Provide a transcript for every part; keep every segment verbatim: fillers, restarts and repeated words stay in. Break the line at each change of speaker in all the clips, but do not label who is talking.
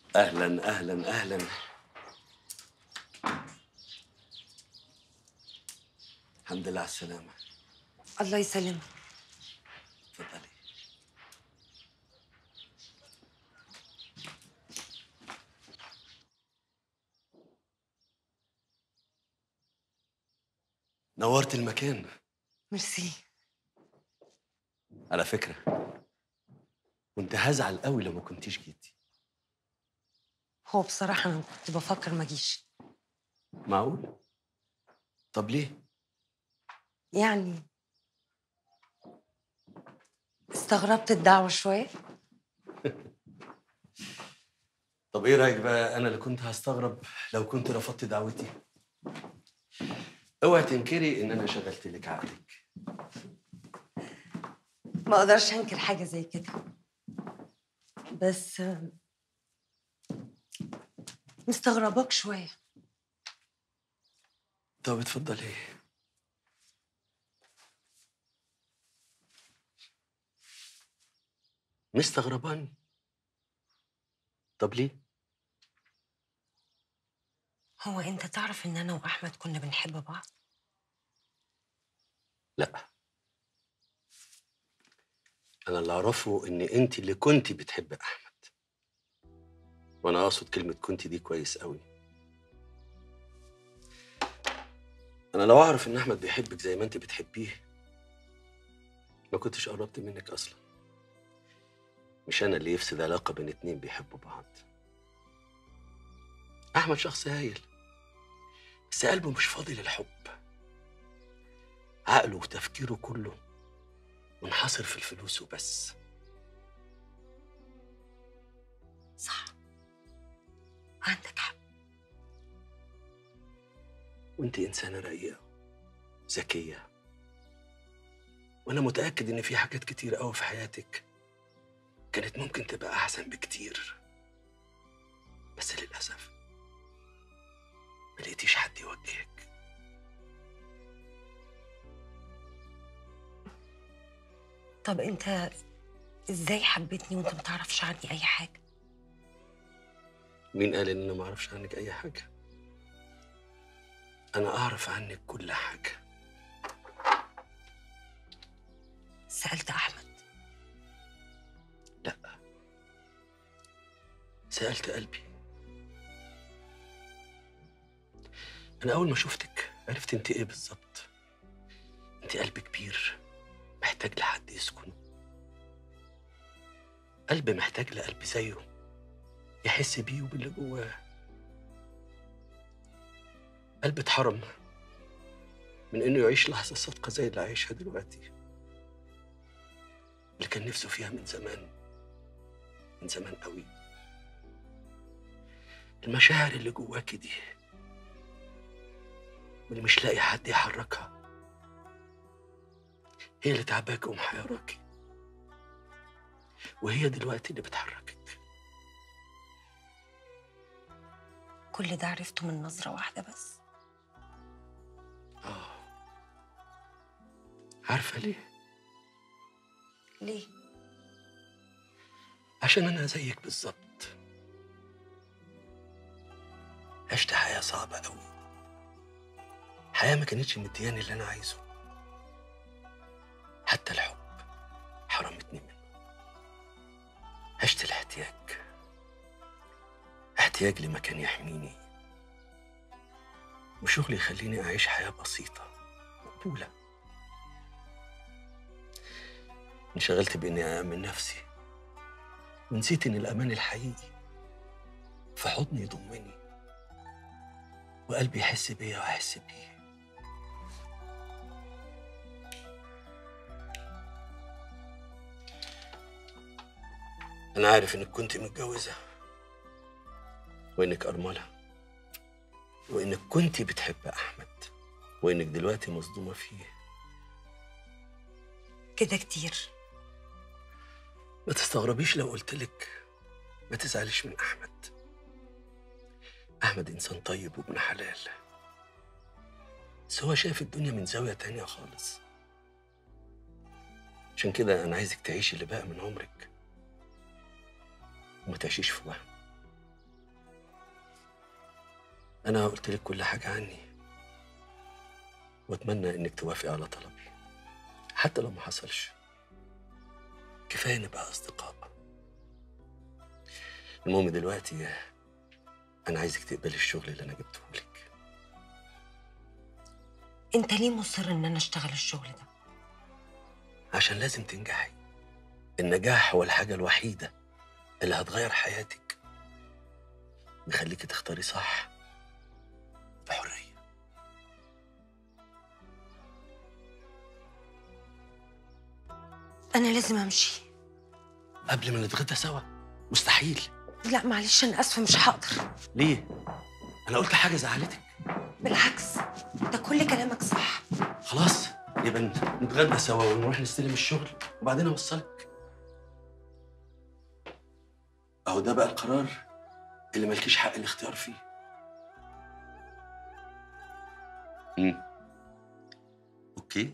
اهلا اهلا اهلا. الحمد لله على السلامه.
الله يسلمك.
اتفضلي. نورت المكان.
ميرسي.
على فكره كنت هزعل قوي لو ما كنتيش جيتي.
هو بصراحة أنا كنت بفكر ما أجيش.
معقول؟ طب ليه؟
يعني استغربت الدعوة شوية.
طب ايه رايك بقى انا اللي كنت هستغرب لو كنت رفضت دعوتي؟ اوعي تنكري ان انا شغلت لك عقلك.
ما أقدرش أنكر حاجة زي كده، بس مستغرباك شوية.
طب اتفضلي. مستغرباني؟ طب ليه؟
هو أنت تعرف إن أنا وأحمد كنا بنحب بعض؟
لا، انا اللي اعرفه ان انت اللي كنتي بتحبي احمد، وانا اقصد كلمه كنتي دي كويس قوي. انا لو اعرف ان احمد بيحبك زي ما انت بتحبيه ما كنتش قربت منك اصلا. مش انا اللي يفسد علاقه بين اتنين بيحبوا بعض. احمد شخص هايل، بس قلبه مش فاضي للحب. عقله وتفكيره كله منحصر في الفلوس وبس.
صح، عندك حق.
وانت انسانه رقيقه ذكيه، وانا متاكد ان في حاجات كتير قوي في حياتك كانت ممكن تبقى احسن بكتير، بس للاسف ما لقيتيش حد يوجهك.
طب أنت إزاي حبيتني وأنت ما تعرفش عني أي حاجة؟
مين قال ان انا ما اعرفش عنك اي حاجه؟ انا اعرف عنك كل حاجه.
سألت أحمد؟
لا، سالت قلبي. انا اول ما شفتك عرفت انت ايه بالظبط. انت قلب كبير محتاج لحد يسكنه، قلب محتاج لقلب زيه يحس بيه وباللي جواه. قلب اتحرم من انه يعيش لحظه صادقه زي اللي عايشها دلوقتي، اللي كان نفسه فيها من زمان، من زمان قوي. المشاعر اللي جواكي دي واللي مش لاقي حد يحركها هي اللي تعباك ومحيراكي، وهي دلوقتي اللي بتحركك.
كل ده عرفته من نظرة واحدة بس؟
اه، عارفه ليه؟
ليه؟
عشان انا زيك بالظبط، عشت حياه صعبه قوي، حياه ما كانتش مدياني اللي انا عايزه. حتى الحب حرمتني منه. عشت الاحتياج، احتياج لمكان يحميني وشغل يخليني أعيش حياة بسيطة مقبولة. انشغلت بإني أأمن نفسي ونسيت إن الأمان الحقيقي في حضن يضمني وقلبي يحس بيا وأحس بيه. أنا عارف إنك كنت متجوزة وإنك أرملة وإنك كنت بتحب أحمد وإنك دلوقتي مصدومة فيه.
كده كتير.
ما تستغربيش لو قلتلك ما تزعليش من أحمد. أحمد إنسان طيب وابن حلال، بس هو شايف الدنيا من زاوية تانية خالص. عشان كده أنا عايزك تعيشي اللي باقي من عمرك وما تعيشيش في وهم. أنا قلت لك كل حاجة عني، وأتمنى إنك توافقي على طلبي حتى لو ما حصلش. كفاية نبقى أصدقاء. المهم دلوقتي أنا عايزك تقبلي الشغل اللي أنا جبته لك.
انت ليه مصر ان انا اشتغل الشغل ده؟
عشان لازم تنجحي. النجاح هو الحاجة الوحيدة اللي هتغير حياتك، بيخليكي تختاري صح بحرية.
انا لازم امشي.
قبل ما نتغدى سوا؟ مستحيل.
لا معلش انا اسفه مش هقدر.
ليه؟ أنا قلت حاجة زعلتك؟
بالعكس ده كل كلامك صح.
خلاص يبقى نتغدى سوا ونروح نستلم الشغل وبعدين أوصلك. أهو ده بقى القرار اللي مالكيش حق الاختيار فيه. امم اوكي.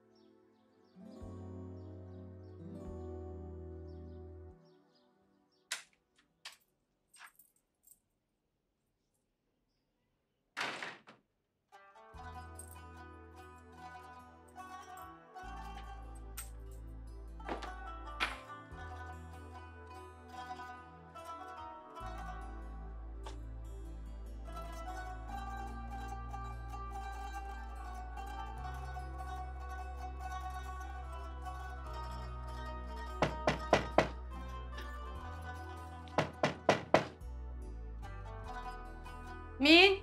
مين؟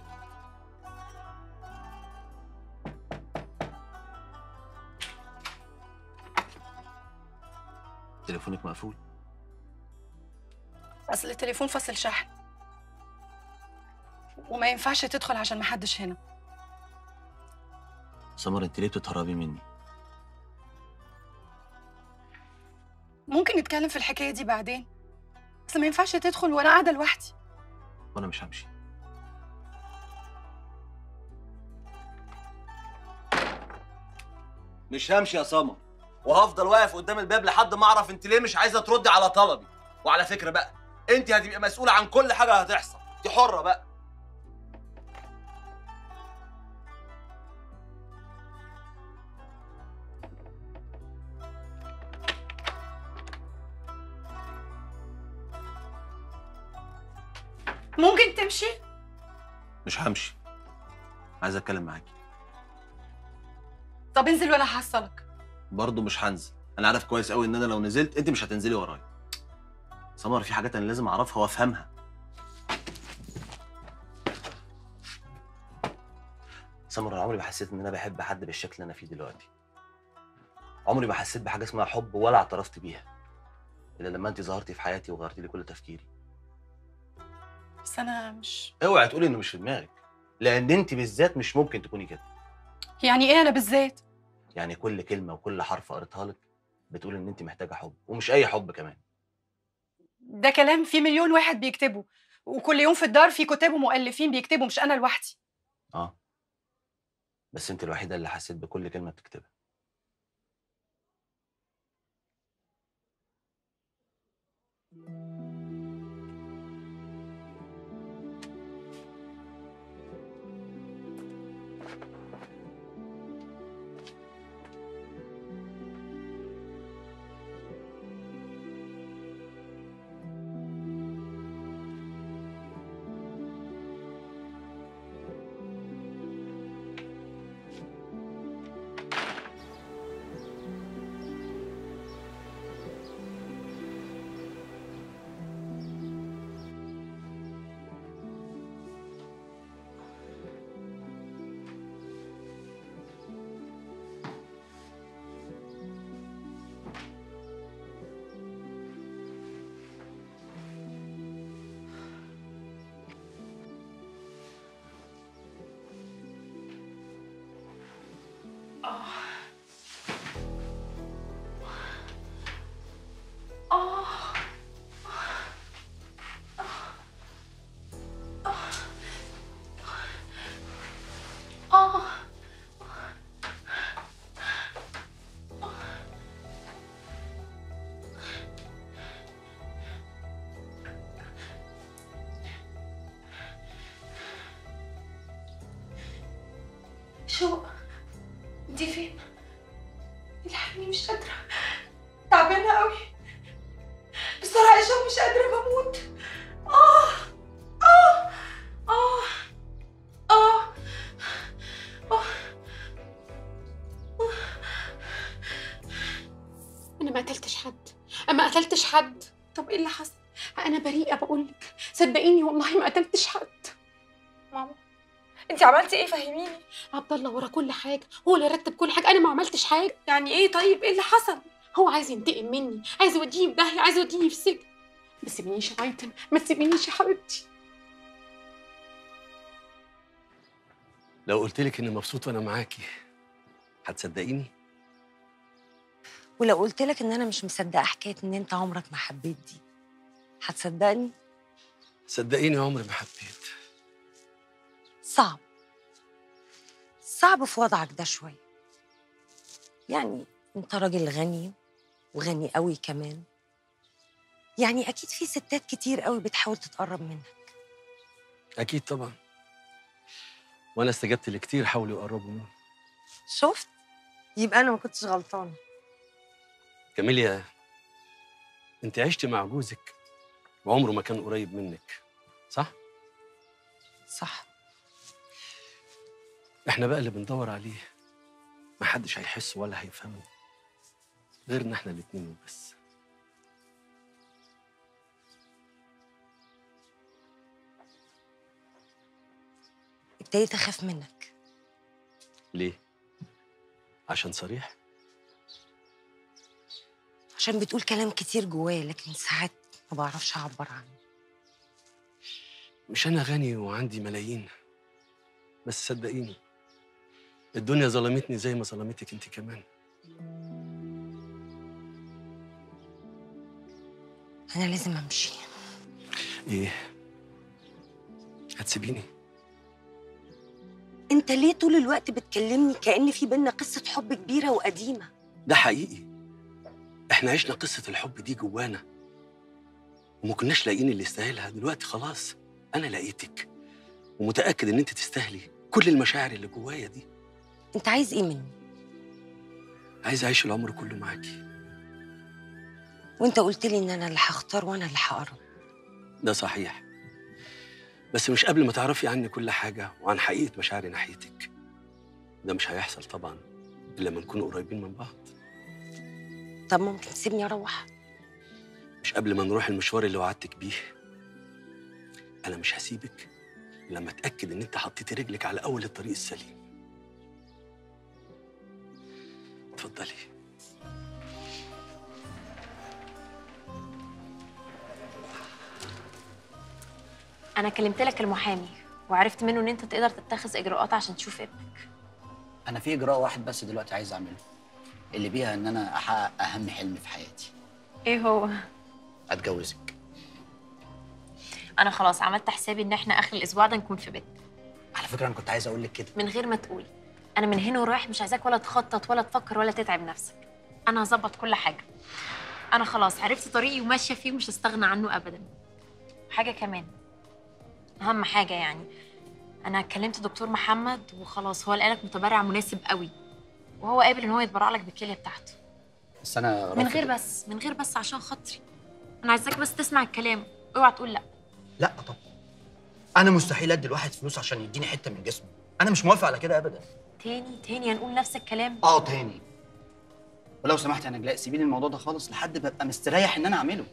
تليفونك مقفول.
اصل التليفون فصل شحن وما ينفعش تدخل عشان محدش هنا.
سمر انت ليه بتتهربي مني؟
ممكن نتكلم في الحكايه دي بعدين، بس ما ينفعش تدخل وانا قاعده لوحدي.
وانا مش همشي.
مش همشي يا سمر، وهفضل واقف قدام الباب لحد ما اعرف انت ليه مش عايزه تردي على طلبي. وعلى فكره بقى، انت هتبقي مسؤوله عن كل حاجه هتحصل، انت حره بقى.
ممكن تمشي؟
مش همشي، عايز اتكلم معاكي.
طب انزل وانا هحصلك.
برضه مش هنزل، انا عارف كويس قوي ان انا لو نزلت انت مش هتنزلي ورايا. سمر في حاجات انا لازم اعرفها وافهمها. سمر انا عمري ما حسيت ان انا بحب حد بالشكل اللي انا فيه دلوقتي. عمري ما حسيت بحاجه اسمها حب ولا اعترفت بيها الا لما انت ظهرتي في حياتي وغيرتي لي كل تفكيري.
بس انا مش...
اوعي تقولي انه مش في دماغك، لان انت بالذات مش ممكن تكوني كده.
يعني ايه انا بالذات؟
يعني كل كلمه وكل حرف قريتها لك بتقول ان انت محتاجه حب، ومش اي حب كمان.
ده كلام في مليون واحد بيكتبه، وكل يوم في الدار في كتاب ومؤلفين بيكتبوا، مش انا لوحدي.
اه بس انت الوحيده اللي حسيت بكل كلمه بتكتبها.
شو انت فين؟ الحقني مش قادرة، تعبانة قوي. بسرعة يا شو، مش قادرة بموت. آه آه آه آه آه أنا ما قتلتش حد، ما قتلتش حد. طب إيه اللي حصل؟ أنا بريئة بقولك، صدقيني والله ما قتلتش حد.
ماما انت عملتي ايه؟ فهميني.
عبد الله ورا كل حاجة، هو اللي رتب كل حاجة، أنا ما عملتش حاجة.
يعني ايه؟ طيب ايه اللي حصل؟
هو عايز ينتقم مني، عايز يوديني في داهية، عايز يوديني في سجن. ما تسيبنيش يا عايتن، ما تسيبنيش يا حبيبتي.
لو قلت لك اني مبسوط وانا معاكي هتصدقيني؟
ولو قلت لك ان انا مش مصدقه حكايه ان انت عمرك ما حبيت دي، هتصدقني؟
صدقيني عمري ما حبيت.
صعب صعب في وضعك ده شويه. يعني انت راجل غني وغني قوي كمان، يعني اكيد في ستات كتير قوي بتحاول تتقرب منك.
اكيد طبعا، وانا استجبت لكتير حاولوا يقربوا مني.
شفت؟ يبقى انا ما كنتش غلطانه.
كاميليا، انت عشتي مع جوزك وعمره ما كان قريب منك، صح؟
صح.
احنا بقى اللي بندور عليه ما حدش هيحس ولا هيفهمه غيرنا احنا الاتنين وبس.
ابتديت اخاف منك.
ليه؟ عشان صريح؟
عشان بتقول كلام كتير جوايا لكن ساعات ما بعرفش اعبر عنه.
مش انا غني وعندي ملايين، بس صدقيني الدنيا ظلمتني زي ما ظلمتك انت كمان.
انا لازم امشي.
ايه؟ هتسيبيني؟
انت ليه طول الوقت بتكلمني كأن في بينا قصة حب كبيرة وقديمة؟
ده حقيقي، احنا عشنا قصة الحب دي جوانا وما كناش لاقيين اللي يستاهلها. دلوقتي خلاص انا لقيتك ومتأكد ان انت تستاهلي كل المشاعر اللي جوايا دي.
انت عايز ايه مني؟
عايز اعيش العمر كله معاكي.
وانت قلت لي ان انا اللي هختار وانا اللي هقرب.
ده صحيح، بس مش قبل ما تعرفي عني كل حاجة وعن حقيقة مشاعري ناحيتك. ده مش هيحصل طبعا إلا لما نكون قريبين من بعض.
طب ممكن تسيبني اروح؟
مش قبل ما نروح المشوار اللي وعدتك بيه. أنا مش هسيبك لما أتأكد إن أنت حطيتي رجلك على أول الطريق السليم. اتفضلي.
أنا كلمت لك المحامي وعرفت منه إن أنت تقدر تتخذ إجراءات عشان تشوف ابنك.
انا في اجراء واحد بس دلوقتي عايز اعمله، اللي بيها ان انا احقق اهم حلم في حياتي.
إيه هو؟
اتجوزك.
أنا خلاص عملت حسابي إن إحنا آخر الأسبوع ده نكون في بيتنا.
على فكره انا كنت عايز اقول لك كده
من غير ما تقول. أنا من هنا ورايح مش عايزاك ولا تخطط ولا تفكر ولا تتعب نفسك. أنا هظبط كل حاجة. أنا خلاص عرفت طريقي وماشية فيه ومش هستغنى عنه أبداً. حاجة كمان، أهم حاجة يعني، أنا كلمت دكتور محمد وخلاص هو قالك متبرع مناسب قوي، وهو قابل إن هو يتبرع لك بالكلية بتاعته.
بس انا
من
رافض.
غير بس من غير بس عشان خاطري. أنا عايزاك بس تسمع الكلام، اوعى تقول لأ.
لا طبعا، انا مستحيل ادي الواحد فلوس عشان يديني حته من جسمه، انا مش موافق على كده ابدا.
تاني تاني هنقول نفس الكلام؟
اه تاني. ولو سمحت يا نجلاء سيبي لي الموضوع ده خالص لحد ببقى مستريح ان انا اعمله.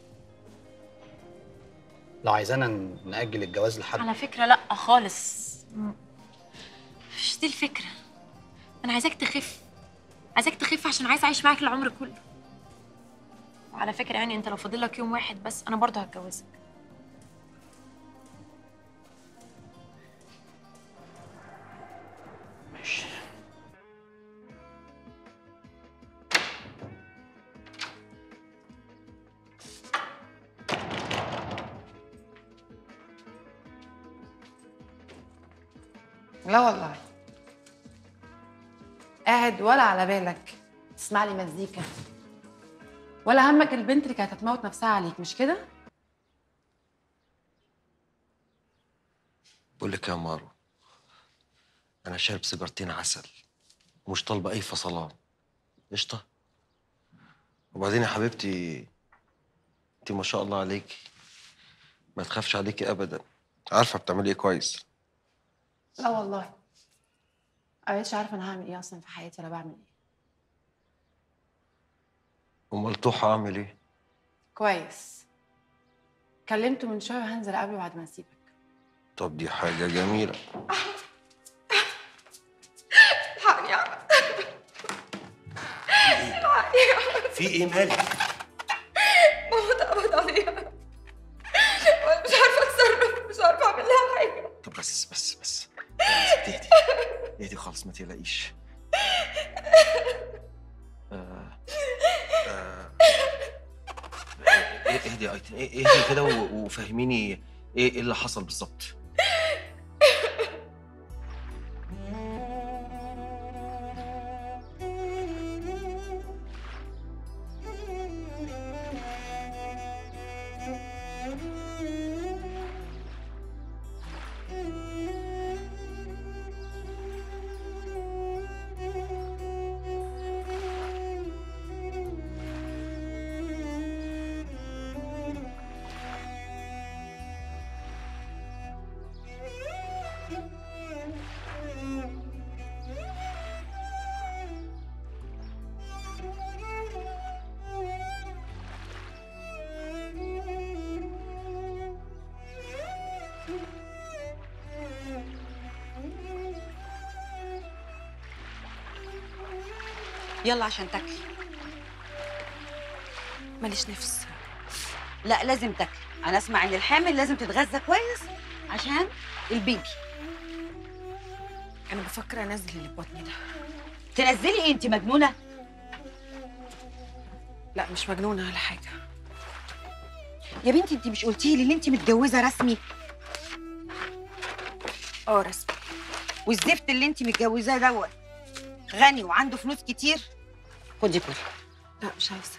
لو عايزانا نأجل الجواز لحد.
على فكرة لأ خالص، م- مش دي الفكرة. أنا عايزاك تخف، عايزاك تخف عشان عايز أعيش معاك العمر كله. وعلى فكرة يعني أنت لو فاضل لك يوم واحد بس أنا برضه هتجوزك.
ماشي.
لا والله قاعد ولا على بالك تسمع لي مزيكا، ولا همك البنت اللي كانت هتموت نفسها عليك، مش كده؟
بقول لك يا مارو، انا شارب سيجارتين عسل ومش طالبه اي فصلان. قشطه. وبعدين يا حبيبتي، انت ما شاء الله عليكي، ما تخافش عليكي ابدا، عارفه بتعملي ايه كويس.
لا والله ما بقتش عارفه انا هعمل ايه اصلا في حياتي ولا بعمل ايه.
امال توحى اعمل ايه؟
كويس. كلمته من شويه وهنزل قبله بعد ما اسيبك.
طب دي حاجه جميله.
الحقني يا احمد.
في ايه مالك؟
ماما اتقبض عليها وانا مش عارفه اتصرف، مش عارفه اعمل لها حاجه.
طب بس بس بس اهدي اهدي خالص، ما تقلقيش. آه. آه. اهدي يا ايتن، اهدي كده وفهميني ايه اللي حصل بالظبط.
يلا عشان تاكلي.
ماليش نفس.
لا لازم تاكلي، انا اسمع ان الحامل لازم تتغذى كويس عشان البيبي.
انا بفكر انزل اللي في بطني ده.
تنزلي ايه؟ انت مجنونه؟
لا مش مجنونه ولا حاجه.
يا بنتي انت مش قلتي لي ان انت متجوزه رسمي؟
اه رسمي.
والزفت اللي انت متجوزاه دوت غني وعنده فلوس كتير؟ خدي كل.
لا مش عايزه.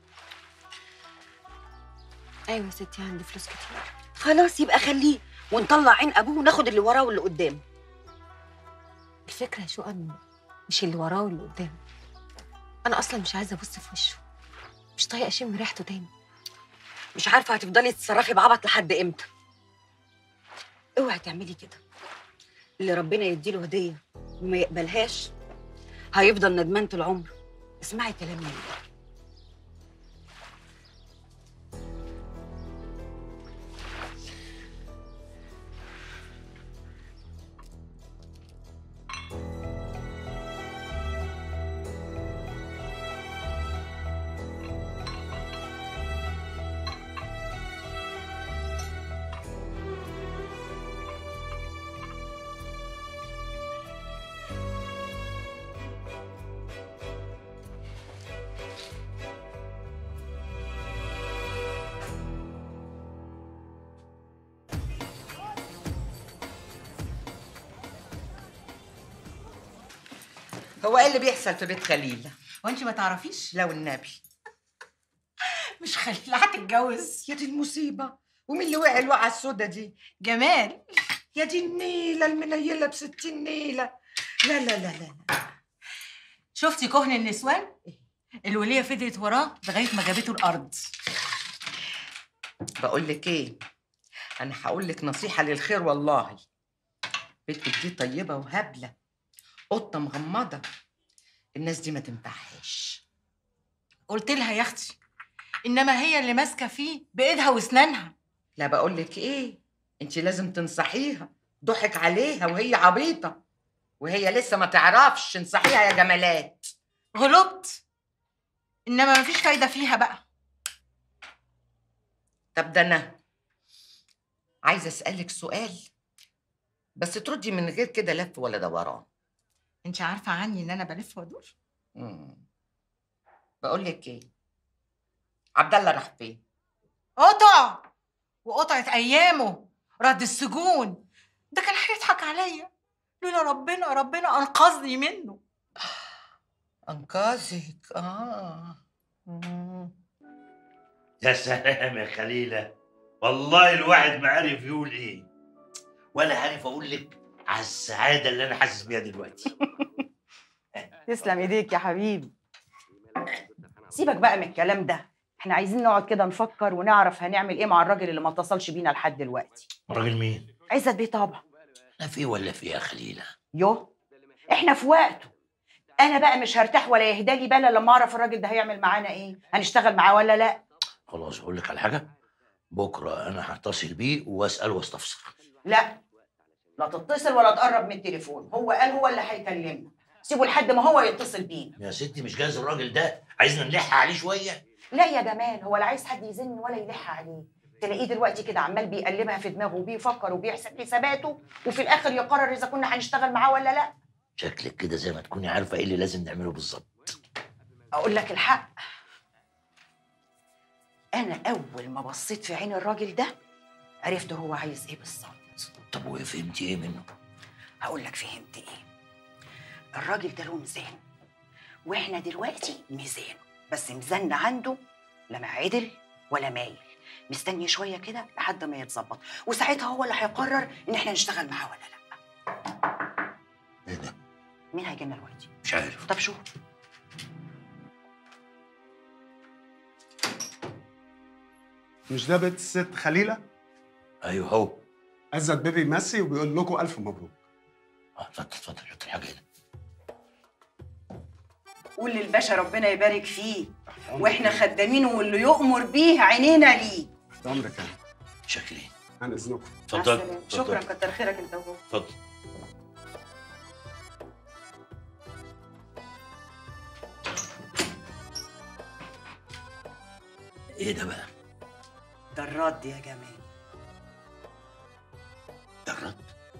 ايوه يا ستي عندي فلوس كتير.
خلاص يبقى خليه ونطلع عين ابوه وناخد اللي وراه واللي قدامه.
الفكره يا شقق مش اللي وراه واللي قدامه، انا اصلا مش عايزه ابص في وشه، مش طايقه اشم ريحته تاني.
مش عارفه هتفضلي تتصرفي بعبط لحد امتى. اوعي تعملي كده. اللي ربنا يديله هديه وما يقبلهاش هيفضل ندمان طول عمره. اسمعي كلامي.
هو ايه اللي بيحصل في بيت خليل؟
وانت ما تعرفيش؟
لا والنبي.
مش خليل هتتجوز.
يا دي المصيبه، ومين اللي وقع الوقعه السودا دي؟
جمال.
يا دي النيله المنيله بستين نيله. لا لا لا لا.
شفتي كهن النسوان؟ الوليه فضلت وراه لغايه ما جابته الارض.
بقول لك ايه، انا هقول لك نصيحه للخير والله. بنتك دي طيبه وهبله، قطه مغمضه، الناس دي ما تنفعهاش.
قلت لها يا اختي، انما هي اللي ماسكه فيه بايدها واسنانها.
لا بقول لك ايه، انت لازم تنصحيها، ضحك عليها وهي عبيطه وهي لسه ما تعرفش. انصحيها يا جمالات.
غلبت، انما ما فيش فايده فيها بقى.
طب ده انا عايزه اسالك سؤال بس تردي من غير كده لف ولا دوران.
انت عارفه عني ان انا بلف وادور.
امم بقول لك ايه، عبد الله راح فين؟
قطع، وقطعت ايامه، رد السجون. ده كان هيضحك عليا لولا ربنا ربنا انقذني منه.
انقذك؟ اه.
مم. يا سلام يا خليله، والله الواحد ما عارف يقول ايه، ولا عارف اقول لك على السعاده اللي انا حاسس بيها دلوقتي.
تسلم ايديك يا حبيبي. سيبك بقى من الكلام ده، احنا عايزين نقعد كده نفكر ونعرف هنعمل ايه مع الراجل اللي ما اتصلش بينا لحد دلوقتي.
راجل مين؟
عزت بيه طبعا.
انا في ولا في يا خليله؟
يوه احنا في وقته. انا بقى مش هرتاح ولا يهدالي بلا لما اعرف الراجل ده هيعمل معانا ايه، هنشتغل معاه ولا لا.
خلاص اقول لك على حاجه، بكره انا هتصل بيه واسال واستفسر.
لا لا تتصل ولا تقرب من التليفون، هو قال هو اللي هيكلمنا، سيبه لحد ما هو يتصل بينا.
يا ستي مش جايز الراجل ده عايزنا نلح عليه شويه؟
لا يا جمال، هو لا عايز حد يزن ولا يلح عليه، تلاقيه دلوقتي كده عمال بيقلبها في دماغه وبيفكر وبيحسب حساباته، وفي الاخر يقرر اذا كنا هنشتغل معاه ولا لا.
شكلك كده زي ما تكوني عارفه ايه اللي لازم نعمله بالظبط.
اقول لك الحق، انا اول ما بصيت في عين الراجل ده عرفت هو عايز ايه بالظبط.
طب وفهمتي ايه منه؟
هقول لك فهمت ايه. الراجل ده له ميزان، واحنا دلوقتي ميزانه، بس ميزاننا عنده لا عدل ولا مايل، مستني شويه كده لحد ما يتظبط، وساعتها هو اللي هيقرر ان احنا نشتغل معاه ولا لا.
ايه ده؟
مين هيجي لنا دلوقتي؟
مش عارف.
طب شوف.
مش ده بيت الست خليله؟
ايوه هو.
عزت بيه بيمسي وبيقول لكم الف مبروك.
اه اتفضل اتفضل حط الحاجه هنا.
قول للباشا ربنا يبارك فيه، واحنا خدامينه واللي يؤمر بيه عينينا ليه.
تحت امرك يعني.
شكلي.
عن اذنكم.
اتفضل.
شكرا كتر خيرك انت وهو.
اتفضل. ايه ده بقى؟
ده الرد يا جمال.
ده الرد؟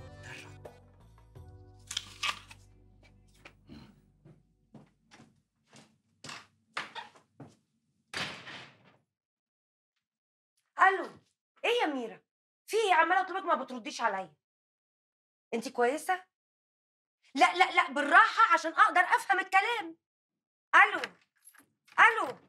الو، ايه يا ميرا؟ في ايه؟ عماله اطلبك ما بترديش عليا. انت كويسه؟ لا لا لا بالراحه عشان اقدر افهم الكلام. الو الو.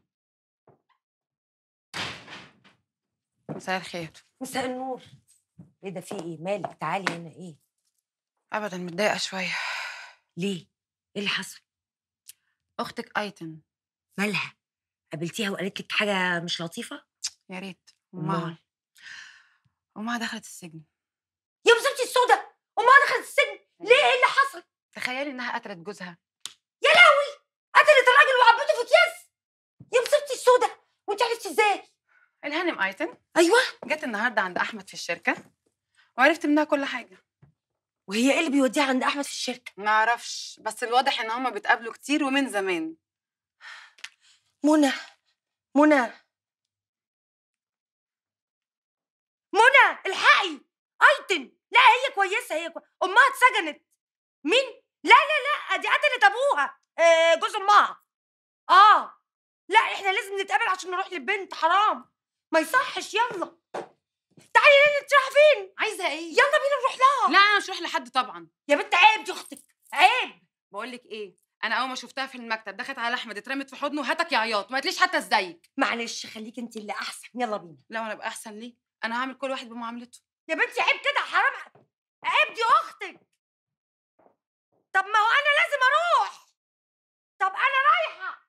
مساء الخير.
مساء النور. ايه ده؟ في ايه؟ مالك؟ تعالي هنا. ايه؟
ابدا متضايقه شويه.
ليه؟ ايه اللي حصل؟
اختك ايتن.
مالها؟ قابلتيها وقالت لك حاجه مش لطيفه؟
يا ريت. امها امها دخلت السجن.
يا مصيبتي السودا، امها دخلت السجن ليه؟ ايه اللي حصل؟
تخيلي انها قتلت جوزها.
يا لهوي، قتلت الراجل وعبته في اكياس. يا مصيبتي السودا، وانت عرفتي ازاي؟
الهانم ايتن
ايوه
جت النهارده عند احمد في الشركه وعرفت منها كل حاجه.
وهي ايه اللي بيوديها عند احمد في الشركه؟
ما اعرفش، بس الواضح ان هما بيتقابلوا كتير ومن زمان.
منى منى منى الحقي ايتن. لا هي كويسه، هي كويسة. امها اتسجنت. مين؟ لا لا لا دي قتلت ابوها، آه جوز امها. اه لا احنا لازم نتقابل عشان نروح للبنت، حرام ما يصحش. يلا تعالي لين انت رايحه فين؟
عايزه ايه؟
يلا بينا نروح لها.
لا انا مش هروح لحد طبعا.
يا بنت عيب، دي اختك عيب.
بقول لك ايه، انا اول ما شفتها في المكتب دخلت على احمد اترمت في حضنه وهتك يا عياط، ما قالتليش حتى ازيك.
معلش خليك انت اللي احسن. يلا بينا.
لا وانا ابقى احسن ليه؟ انا هعمل كل واحد بمعاملته.
يا بنتي عيب كده، حرام عيب، دي اختك. طب ما هو انا لازم اروح. طب انا رايحه.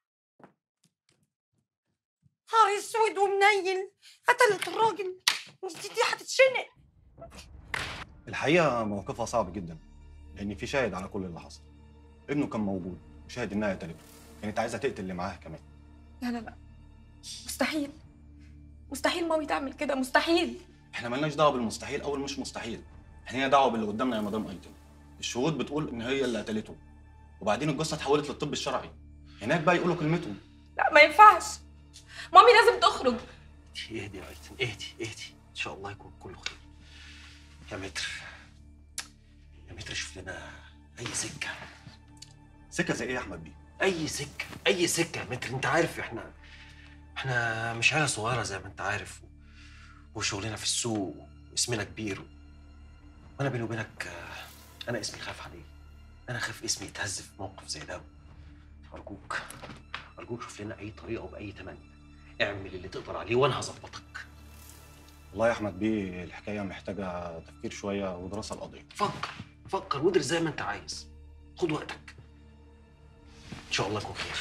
نهار اسود ومنيل، قتلت الراجل. دي دي هتتشنق.
الحقيقه موقفها صعب جدا، لان في شاهد على كل اللي حصل. ابنه كان موجود وشاهد انها قتلته، كانت عايزه تقتل اللي معاها كمان.
لا لا لا مستحيل مستحيل مامي تعمل كده، مستحيل.
احنا مالناش دعوه بالمستحيل او مش مستحيل، احنا لينا دعوه باللي قدامنا يا مدام ايتن. الشهود بتقول ان هي اللي قتلته، وبعدين الجثه اتحولت للطب الشرعي، هناك بقى يقولوا كلمتهم.
لا ما ينفعش، مامي لازم تخرج.
اهدي يا ايتن، اهدي اهدي، ان شاء الله يكون كله خير. يا متر يا متر شوف لنا اي سكه.
سكه زي ايه يا احمد بيه؟
اي سكه اي سكه يا متر. انت عارف احنا احنا مش عيله صغيره زي ما انت عارف، وشغلنا في السوق واسمنا كبير، وانا بيني وبينك انا اسمي خاف عليه. انا خاف اسمي يتهز في موقف زي ده. ارجوك ارجوك شوف لنا اي طريقه وباي ثمن، اعمل اللي تقدر عليه وانا هظبطك.
والله يا احمد بيه الحكايه محتاجه تفكير شويه ودراسه القضيه.
فكر
فكر وادرس زي ما انت عايز، خد وقتك، ان شاء الله يكون خير.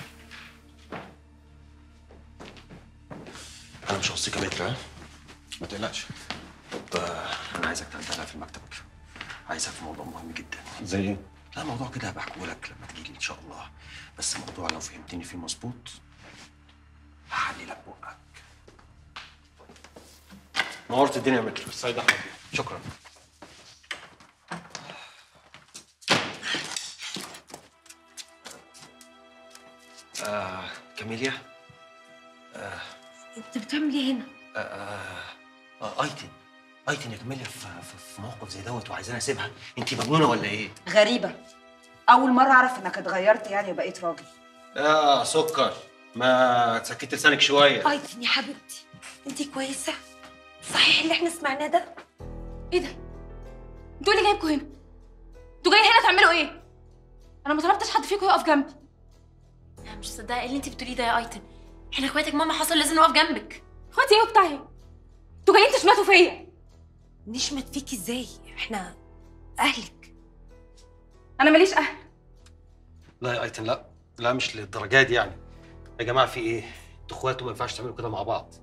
انا مش هوصيك يا متر، ها؟ ما تقلقش. طب انا عايزك تعدي في المكتب، عايزك في موضوع مهم جدا.
زي ايه؟
لا موضوع كده هبحكيه لك لما تجي لي ان شاء الله، بس موضوع لو فهمتني فيه مظبوط هحلي لك بقك. نورت الدنيا يا متر.
سعيد يا حبيبي.
شكرا. آه كاميليا. آه
انت بتعمل ايه هنا؟
آه آه آه ايتن ايتن يا كاميليا في, في, في موقف زي دوت وعايزاني اسيبها، انت مجنونه ولا ايه؟
غريبة، أول مرة أعرف إنك اتغيرت يعني وبقيت راجل.
يا سكر ما تسكتي لسانك شويه.
ايتن يا حبيبتي انت كويسه؟ صحيح اللي احنا سمعناه ده؟
ايه ده؟ انتوا اللي جايبكوا هنا؟ انتوا جايين هنا تعملوا ايه؟ انا ما طلبتش حد فيكم يقف جنبي.
انا مش مصدقه ايه اللي انت بتقوليه ده يا ايتن. احنا اخواتك مهما حصل لازم نقف جنبك.
اخواتي ايه وبتاع ايه؟ انتوا جايين تشمتوا فيا.
نشمت فيكي ازاي؟ احنا اهلك.
انا ماليش اهل.
لا يا ايتن لا لا مش للدرجه دي يعني. يا جماعه في ايه؟ انتوا اخوات وما ينفعش تعملوا كده مع بعض.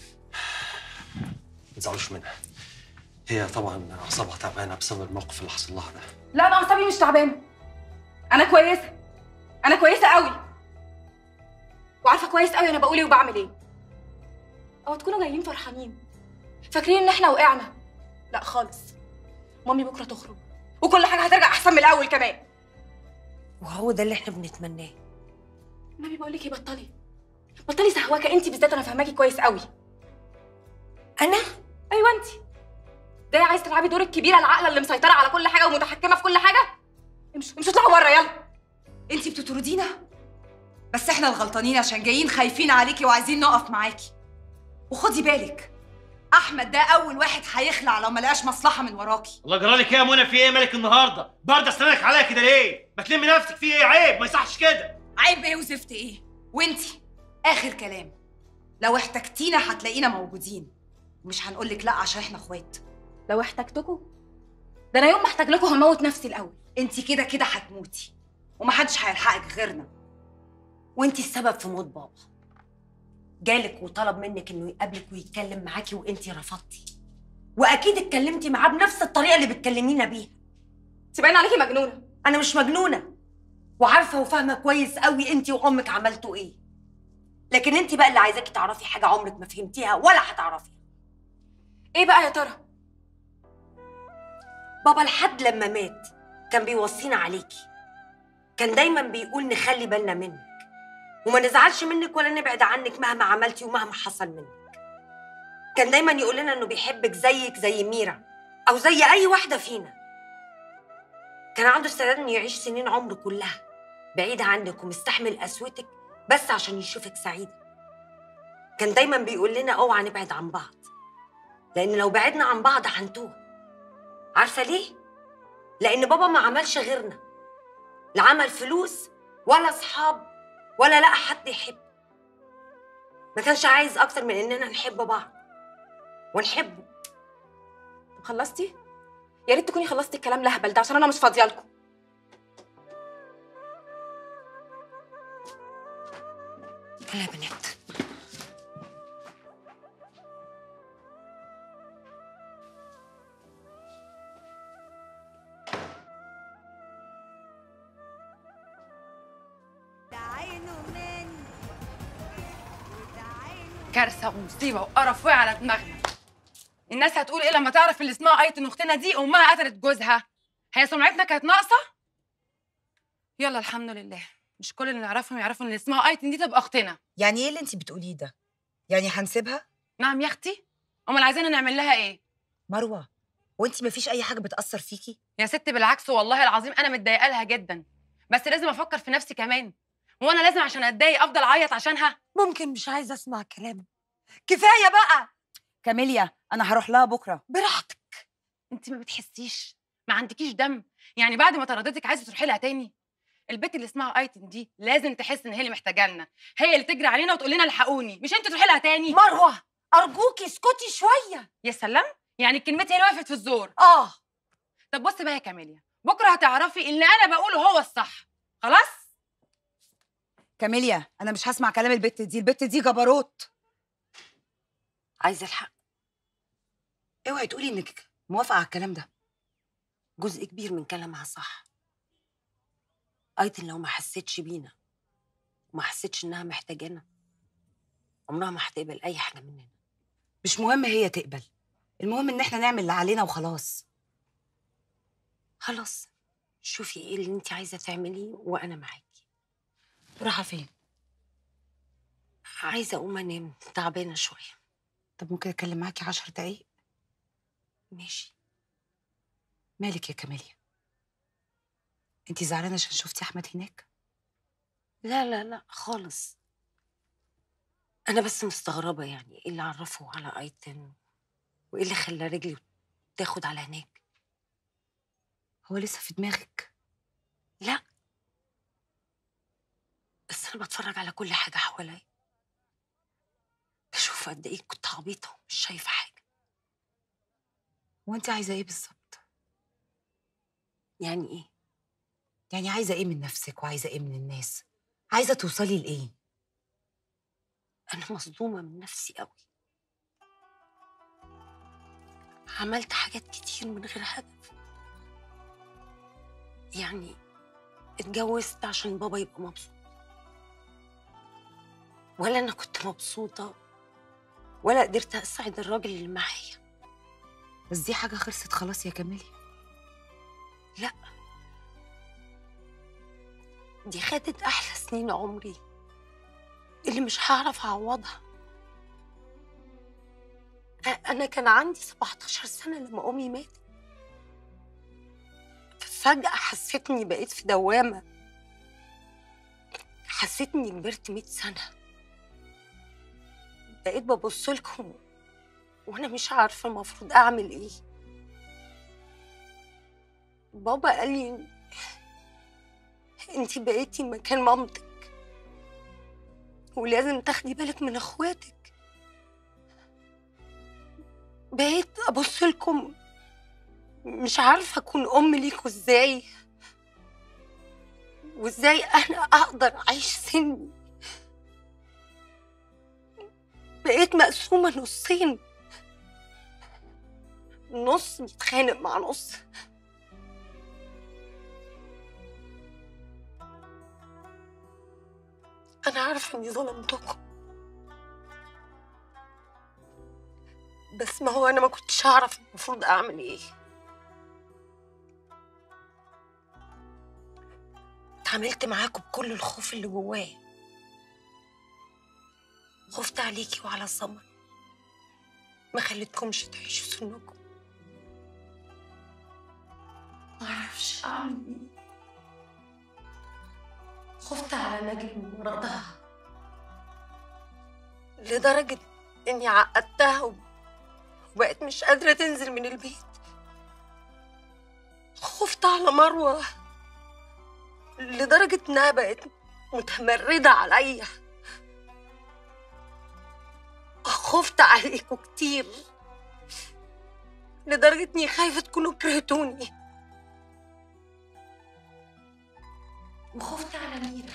ما تزعلوش منها، هي طبعا اعصابها تعبانه بسبب الموقف اللي حصل لها ده.
لا انا اعصابي مش تعبانه، انا كويسه، انا كويسه قوي، وعارفه كويس قوي انا بقول ايه وبعمل ايه. او تكونوا جايين فرحانين فاكرين ان احنا وقعنا. لا خالص، مامي بكره تخرج وكل حاجه هترجع احسن من الاول كمان.
وهو ده اللي احنا بنتمناه.
مامي بقول لك ايه، بطلي بطلي سهواكه انت بالذات، انا فاهماكي كويس قوي.
انا؟
ايوه انت. ده عايز تلعبي دور الكبيره العاقله اللي مسيطره على كل حاجه ومتحكمه في كل حاجه؟ امشوا امشوا اطلعوا بره يلا.
انتي بتطردينا؟ بس احنا الغلطانين عشان جايين خايفين عليكي وعايزين نقف معاكي. وخدي بالك احمد ده اول واحد هيخلع لو ما لقاش مصلحه من وراكي.
الله جرالك ايه يا منى؟ في ايه مالك النهارده؟ برضه استناك عليا كده ليه؟ ما تلمي نفسك، في ايه؟ عيب، ما يصحش كده.
عيب ايه وزفت ايه؟ وانتي اخر كلام، لو احتجتينا هتلاقينا موجودين، ومش هنقولك لا عشان احنا اخوات.
لو احتجتكم ده انا يوم ما احتاج لكم هموت نفسي الاول.
انتي كده كده هتموتي ومحدش هيلحقك غيرنا.
وانتي السبب في موت بابا. جالك وطلب منك انه يقابلك ويتكلم معاكي وانتي رفضتي، واكيد اتكلمتي معاه بنفس الطريقه اللي بتكلمينا بيها.
انت باين عليكي مجنونه.
انا مش مجنونه، وعارفه وفاهمه كويس قوي انتي وامك عملتوا ايه، لكن انتي بقى اللي عايزاكي تعرفي حاجه عمرك ما فهمتيها ولا هتعرفيها.
ايه بقى يا ترى؟
بابا لحد لما مات كان بيوصينا عليكي، كان دايما بيقول نخلي بالنا منك وما نزعلش منك ولا نبعد عنك مهما عملتي ومهما حصل منك. كان دايما يقول لنا انه بيحبك زيك زي ميرا او زي اي واحده فينا. كان عنده استعداد انه يعيش سنين عمره كلها بعيده عنك ومستحمل قسوتك بس عشان يشوفك سعيده. كان دايما بيقول لنا اوعى نبعد عن بعض، لان لو بعدنا عن بعض هنتوه. عارفه ليه؟ لان بابا ما عملش غيرنا، لا عمل فلوس ولا اصحاب ولا لقى حد يحب. ما كانش عايز اكتر من اننا نحب بعض ونحبه.
طب خلصتي؟ يا ريت تكوني خلصتي الكلام الهبل ده عشان انا مش فاضيه لكم.
يلا يا بنات.
كارثه ومصيبه وقرف وقع على دماغنا. الناس هتقول ايه لما تعرف اللي اسمها ايتن اختنا دي امها قتلت جوزها؟ هي سمعتنا كانت ناقصه؟ يلا الحمد لله مش كل اللي نعرفهم يعرفوا ان اللي اسمها ايتن دي تبقى اختنا.
يعني ايه اللي انت بتقوليه ده؟ يعني هنسيبها؟
نعم يا اختي، امال عايزانا نعمل لها ايه؟
مروه وانت مفيش اي حاجه بتاثر فيكي؟
يا ست بالعكس والله العظيم انا متضايقه لها جدا، بس لازم افكر في نفسي كمان. وانا لازم عشان اتضايق افضل اعيط عشانها؟
ممكن مش عايزه اسمع كلام. كفايه بقى.
كاميليا انا هروح لها بكره.
براحتك. انت ما بتحسيش؟ ما عندكيش دم؟ يعني بعد ما طردتك عايزه تروحي لها تاني؟ البت اللي اسمها ايتن دي لازم تحس ان هي اللي محتاجه لنا، هي اللي تجري علينا وتقول لنا الحقوني، مش انت تروحي لها تاني.
مروه ارجوكي اسكتي شويه.
يا سلام، يعني كلمتي هي اللي وقفت في الزور.
اه
طب بصي بقى يا كاميليا، بكره هتعرفي اللي انا بقوله هو الصح. خلاص؟
كاميليا انا مش هسمع كلام البت دي، البت دي جبروت.
عايزه الحق، اوعي تقولي انك موافقه على الكلام ده. جزء كبير من كلامها صح. ايتن لو ما حسيتش بينا وما حسيتش انها محتاجانا، عمرها ما هتقبل اي حاجه مننا. مش مهم هي تقبل، المهم ان احنا نعمل اللي علينا وخلاص. خلاص، شوفي ايه اللي انت عايزه تعمليه وانا معاكي. رايحه فين؟ عايزه اقوم انام، تعبانه شويه. طب ممكن اتكلم معاكي عشر دقايق؟ ماشي. مالك يا كاميليا؟ انت زعلانه عشان شفتي احمد هناك؟ لا لا لا خالص. انا بس مستغربه، يعني ايه اللي عرفه على ايتن وايه اللي خلى رجلي تاخد على هناك؟ هو لسه في دماغك؟ لا، بس انا بتفرج على كل حاجه حواليا، بشوف قد ايه كنت عبيطه ومش شايفه حاجه. وانت عايزه ايه بالظبط؟ يعني ايه؟ يعني عايزه ايه من نفسك وعايزه ايه من الناس؟ عايزه توصلي لايه؟ انا مصدومه من نفسي قوي. عملت حاجات كتير من غير هدف. يعني اتجوزت عشان بابا يبقى مبسوط، ولا انا كنت مبسوطه ولا قدرت اسعد الراجل اللي معايا. بس دي حاجه خلصت خلاص يا كاميليا. لا، دي خدت احلى سنين عمري اللي مش هعرف اعوضها. انا كان عندي سبعتاشر سنه لما امي ماتت. فجاه حسيت اني بقيت في دوامه، حسيت اني كبرت مية سنه. بقيت ببص لكم وانا مش عارفه المفروض اعمل ايه. بابا قال لي انتي بقيتي مكان مامتك ولازم تاخدي بالك من اخواتك. بقيت ابص لكم مش عارفه اكون ام ليكوا ازاي، وازاي انا اقدر اعيش سني. بقيت مقسومه نصين، نص بيتخانق مع نص. انا عارفه اني ظلمتكم، بس ما هو انا ما كنتش اعرف المفروض اعمل ايه. اتعاملت معاكم بكل الخوف اللي جوايا. خفت عليكي وعلى سمر، ما خليتكمش تعيشوا سنكم. ما اعرفش اعمل ايه. خفت على نجم ومرضها لدرجة اني عقدتها وبقت مش قادرة تنزل من البيت. خفت على مروة لدرجة انها بقت متمردة عليا. خفت عليكوا كتير لدرجة اني خايفة تكونوا كرهتوني. وخفت على ميرا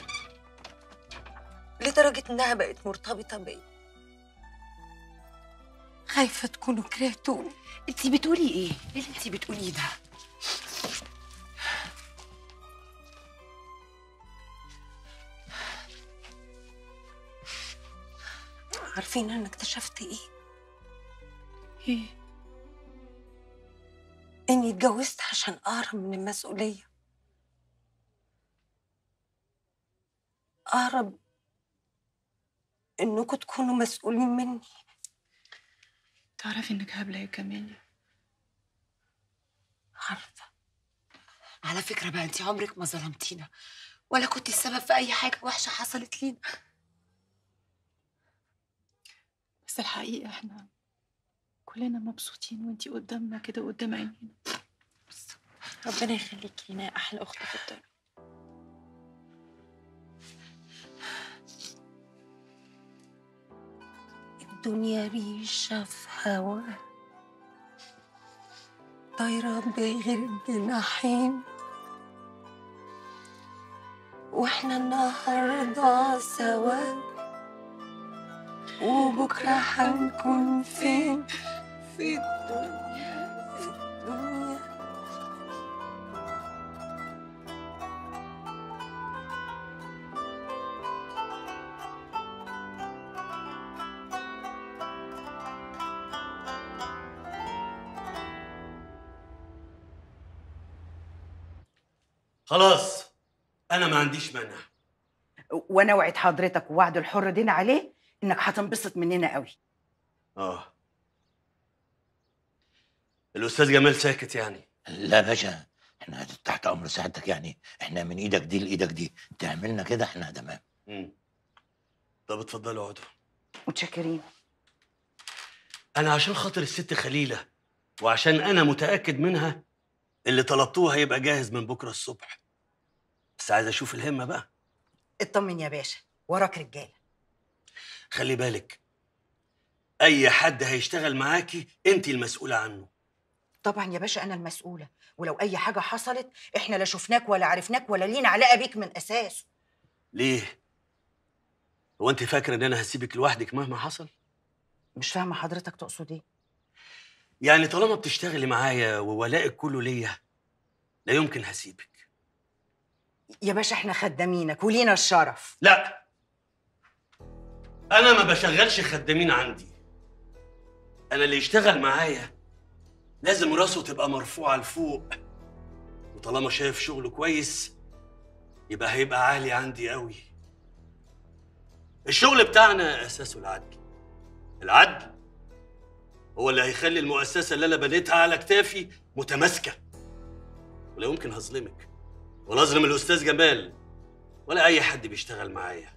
لدرجة انها بقت مرتبطة بيا. خايفة تكونوا كرهتوني. انتي بتقولي ايه؟ ايه اللي انتي بتقوليه ده؟ عارفين انا اكتشفت ايه؟ ايه؟ اني اتجوزت عشان اهرب من المسؤولية، اهرب انكم تكونوا مسؤولين مني.
تعرفي انك هبلة يا كاميليا.
عارفة. على فكرة بقى انتي عمرك ما ظلمتينا ولا كنت السبب في اي حاجة وحشة حصلت لينا.
بس الحقيقة احنا كلنا مبسوطين وانتي قدامنا كده قدام عينينا.
ربنا يخليكي لنا، احلى اخت في الدنيا. الدنيا ريشة في هوا،
طايرة بغير جناحين، واحنا النهاردة سوا، وبكرة هنكون فين؟ في الدنيا في الدنيا.
خلاص انا ما عنديش مانع.
وانا وعد حضرتك ووعد الحر دين عليه انك هتنبسط مننا قوي.
اه الاستاذ جمال ساكت يعني؟
لا يا باشا، احنا تحت امر سعادتك، يعني احنا من ايدك دي لايدك دي، تعملنا كده احنا تمام.
امم طب اتفضلوا اقعدوا.
متشكرين.
انا عشان خاطر الست خليله وعشان انا متاكد منها اللي طلبتوه هيبقى جاهز من بكره الصبح، بس عايز اشوف الهمه بقى.
اطمن يا باشا، وراك رجاله.
خلي بالك اي حد هيشتغل معاكي انت المسؤوله عنه.
طبعا يا باشا انا المسؤوله، ولو اي حاجه حصلت احنا لا شفناك ولا عرفناك ولا لينا علاقه بيك من اساسه.
ليه؟ هو انت فاكره ان انا هسيبك لوحدك مهما حصل؟
مش فاهمه حضرتك تقصد ايه؟
يعني طالما بتشتغلي معايا وولائك كله ليا لا يمكن هسيبك.
يا باشا احنا خدامينك ولينا الشرف.
لا انا ما بشغلش خدامين عندي، انا اللي يشتغل معايا لازم راسه تبقى مرفوعه لفوق، وطالما شايف شغله كويس يبقى هيبقى عالي عندي قوي. الشغل بتاعنا اساسه العدل. العدل هو اللي هيخلي المؤسسه اللي انا بنيتها على كتافي متماسكه، ولا يمكن هظلمك ولا اظلم الاستاذ جمال ولا اي حد بيشتغل معايا.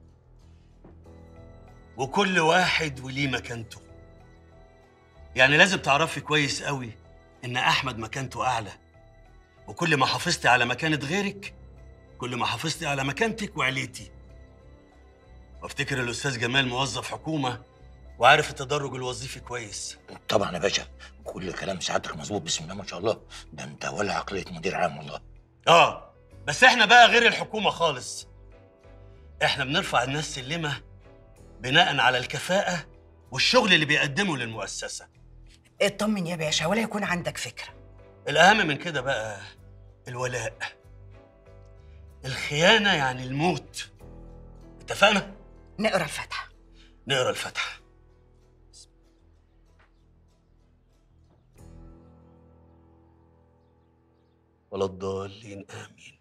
وكل واحد وليه مكانته، يعني لازم تعرفي كويس قوي ان احمد مكانته اعلى، وكل ما حافظتي على مكانه غيرك كل ما حافظتي على مكانتك وعليتي. وافتكر الاستاذ جمال موظف حكومه وعارف التدرج الوظيفي كويس.
طبعا يا باشا، كل كلام سعادتك مظبوط، بسم الله ما شاء الله، ده انت ولا عقليه مدير عام والله.
اه بس احنا بقى غير الحكومه خالص، احنا بنرفع الناس سلمه بناء على الكفاءه والشغل اللي بيقدمه للمؤسسه.
اطمن يا باشا ولا يكون عندك فكره.
الاهم من كده بقى الولاء. الخيانه يعني الموت. اتفقنا؟
نقرا الفاتحه.
نقرا الفاتحه. ولا الضالين امين.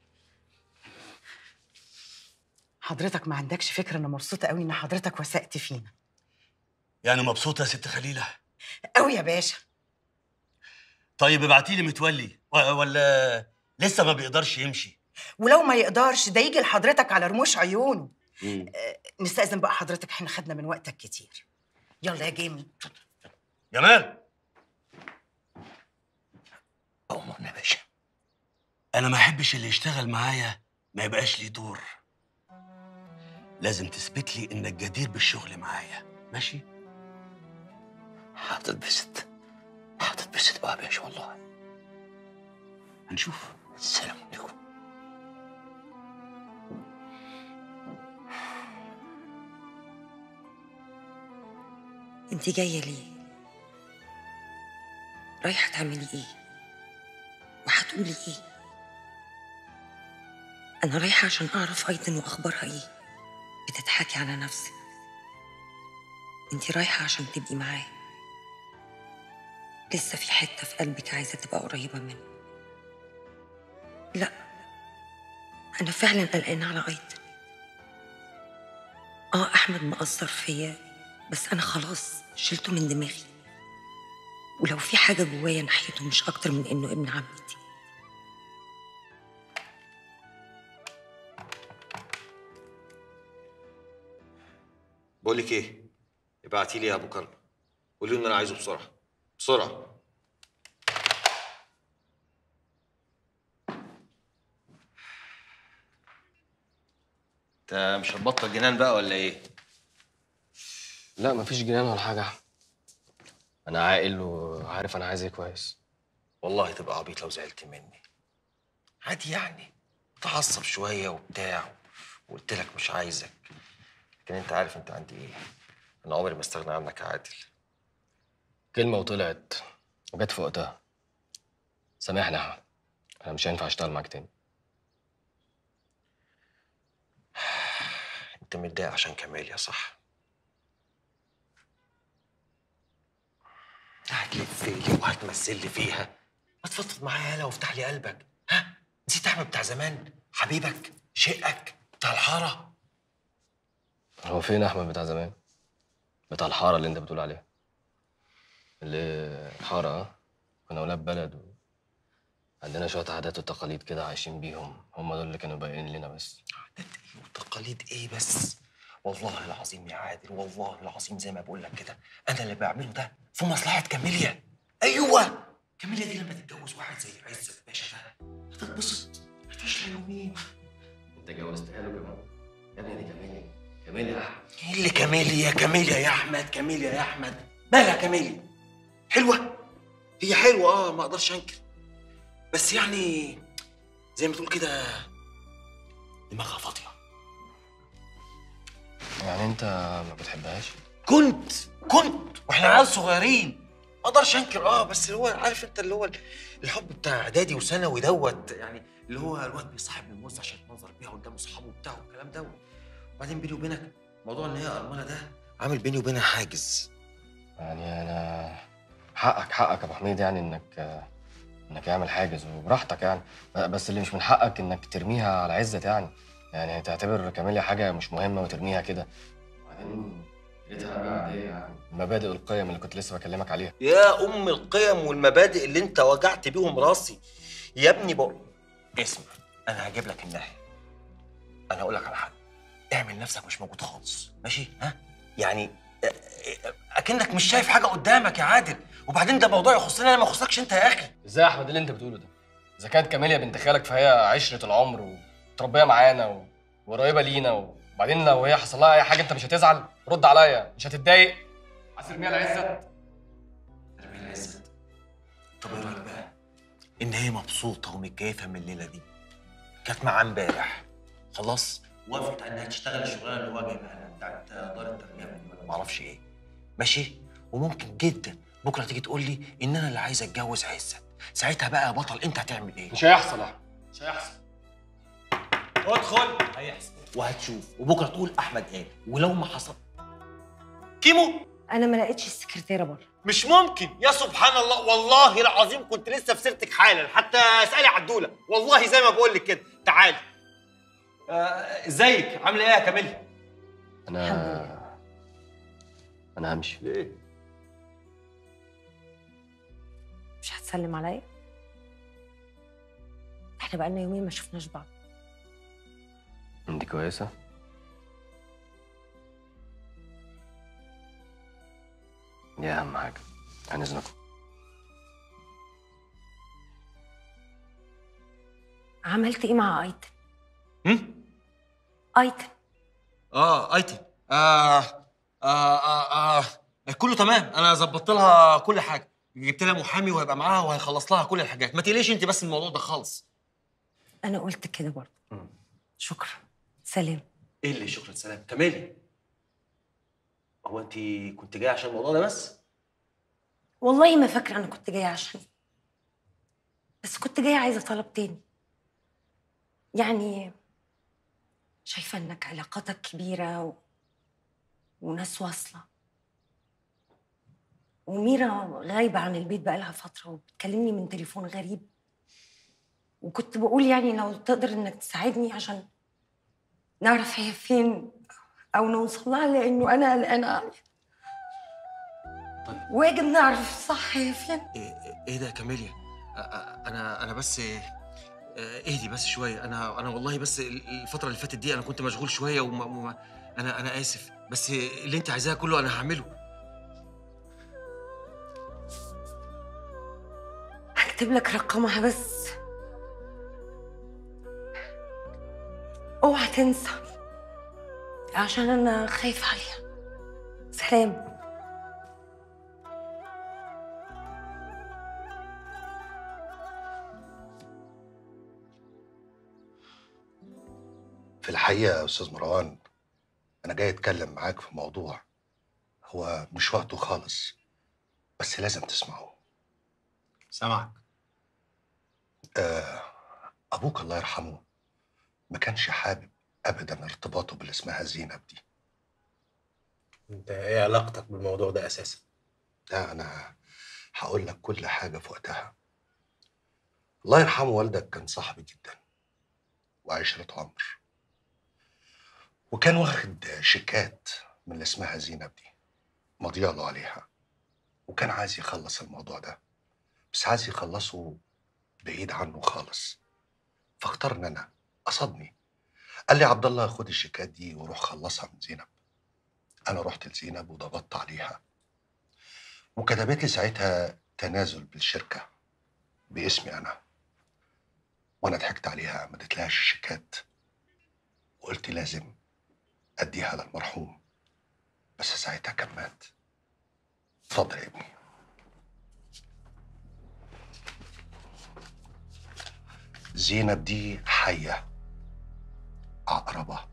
حضرتك ما عندكش فكره، انا مبسوطه قوي ان حضرتك وثقت فينا.
يعني مبسوطه يا ست خليله؟
قوي يا باشا.
طيب ابعتي لي متولي ولا لسه ما بيقدرش يمشي؟
ولو ما يقدرش ده يجي لحضرتك على رموش عيونه. آه نستأذن بقى حضرتك، احنا خدنا من وقتك كتير. يلا يا جيمي.
جمال.
أمرنا يا باشا.
انا ما احبش اللي يشتغل معايا ما يبقاش ليه دور. لازم تثبت لي انك جدير بالشغل معايا، ماشي؟
هتتبسط هتتبسط قوي يا باشا والله.
هنشوف.
السلام عليكم.
انت جايه ليه؟ رايحه تعملي ايه؟ وهتقولي ايه؟ انا رايحه عشان اعرف ايضا واخبارها ايه. بتضحكي على نفسك. انت رايحه عشان تبقي معاه. لسه في حته في قلبك عايزه تبقى قريبه منه. لا انا فعلا قلقانه على ايضا. اه احمد مقصر فيا، بس انا خلاص شلته من دماغي. ولو في حاجه جوايا ناحيته مش اكتر من انه ابن عمتي.
بقول لك ايه، ابعتي لي يا ابو كرم، قولي له ان انا عايزه بسرعه بسرعه. انت مش هتبطل جنان بقى ولا ايه؟
لا مفيش جنان ولا حاجه. انا عاقل وعارف انا عايز ايه كويس.
والله تبقى عبيط لو زعلت مني. عادي يعني، اتعصب شويه وبتاع وقلت لك مش عايزك، لكن انت عارف انت عندي ايه. انا عمري ما استغنى عنك يا عادل. كلمه وطلعت وجت في وقتها. سامحني يا احمد، انا مش هينفع اشتغل معاك تاني. انت متضايق عشان كماليا صح؟ هتلف لي وهتمثل لي فيها، ما تفضفض معايا يالا وافتح لي قلبك. ها، نسيت احمد بتاع زمان، حبيبك شقك بتاع الحاره؟ هو فين احمد بتاع زمان؟ بتاع الحاره اللي انت بتقول عليها؟ اللي الحاره اه كنا اولاد بلد وعندنا شويه عادات وتقاليد كده عايشين بيهم، هم دول اللي كانوا باقيين لنا بس. عادات ايه وتقاليد ايه بس؟ والله العظيم يا عادل، والله العظيم زي ما بقول لك كده، انا اللي بعمله ده في مصلحه كاميليا. ايوه، كاميليا دي لما تتجوز واحد زي عزت باشا ده هتتبسط، هتعيش لها يومين. انت جوزتها له كمان؟ يا ابني دي كاميليا، كاميليا يا احمد. ايه اللي كاميليا؟ كاميليا يا احمد، كاميليا يا احمد، مالها كاميليا؟ حلوه، هي حلوه اه ما اقدرش انكر، بس يعني زي ما تقول كده دماغها فاضيه. يعني انت ما بتحبهاش؟ كنت كنت واحنا عيال صغيرين ما اقدرش انكر اه، بس اللي هو عارف انت اللي هو الحب بتاع اعدادي وثانوي دوت، يعني اللي هو الواد بيصاحب من موز عشان يتمنظر بيها قدام اصحابه وبتاع والكلام ده. وبعدين بيني وبينك موضوع ان هي ارمله ده عامل بيني وبينها حاجز. يعني انا حقك حقك يا ابو حميد، يعني انك انك يعمل حاجز وبراحتك يعني، بس اللي مش من حقك انك ترميها على عزت يعني، يعني تعتبر كاميليا حاجه مش مهمه وترميها كده. وبعدين لقيتها بقى عاديه يعني، المبادئ والقيم اللي كنت لسه بكلمك عليها. يا ام القيم والمبادئ اللي انت وجعت بيهم راسي يا ابني. بقى اسمع، انا هجيب لك الناحيه، انا هقول لك على حاجه، اعمل نفسك مش موجود خالص ماشي؟ ها يعني اكنك مش شايف حاجه قدامك يا عادل، وبعدين ده موضوع يخصني انا ما يخصكش انت يا اخي. ازاي يا احمد اللي انت بتقوله ده؟ اذا كانت كاميليا بنت خالك فهي عشره العمر ومتربيه معانا وقريبه لينا، وبعدين لو هي حصل لها اي حاجه انت مش هتزعل؟ رد عليا، مش هتتضايق؟ عايز ترميها لعزت؟ ارميها لعزت؟ طب ايه رايك بقى ان هي مبسوطه ومتكيفه من الليله دي؟ كانت معاه امبارح خلاص، وافقت انها تشتغل الشغلانه اللي هو جايبها لها بتاعت دار الترجمه ولا ما اعرفش ايه ماشي، وممكن جدا بكره تيجي تقول لي ان انا اللي عايز اتجوز عزت، ساعتها بقى يا بطل انت هتعمل ايه؟ مش هيحصل يا احمد، مش هيحصل. ادخل، هيحصل وهتشوف، وبكره تقول احمد قال، ولو ما حصل كيمو.
انا ما لقيتش السكرتيره بره.
مش ممكن، يا سبحان الله، والله العظيم كنت لسه في سيرتك حالا، حتى اسالي عدوله، والله زي ما بقول لك كده. تعالي. ازيك؟ عامله ايه يا كاميليا؟ انا انا همشي. ليه؟
مش هتسلم عليا؟ احنا بقالنا يومين ما شفناش بعض.
انت كويسه؟ دي اهم حاجه. عن اذنكم.
عملت ايه مع ايتن؟
هم؟
ايتن
اه ايتن آه آه آه آه كله تمام، انا ظبطت لها كل حاجه، جبت لها محامي وهيبقى معاها وهيخلص لها كل الحاجات، ما تقلقيش انت بس الموضوع ده خالص.
انا قلت كده برضه. شكرا، سلام.
ايه اللي شكرا سلام؟ كمالي، هو انت كنت جايه عشان الموضوع ده بس؟
والله ما فاكره انا كنت جايه عشان، بس كنت جايه عايزه طلب تاني. يعني شايفه انك علاقاتك كبيره و... وناس واصله، وميرا غايبه عن البيت بقالها فتره وبتكلمني من تليفون غريب، وكنت بقول يعني لو تقدر انك تساعدني عشان نعرف هي فين او نوصل لها، لانه انا قلقانه. طيب واجب نعرف صح هي فين.
ايه, إيه ده يا كاميليا؟ انا انا بس اهدي بس شويه، انا انا والله بس الفتره اللي فاتت دي انا كنت مشغول شويه وما, وما انا انا اسف، بس اللي انت عايزاه كله انا هعمله.
هكتب لك رقمها بس اوعى تنسى عشان انا خايفه عليها. سلام.
في الحقيقة يا أستاذ مروان، أنا جاي أتكلم معاك في موضوع هو مش وقته خالص، بس لازم تسمعه.
سامعك.
آه أبوك الله يرحمه ما كانش حابب أبدا ارتباطه باللي اسمها زينب دي.
انت ايه علاقتك بالموضوع ده اساسا؟
لا أنا هقول لك كل حاجة في وقتها. الله يرحمه والدك كان صاحبي جدا وعشرة عمر، وكان واخد شيكات من اللي اسمها زينب دي مضياله عليها، وكان عايز يخلص الموضوع ده، بس عايز يخلصه بعيد عنه خالص. فاختار ان انا قصدني، قال لي عبد الله خد الشيكات دي وروح خلصها من زينب. انا رحت لزينب وضغطت عليها وكتبت لي ساعتها تنازل بالشركه باسمي انا، وانا ضحكت عليها، ما اديتلهاش الشيكات وقلت لازم اديها للمرحوم، بس ساعتها كان مات. اتفضل يا ابني. زينب دي حية عقربة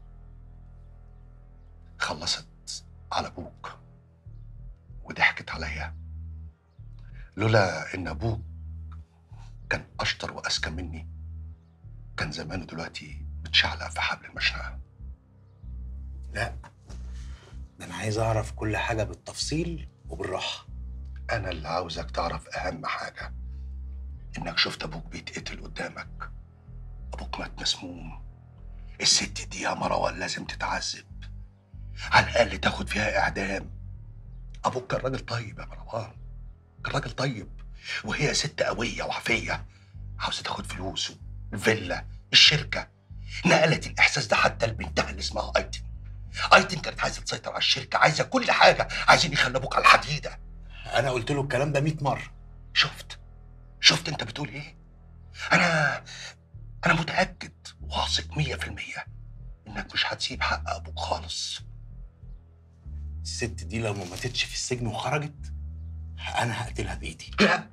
خلصت على ابوك وضحكت عليا. لولا ان ابوك كان اشطر واذكى مني كان زمانه دلوقتي متشعلق في حبل المشنقة.
لا، ده انا عايز اعرف كل حاجه بالتفصيل وبالراحه.
انا اللي عاوزك تعرف اهم حاجه، انك شفت ابوك بيتقتل قدامك. ابوك مات مسموم. الست دي يا مروان لازم تتعذب، على الاقل تاخد فيها اعدام. ابوك كان راجل طيب يا مروان، كان راجل طيب، وهي ست قويه وعافيه عاوزه تاخد فلوسه، الفيلا، الشركه. نقلت الاحساس ده حتى لبنتها اللي اسمها ايتن. ايتن كانت عايزه تسيطر على الشركه، عايزه كل حاجه، عايزين يخلوا ابوك على الحديده.
انا قلت له الكلام ده مئة مره.
شفت شفت انت بتقول ايه؟ انا انا متاكد واثق مية في المية انك مش هتسيب حق ابوك خالص.
الست دي لو ما ماتتش في السجن وخرجت انا هقتلها بايدي.
لا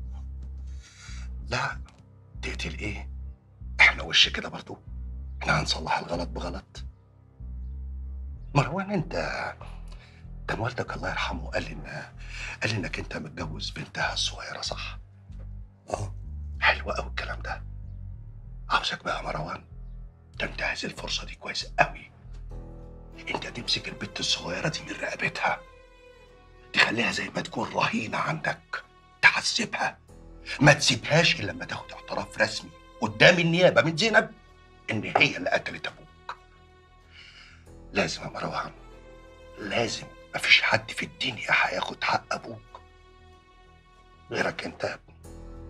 لا، تقتل ايه؟ احنا وش كده برضو، احنا هنصلح الغلط بغلط. مروان انت كان والدك الله يرحمه قال لي ان قال لي انك انت متجوز بنتها الصغيره، صح؟ اه حلو قوي الكلام ده. عاوزك بقى يا مروان تنتهز الفرصه دي كويس قوي. انت تمسك البت الصغيره دي من رقبتها، تخليها زي ما تكون رهينه عندك، تعذبها، ما تسيبهاش الا لما تاخد اعتراف رسمي قدام النيابه من زينب ان هي اللي قتلت ابوك. لازم يا مروان، لازم. مفيش حد في الدنيا هياخد حق ابوك غيرك انت يا ابني.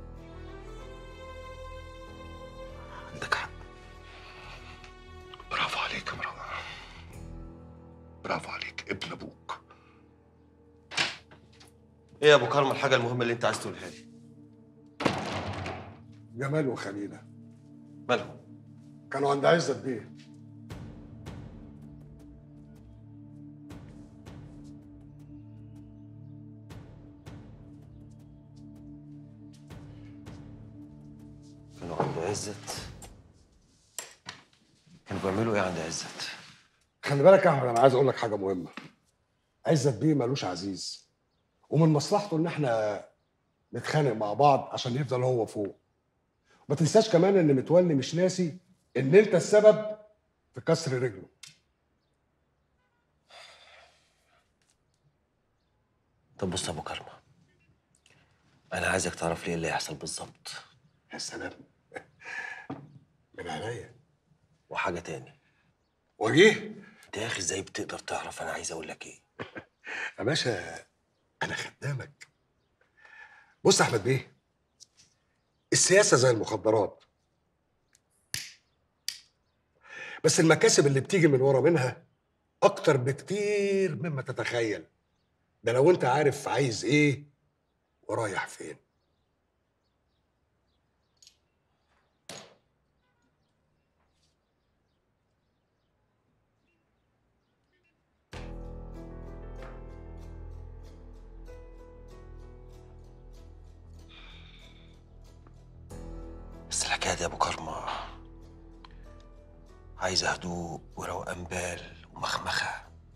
عندك حق.
برافو عليك يا مروان، برافو عليك ابن ابوك.
ايه يا ابو كرم الحاجه المهمه اللي انت عايز تقولها لي؟
جمال وخليله
مالهم؟
كانوا عند عزت بيه.
كانوا عند عزت؟ كانوا بيعملوا ايه عند عزت؟
خلي بالك يا احمد، انا عايز اقول لك حاجه مهمه. عزت بيه مالوش عزيز، ومن مصلحته ان احنا نتخانق مع بعض عشان يفضل هو فوق. ما تنساش كمان ان متولي مش ناسي ان انت السبب في كسر رجله.
طب بص يا ابو كرمه، انا عايزك تعرف لي ايه اللي هيحصل بالظبط.
يا سلام، من عينيا.
وحاجه تاني.
وجيه،
انت يا اخي ازاي بتقدر تعرف انا عايز اقول لك ايه؟
يا باشا انا خدامك. بص يا احمد بيه، السياسه زي المخدرات، بس المكاسب اللي بتيجي من ورا منها اكتر بكتير مما تتخيل. ده لو انت عارف عايز ايه ورايح فين.
بس الحكايه دي يا ابو كرمه عايزة هدوء وروقان بال ومخمخة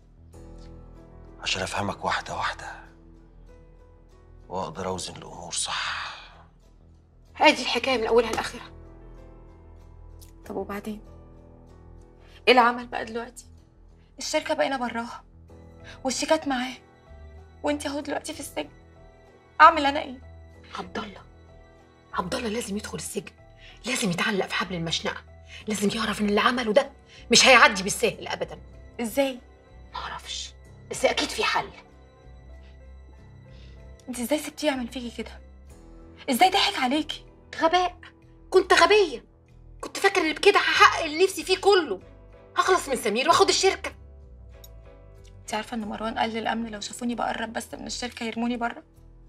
عشان أفهمك واحدة واحدة وأقدر أوزن الأمور صح.
ادي الحكايه من اولها لاخرها.
طب وبعدين؟ ايه العمل بقى دلوقتي؟ الشركه باينه براها والشيكات معاه، وانت اهو دلوقتي في السجن. اعمل انا ايه؟
عبد الله عبد الله لازم يدخل السجن، لازم يتعلق في حبل المشنقه، لازم يعرف ان اللي عمله ده مش هيعدي بالسهل ابدا.
ازاي؟
معرفش، بس اكيد في حل.
انت ازاي سبتيه يعمل فيكي كده؟ ازاي ضحك عليكي؟
غباء، كنت غبيه، كنت فاكره ان بكده هحقق اللي نفسي فيه كله، هخلص من سمير واخد الشركه.
انت عارفه ان مروان قال للامن لو شافوني بقرب بس من الشركه يرموني بره؟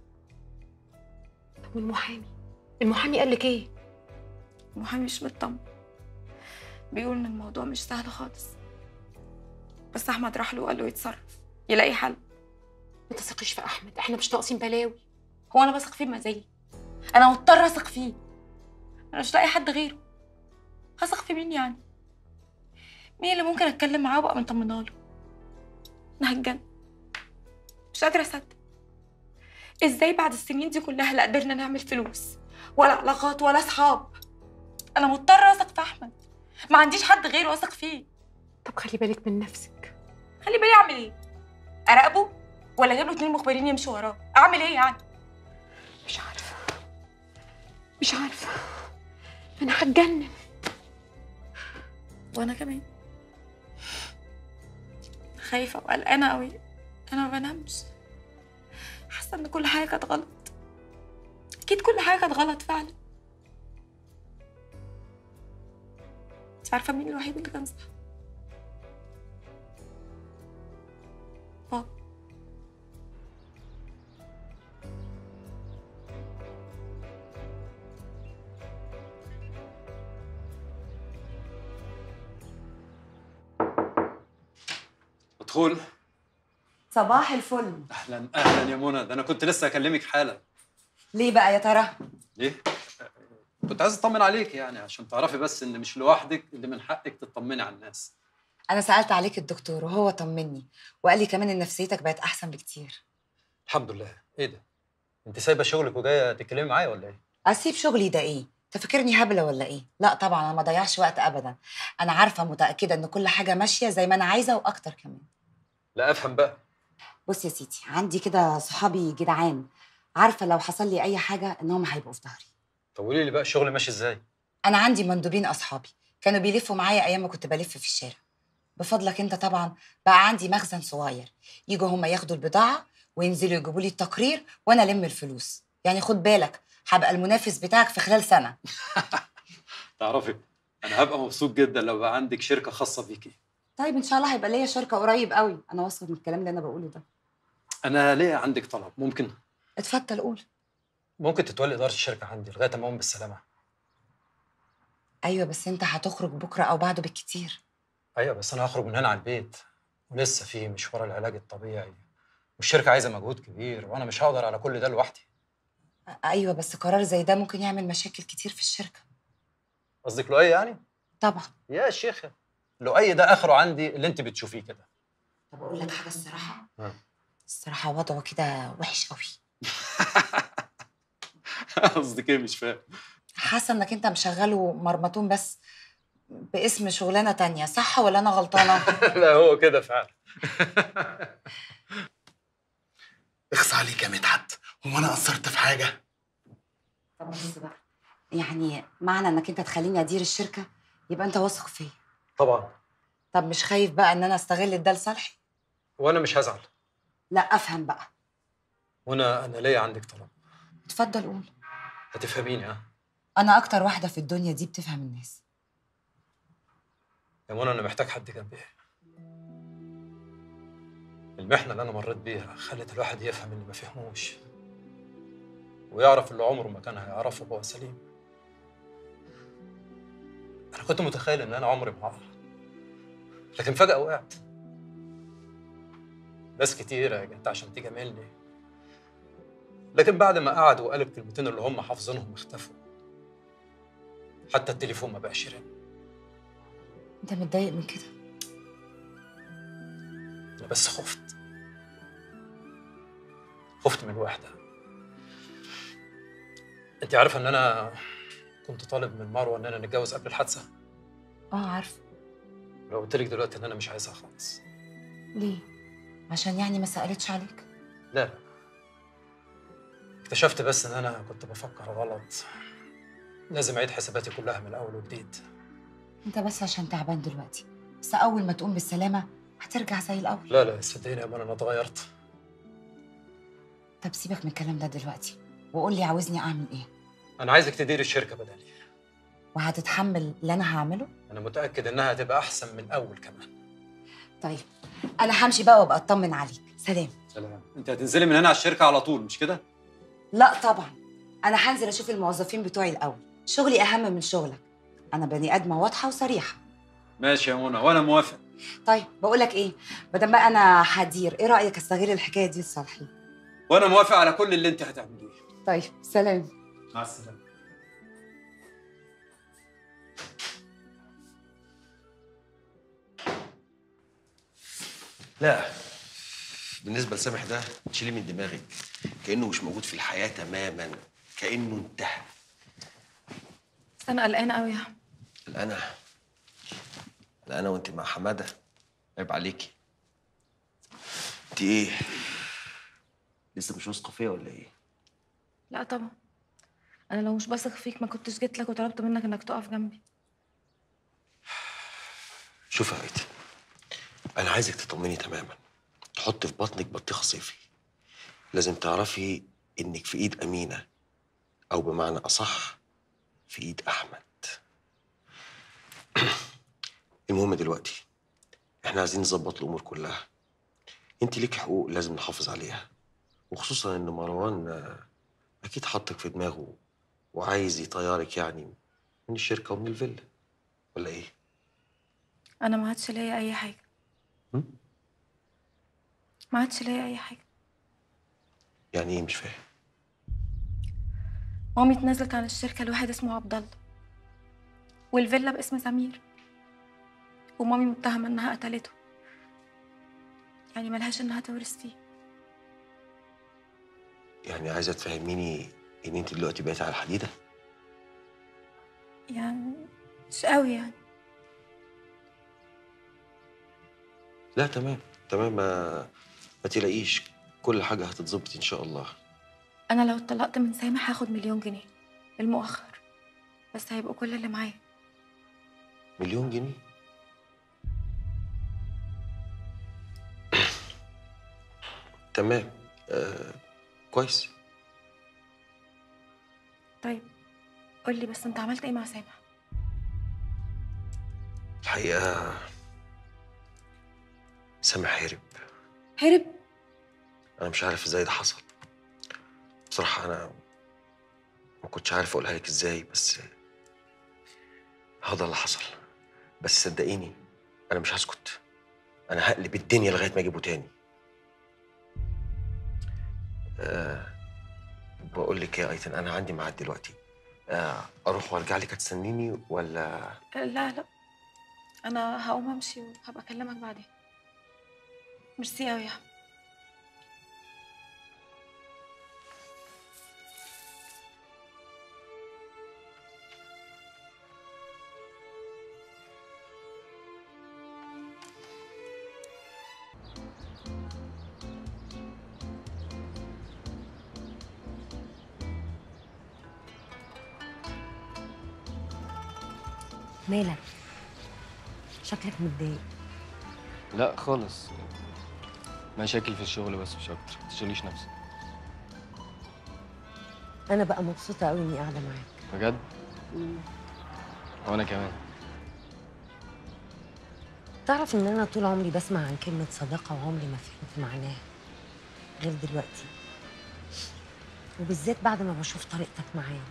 طب والمحامي؟ المحامي قال لك ايه؟
المحامي مش مطمن، بيقول ان الموضوع مش سهل خالص، بس احمد راح له وقال له يتصرف يلاقي حل.
ما تثقيش في احمد، احنا مش ناقصين بلاوي.
هو انا بثق فيه بمزاجي؟ انا مضطره اثق فيه، انا مش لاقي حد غيره. هثق في مين يعني؟ مين اللي ممكن اتكلم معاه وابقى مطمنه له؟ انا هتجنن، مش قادره اصدق ازاي بعد السنين دي كلها لا قدرنا نعمل فلوس ولا علاقات ولا اصحاب. انا مضطره اثق في احمد، ما عنديش حد غيره اثق فيه.
طب خلي بالك من نفسك.
خلي بالي اعمل ايه؟ اراقبه ولا اجيب له اتنين مخبرين يمشوا وراه؟ اعمل ايه يعني؟
مش عارفه مش عارفه انا هتجنن.
وانا كمان خايفه وقلقانه قوي، انا ما بنامش، حاسه ان كل حاجه كانت غلط. اكيد كل حاجه كانت غلط فعلا. انت عارفه مين الوحيد اللي كان صح؟ بابا.
ادخل.
صباح الفل.
اهلا اهلا يا منى، ده انا كنت لسه اكلمك حالا.
ليه بقى يا ترى؟
ليه؟ كنت عايز اطمن عليك يعني عشان تعرفي بس ان مش لوحدك اللي من حقك تطمني على الناس.
انا سالت عليك الدكتور وهو طمني وقال لي كمان ان نفسيتك بقت احسن بكتير.
الحمد لله. ايه ده؟ انت سايبه شغلك وجايه تتكلمي معايا ولا ايه؟
اسيب شغلي ده ايه؟ تفكرني هبله ولا ايه؟ لا طبعا انا ما ضيعش وقت ابدا. انا عارفه متاكده ان كل حاجه ماشيه زي ما انا عايزه واكتر كمان.
لا افهم بقى.
بص يا سيدي، عندي كده صحابي جدعان، عارفه لو حصل لي اي حاجه انهم هيبقوا في ظهري.
طب قولي لي بقى الشغل ماشي ازاي؟
انا عندي مندوبين اصحابي كانوا بيلفوا معايا ايام ما كنت بلف في الشارع. بفضلك انت طبعا بقى عندي مخزن صغير، يجوا هم ياخدوا البضاعه وينزلوا يجيبوا لي التقرير وانا الم الفلوس. يعني خد بالك هبقى المنافس بتاعك في خلال سنه.
تعرفي انا هبقى مبسوط جدا لو بقى عندك شركه خاصه بيكي.
طيب ان شاء الله هيبقى ليا شركه قريب قوي، انا واثقه من الكلام اللي انا بقوله ده.
انا ليه عندك طلب ممكن؟
اتفضل قول.
ممكن تتولي اداره الشركه عندي لغايه ما اقوم بالسلامه.
ايوه بس انت هتخرج بكره او بعده بالكتير.
ايوه بس انا هخرج من هنا على البيت ولسه في مشوار العلاج الطبيعي والشركه عايزه مجهود كبير وانا مش هقدر على كل ده لوحدي.
ايوه بس قرار زي ده ممكن يعمل مشاكل كتير في الشركه.
قصدك لؤي يعني؟
طبعا.
يا شيخه لؤي ده اخره عندي اللي انت بتشوفيه كده.
طب اقول لك حاجه الصراحه؟ الصراحه وضعه كده وحش قوي.
قصدك ايه مش فاهم؟
حاسه انك انت مشغله مرمطون بس باسم شغلانه تانية، صح ولا انا غلطانه؟
لا هو كده فعلا.
اخص عليك يا مدحت، هو انا قصرت في حاجه؟
طب بص بقى، يعني معنى انك انت تخليني ادير الشركه يبقى انت واثق فيا.
طبعا.
طب مش خايف بقى ان انا استغل ده لصالحي؟
وانا مش هزعل.
لا افهم بقى.
وانا انا ليا عندك طلب.
اتفضل قول.
هتفهميني ها؟
انا اكتر واحده في الدنيا دي بتفهم الناس.
يا منى انا محتاج حد جنبي. المحنه اللي انا مريت بيها خلت الواحد يفهم اللي ما فهموش ويعرف اللي عمره ما كان هيعرفه وهو سليم. انا كنت متخيل ان انا عمري ما هقع، لكن فجاه وقعت. ناس كتيره جت عشان تجاملني، لكن بعد ما قعدوا وقالوا الكلمتين اللي هم حافظينهم اختفوا. حتى التليفون ما بقاش يرن.
انت متضايق من كده؟
انا بس خفت خفت من الوحده. انت عارفه ان انا كنت طالب من مروه اننا نتجوز قبل الحادثه؟
اه عارفه.
لو قلت لك دلوقتي ان انا مش عايزها خالص.
ليه؟ عشان يعني ما سألتش عليك؟
لا لا، اكتشفت بس ان انا كنت بفكر غلط، لازم اعيد حساباتي كلها من الاول وجديد.
انت بس عشان تعبان دلوقتي، بس اول ما تقوم بالسلامه هترجع زي الاول.
لا لا صدقيني يا منى انا اتغيرت.
طب سيبك من الكلام ده دلوقتي وقول لي عاوزني اعمل ايه؟
انا عايزك تديري الشركه بدالي.
وهتتحمل اللي انا هعمله؟
انا متاكد انها هتبقى احسن من الاول كمان.
طيب انا همشي بقى وابقى اطمن عليك. سلام.
سلام. انت هتنزلي من هنا على الشركه على طول مش كده؟
لا طبعا، انا هنزل اشوف الموظفين بتوعي الاول، شغلي اهم من شغلك. انا بني ادمه واضحه وصريحه.
ماشي يا منى وانا موافق.
طيب بقول لك ايه، بدل بقى انا هدير، ايه رايك استغل الحكايه دي لصالحي؟
وانا موافق على كل اللي انت هتعمليه.
طيب سلام.
مع السلامه.
لا، بالنسبه لسامح ده تشيليه من دماغك، كانه مش موجود في الحياه تماما، كانه انتهى.
بس انا قلقانه قوي يا عم.
الأنا الأنا وأنت مع حمادة، عيب عليكي. أنت إيه؟ لسه مش واثقة فيا ولا إيه؟
لا طبعا، انا لو مش بثق فيك ما كنتش جيت لك وطلبت منك انك تقف جنبي.
شوفي يا ايتي، أنا عايزك تطمني تماما، تحطي في بطنك بطيخة صيفي. لازم تعرفي إنك في إيد أمينة، أو بمعنى أصح في إيد أحمد. المهم دلوقتي احنا عايزين نظبط الامور كلها. انت ليك حقوق لازم نحافظ عليها، وخصوصا ان مروان آه، اكيد حطك في دماغه وعايز يطيرك يعني من الشركه ومن الفيلا، ولا ايه؟
انا ما عادش ليا اي حاجه.
هم؟
ما عادش ليا اي حاجه.
يعني ايه؟ مش فاهم.
مامي اتنازلت عن الشركه لواحد اسمه عبد الله، والفيلا باسم سمير، ومامي متهمه انها قتلته، يعني ملهاش انها تورث فيه.
يعني عايزه تفهميني ان انت دلوقتي بقيتي على الحديده؟
يعني مش قوي يعني.
لا تمام تمام، ما ما تلاقيش، كل حاجه هتتظبط ان شاء الله.
انا لو اتطلقت من سامح هاخد مليون جنيه المؤخر، بس هيبقوا كل اللي معايا.
مليون جنيه؟ تمام، آه كويس.
طيب قول لي بس انت عملت ايه مع سامح؟
الحقيقه سامح هرب.
هرب؟
انا مش عارف ازاي ده حصل بصراحه. انا ما كنتش عارف اقولها لك ازاي، بس هذا اللي حصل. بس صدقيني انا مش هسكت، انا هقلب الدنيا لغايه ما اجيبه تاني. أه بقول لك يا ايتن، انا عندي ميعاد دلوقتي، أه اروح وارجع لك هتستنيني ولا؟
لا لا، انا هقوم امشي وهبقى اكلمك بعدين. ميرسي قوي يا عم.
مالك؟ شكلك متضايق.
لا خالص، مشاكل في الشغل بس مش اكتر، ما تشغليش نفسك.
انا بقى مبسوطه قوي اني قاعده معاك.
بجد؟ وانا كمان.
تعرف ان انا طول عمري بسمع عن كلمه صداقه وعمري ما فهمت معناها غير دلوقتي، وبالذات بعد ما بشوف طريقتك معايا.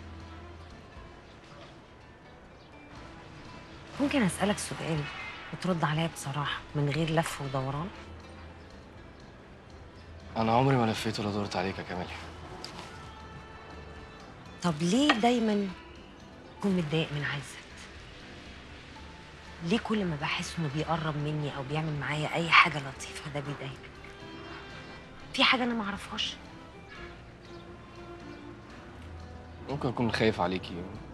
ممكن اسالك سؤال وترد عليا بصراحه من غير لف ودوران؟
انا عمري ما لفيت ولا دورت عليك يا كمال.
طب ليه دايما تكون متضايق من عايزة؟ ليه كل ما بحس انه بيقرب مني او بيعمل معايا اي حاجه لطيفه ده بيضايقك؟ في حاجه انا ما اعرفهاش؟
ممكن اكون خايف عليكي،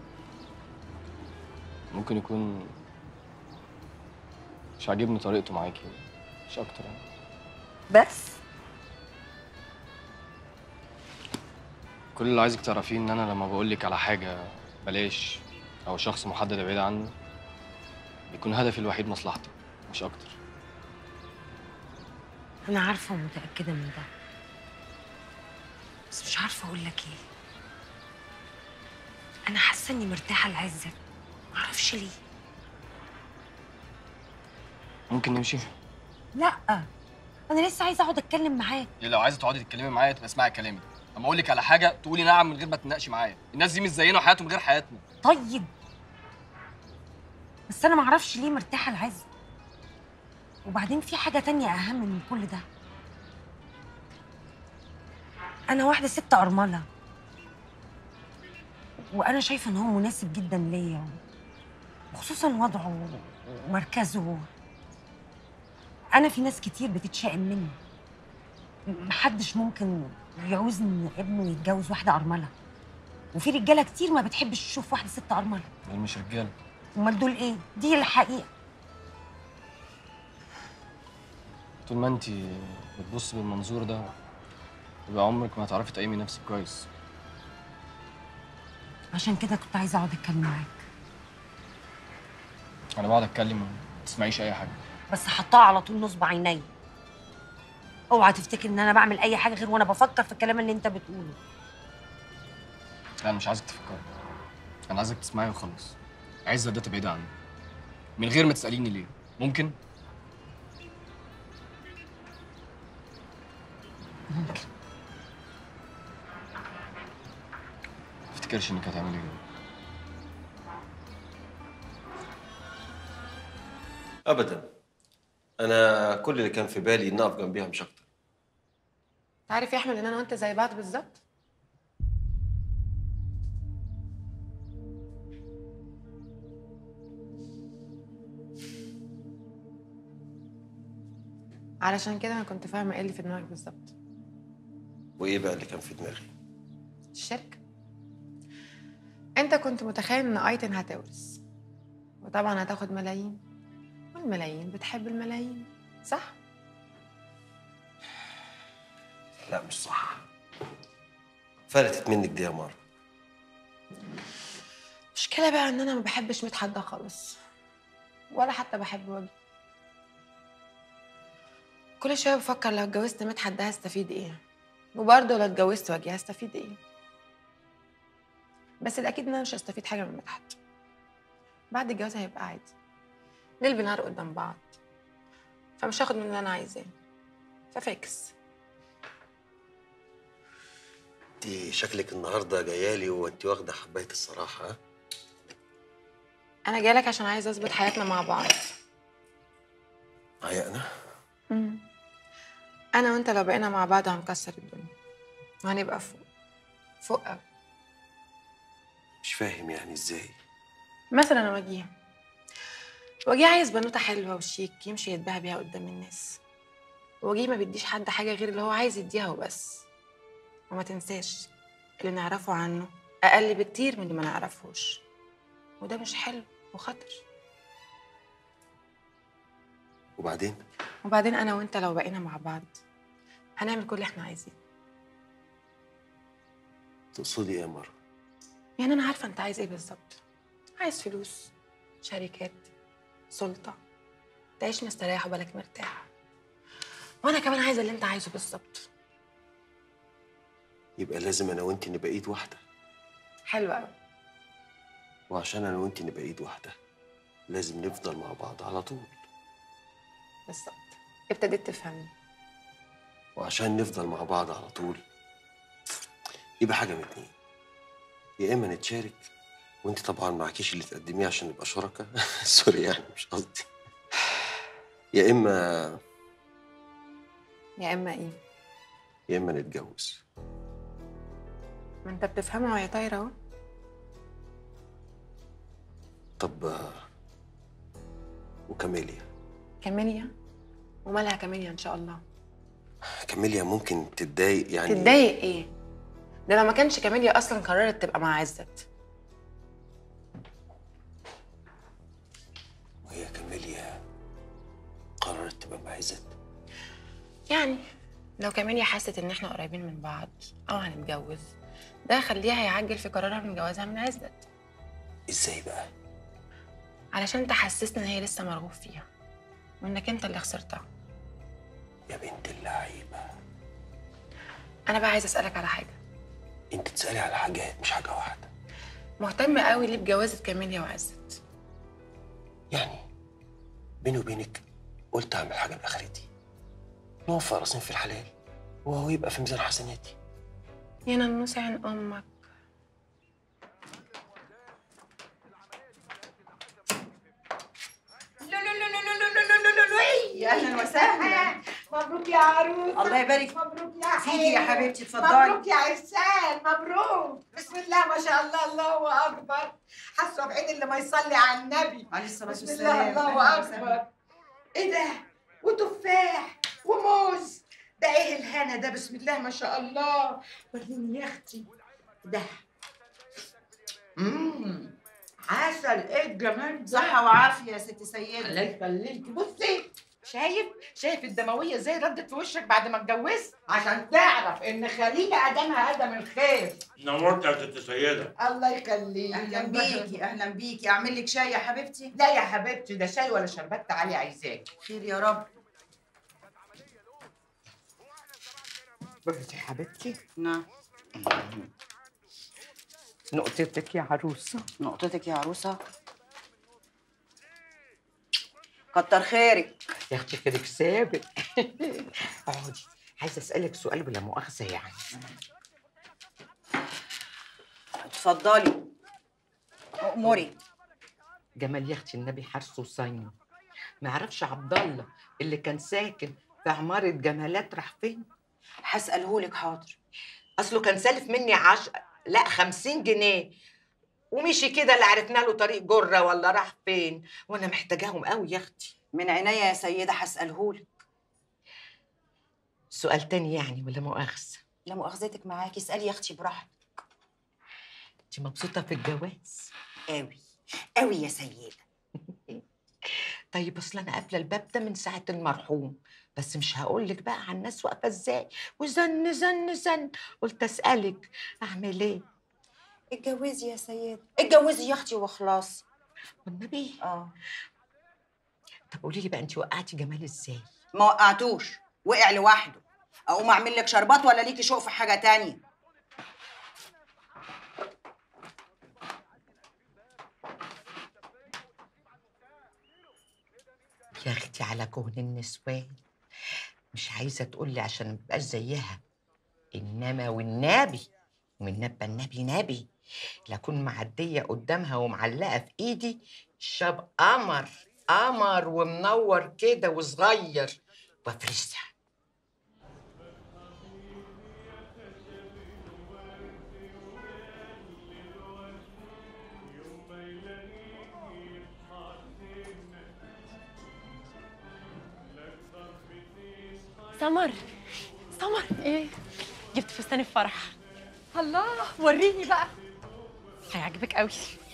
ممكن يكون مش عاجبني طريقته معاكي، مش اكتر يعني.
بس
كل اللي عايزك تعرفيه ان انا لما بقول لك على حاجه بلاش او شخص محدد ابعد عنه، بيكون هدفي الوحيد مصلحتك مش اكتر.
انا عارفه ومتاكده من ده، بس مش عارفه اقول لك ايه. انا حاسه اني مرتاحه لعزت، معرفش ليه.
ممكن نمشي؟
لا، انا لسه عايزه اقعد اتكلم معاك.
إيه لو عايزه تقعدي تتكلمي معايا تبقى اسمعي كلامي، اما اقول لك على حاجه تقولي نعم من غير ما تناقشي معايا. الناس دي مش زينا وحياتهم غير حياتنا.
طيب، بس انا معرفش ليه مرتاحه لعزت. وبعدين في حاجه تانية اهم من كل ده. انا واحده ست ارمله، وانا شايفه ان هو مناسب جدا ليا، وخصوصا وضعه ومركزه. انا في ناس كتير بتتشائم مني، محدش ممكن يعوز ان ابنه يتجوز واحده ارمله، وفي رجاله كتير ما بتحبش تشوف واحده ست ارمله.
دول مش رجاله.
امال دول ايه؟ دي الحقيقه.
طول ما انت بتبصي بالمنظور ده يبقى عمرك ما هتعرفي تقيمي نفسك كويس.
عشان كده كنت عايزه اقعد اتكلم معاك.
انا بقعد اتكلم وما تسمعيش اي حاجه.
بس حطها على طول نصب عيني. اوعى تفتكر ان انا بعمل اي حاجه غير وانا بفكر في الكلام اللي انت بتقوله.
لا انا مش عايزك تفكري، انا عايزك تسمعي وخلاص. عزت ده تبعدي عني من غير ما تساليني ليه. ممكن؟
ممكن.
ما افتكرش انك هتعملي كده.
ابدا، انا كل اللي كان في بالي اني اقف جنبيها مش اكتر.
عارف يا احمد ان انا وانت زي بعض بالظبط. علشان كده انا كنت فاهمه ايه اللي في دماغك بالظبط.
وايه بقى اللي كان في دماغي؟
الشركه. انت كنت متخيل ان ايتن هتورث، وطبعا هتاخد ملايين، والملايين بتحب الملايين، صح؟
لا مش صح، فلتت منك دي يا مارو.
المشكله بقى ان انا ما بحبش مدحت ده خالص، ولا حتى بحب وجهي. كل شويه بفكر لو اتجوزت مدحت ده هستفيد ايه، وبرضه لو اتجوزت وجهي هستفيد ايه. بس الاكيد ان انا مش هستفيد حاجه من مدحت. بعد الجواز هيبقى عادي، ليل بنهار قدام بعض، فمش هاخد من اللي انا عايزاه، ففاكس.
انت شكلك النهارده جايالي وانت واخده حبايه الصراحه. ها؟
انا جايلك عشان عايزه اظبط حياتنا مع بعض.
عيقنا؟
امم انا وانت لو بقينا مع بعض هنكسر الدنيا، وهنبقى فوق فوق قوي.
مش فاهم يعني ازاي؟
مثلا وجيه وجيه عايز بنوته حلوه وشيك يمشي يتباهى بيها قدام الناس. وجيه ما بيديش حد حاجه غير اللي هو عايز يديها وبس. وما تنساش اللي نعرفه عنه اقل بكتير من اللي ما نعرفهوش، وده مش حلو وخطر.
وبعدين؟
وبعدين انا وانت لو بقينا مع بعض هنعمل كل اللي احنا عايزينه.
تقصدي ايه يا مارو؟
يعني انا عارفه انت عايز ايه بالظبط. عايز فلوس، شركات، سلطه، تعيش مستريح وبالك مرتاح. وانا كمان عايزه اللي انت عايزه بالظبط.
يبقى لازم انا وانت نبقى ايد واحده.
حلو قوي.
وعشان انا وانت نبقى ايد واحده لازم نفضل مع بعض على طول.
بالظبط، ابتديت تفهمني.
وعشان نفضل مع بعض على طول يبقى حاجه من اتنين، يا اما نتشارك وانت طبعا معكيش اللي تقدميه عشان نبقى شركاء سوري يعني مش قصدي، يا اما
يا اما ايه؟
يا اما نتجوز.
ما انت بتفهمها وهي طايره اهو.
طب وكاميليا.
كاميليا؟ ومالها كاميليا ان شاء الله؟
كاميليا ممكن تتضايق يعني.
تتضايق ايه؟ ده لو ما كانش كاميليا اصلا قررت تبقى مع عزت.
وهي كاميليا قررت تبقى مع عزت؟
يعني لو كاميليا حست ان احنا قريبين من بعض او هنتجوز، ده يخليها يعجل في قرارها من جوازها من عزت.
ازاي بقى؟
علشان تحسسنا ان هي لسه مرغوب فيها وانك انت اللي خسرتها.
يا بنت اللعيبه.
انا بقى عايزه اسالك على حاجه.
انت تسالي على حاجات مش حاجه واحده.
مهتم قوي ليه بجوازه كاميليا وعزت؟
يعني بيني وبينك قلت اعمل حاجه باخرتي، نوفق راسين في الحلال وهو يبقى في ميزان حسناتي.
يا ننوس عين امك.
يا اهلا وسهلا.
مبروك يا عروسه.
الله يبارك.
مبروك يا
فيكي يا
حلوة.
حبيبتي، اتفضلي.
مبروك يا عرسان، مبروك. بسم الله ما شاء الله، الله اكبر. حسوا بعين اللي ما يصلي على النبي
عليه الصلاه
بسم
والسلام.
الله الله اكبر. ايه ده؟ وتفاح وموز، ده ايه الهنا ده؟ بسم الله ما شاء الله. وريني يا اختي ده. امم عسل، ايه الجمال ده؟
صحه وعافيه يا ست سيده.
الله يخليكي. بصي، شايف شايف الدمويه ازاي ردت في وشك بعد ما اتجوزت؟ عشان تعرف ان خليله ادمها ادم الخير.
نورت يا ست سيده.
الله يخليك.
اهلا بيكي اهلا بيكي. اعمل لك شاي يا حبيبتي؟
لا يا حبيبتي، ده شاي ولا شربات، تعالي عايزاك.
خير يا رب.
بصي يا حبيبتي.
نعم.
نقطتك يا عروسه.
نقطتك يا عروسه. كتر خيرك
يا اختي، خيرك سابق. اقعدي، عايزه اسالك سؤال بلا مؤاخذه يعني.
اتفضلي اموري.
جمال يا اختي النبي حارسه وصاينه. ما يعرفش عبد الله اللي كان ساكن في عماره جمالات راح فين؟
هسالهولك حاضر.
اصله كان سالف مني عش لا خمسين جنيه ومشي كده، لا عرفنا له طريق جره ولا راح فين، وانا محتاجاهم قوي يا اختي.
من عينيا يا سيده هسالهولك.
سؤال تاني يعني ولا مؤاخذه؟
لا مؤاخذتك معاكي، اسالي يا اختي براحتك.
انت مبسوطه في الجواز؟
قوي قوي يا سيده.
طيب اصل انا قافله الباب ده من ساعه المرحوم، بس مش هقول لك بقى على الناس واقفه ازاي وزن زن زن، قلت اسالك اعمل ايه؟
اتجوزي يا سيده، اتجوزي يا اختي وخلاص.
والنبي؟
اه.
طب قولي لي بقى، انت وقعتي جمال ازاي؟
ما وقعتوش، وقع لوحده. اقوم اعمل لك شربات ولا ليكي شوق في حاجه تانية؟
يا اختي على كهن النسوان، مش عايزه تقولي عشان ما تبقاش زيها، انما والنبي ومن نبى النبي نبي لاكون معديه قدامها ومعلقه في ايدي شاب قمر قمر ومنور كده وصغير وافرسها.
سمر سمر ايه؟ جبت فستان الفرح.
الله، وريني بقى.
هيعجبك قوي.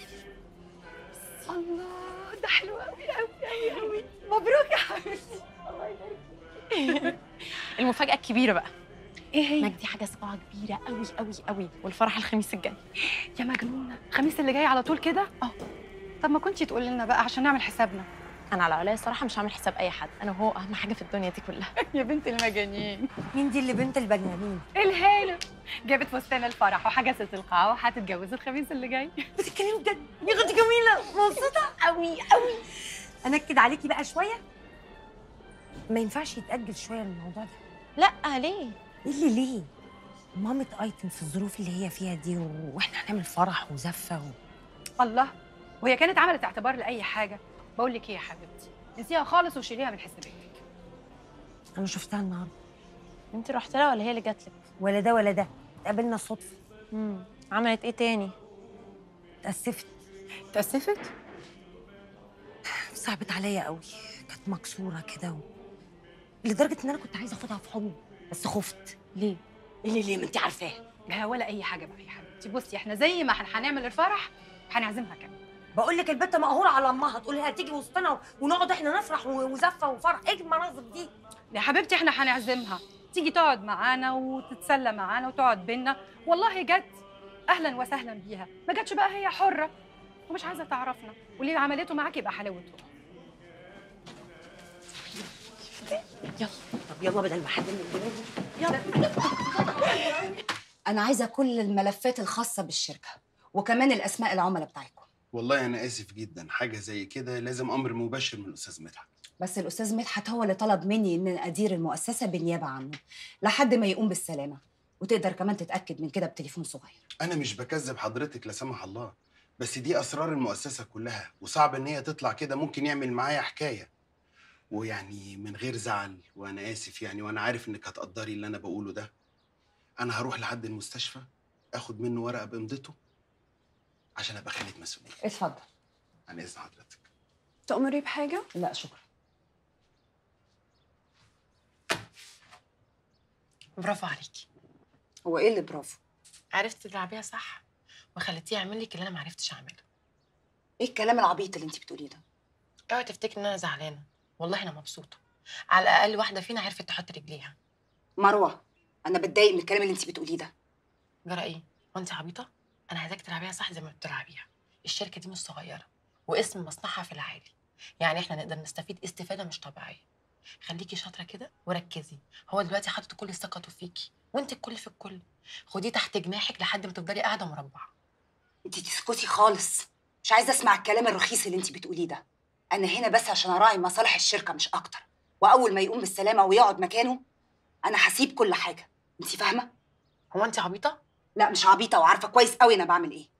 الله، ده حلو قوي قوي قوي قوي. مبروك يا حبيبتي. الله يبارك.
المفاجأة الكبيرة بقى.
ايه هي؟
مجدي حجز قاعة كبيرة قوي قوي قوي، والفرح الخميس الجاي.
يا مجنونة، الخميس اللي جاي على طول كده؟ اه. طب ما كنتي تقولي لنا بقى عشان نعمل حسابنا.
انا على عليا الصراحة مش هعمل حساب اي حد، انا وهو اهم حاجة في الدنيا دي كلها.
يا بنت المجانين.
مين دي اللي بنت البنيانين؟
الهالة جابت فستان الفرح وحجزت القاعة وهتتجوز الخميس اللي جاي.
بتتكلمي بجد؟ يا اختي جميلة، مبسوطة قوي قوي. انكد عليكي بقى شوية؟ ما ينفعش يتأجل شوية الموضوع ده؟
لا ليه؟
ايه اللي ليه؟ مامة ايتن في الظروف اللي هي فيها دي واحنا هنعمل فرح وزفة و...
الله، وهي كانت عملت اعتبار لأي حاجة. بقول لك ايه يا حبيبتي، انسيها خالص وشيليها من حساباتك.
انا شفتها النهارده.
انت رحت لها ولا هي اللي جات لك؟
ولا ده ولا ده، اتقابلنا صدفة.
امم عملت ايه تاني؟
اتأسفت.
اتأسفت؟
صعبت عليا قوي، كانت مكسوره كده و... لدرجه ان انا كنت عايزه اخدها في حضني بس خفت.
ليه؟
اللي ليه ما انت عارفاه.
لا ولا اي حاجه بقى يا حبيبتي. بصي احنا زي ما هن- هنعمل الفرح هنعزمها كمان.
بقول لك البت مقهوره على امها، تقول لها تيجي وسطنا ونقعد احنا نفرح و- وزفه وفرح، ايه المناظر دي؟
يا حبيبتي احنا هنعزمها تيجي تقعد معانا وتتسلى معانا وتقعد بينا. والله جت اهلا وسهلا بيها، ما جاتش بقى هي حره ومش عايزه تعرفنا، واللي عملته معاك يبقى حلاوته.
يلا طب يلا بدل ما حد من يلا.
انا عايزه كل الملفات الخاصه بالشركه وكمان الاسماء العملاء بتاعتكم.
والله انا اسف جدا، حاجه زي كده لازم امر مباشر من الاستاذ مدحت.
بس الاستاذ مدحت هو اللي طلب مني ان ادير المؤسسه بالنيابه عنه لحد ما يقوم بالسلامه، وتقدر كمان تتاكد من كده بتليفون صغير.
انا مش بكذب حضرتك لا سمح الله، بس دي اسرار المؤسسه كلها وصعب ان هي تطلع كده، ممكن يعمل معايا حكايه. ويعني من غير زعل، وانا اسف يعني، وانا عارف انك هتقدري اللي انا بقوله ده، انا هروح لحد المستشفى اخد منه ورقه بامضته عشان ابقى خالة مسؤوليه.
اتفضل.
عن اذن حضرتك.
تأمري بحاجه؟
لا شكرا.
برافو عليكي.
هو ايه اللي برافو؟
عرفتي تلعبيها صح وخليتيه يعمل لك اللي انا ما عرفتش اعمله.
ايه الكلام العبيط اللي انت بتقوليه ده؟
اوعي تفتكري ان انا زعلانه، والله انا مبسوطه. على الاقل واحده فينا عرفت تحط رجليها.
مروه انا بتضايق من الكلام اللي انت بتقوليه ده.
جرى ايه؟ وانت عبيطه؟ انا عايزاك تلعبيها صح زي ما بتلعبيها. الشركه دي مش صغيره واسم مصنعها في العالي، يعني احنا نقدر نستفيد استفاده مش طبيعيه. خليكي شاطره كده وركزي، هو دلوقتي حاطط كل ثقته فيكي وانت الكل في الكل. خديه تحت جناحك لحد ما تفضلي قاعده مربعه.
انت تسكتي خالص، مش عايزه اسمع الكلام الرخيص اللي انت بتقوليه ده. انا هنا بس عشان اراعي مصالح الشركه مش اكتر، واول ما يقوم بالسلامه ويقعد مكانه انا هسيب كل حاجه. انت فاهمه؟
هو انت عبيطه؟
لا مش عبيطه، وعارفه كويس قوي انا بعمل ايه.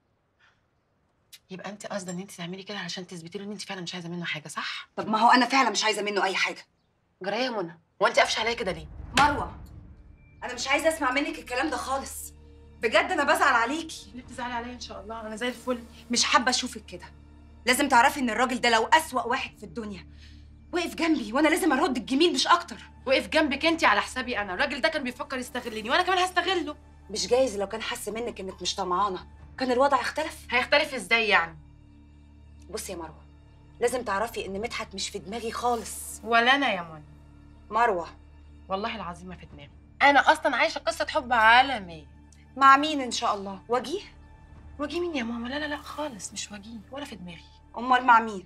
يبقى انت قاصده ان انت تعملي كده علشان تثبتي له ان انت فعلا مش عايزه منه حاجه، صح؟
طب ما هو انا فعلا مش عايزه منه اي حاجه.
جرى ايه يا منى؟ هو انت قافشه عليا كده ليه؟
مروه انا مش عايزه اسمع منك الكلام ده خالص، بجد انا بزعل عليكي.
ليه بتزعلي عليا؟ ان شاء الله انا زي الفل.
مش حابه اشوفك كده. لازم تعرفي ان الراجل ده لو اسوأ واحد في الدنيا وقف جنبي، وانا لازم ارد الجميل مش اكتر.
وقف جنبك انت على حسابي انا. الراجل ده كان بيفكر يستغلني وانا كمان هستغله.
مش جايز لو كان حس منك انك مش طمعانه كان الوضع اختلف؟
هيختلف ازاي يعني؟
بصي يا مروه، لازم تعرفي ان مدحت مش في دماغي خالص.
ولا انا يا منى.
مروه
والله العظيم ما في دماغي. انا اصلا عايشه قصه حب عالمي.
مع مين ان شاء الله؟ وجيه؟
وجيه مين يا ماما؟ لا لا لا خالص مش وجيه ولا في دماغي.
امال مع مين؟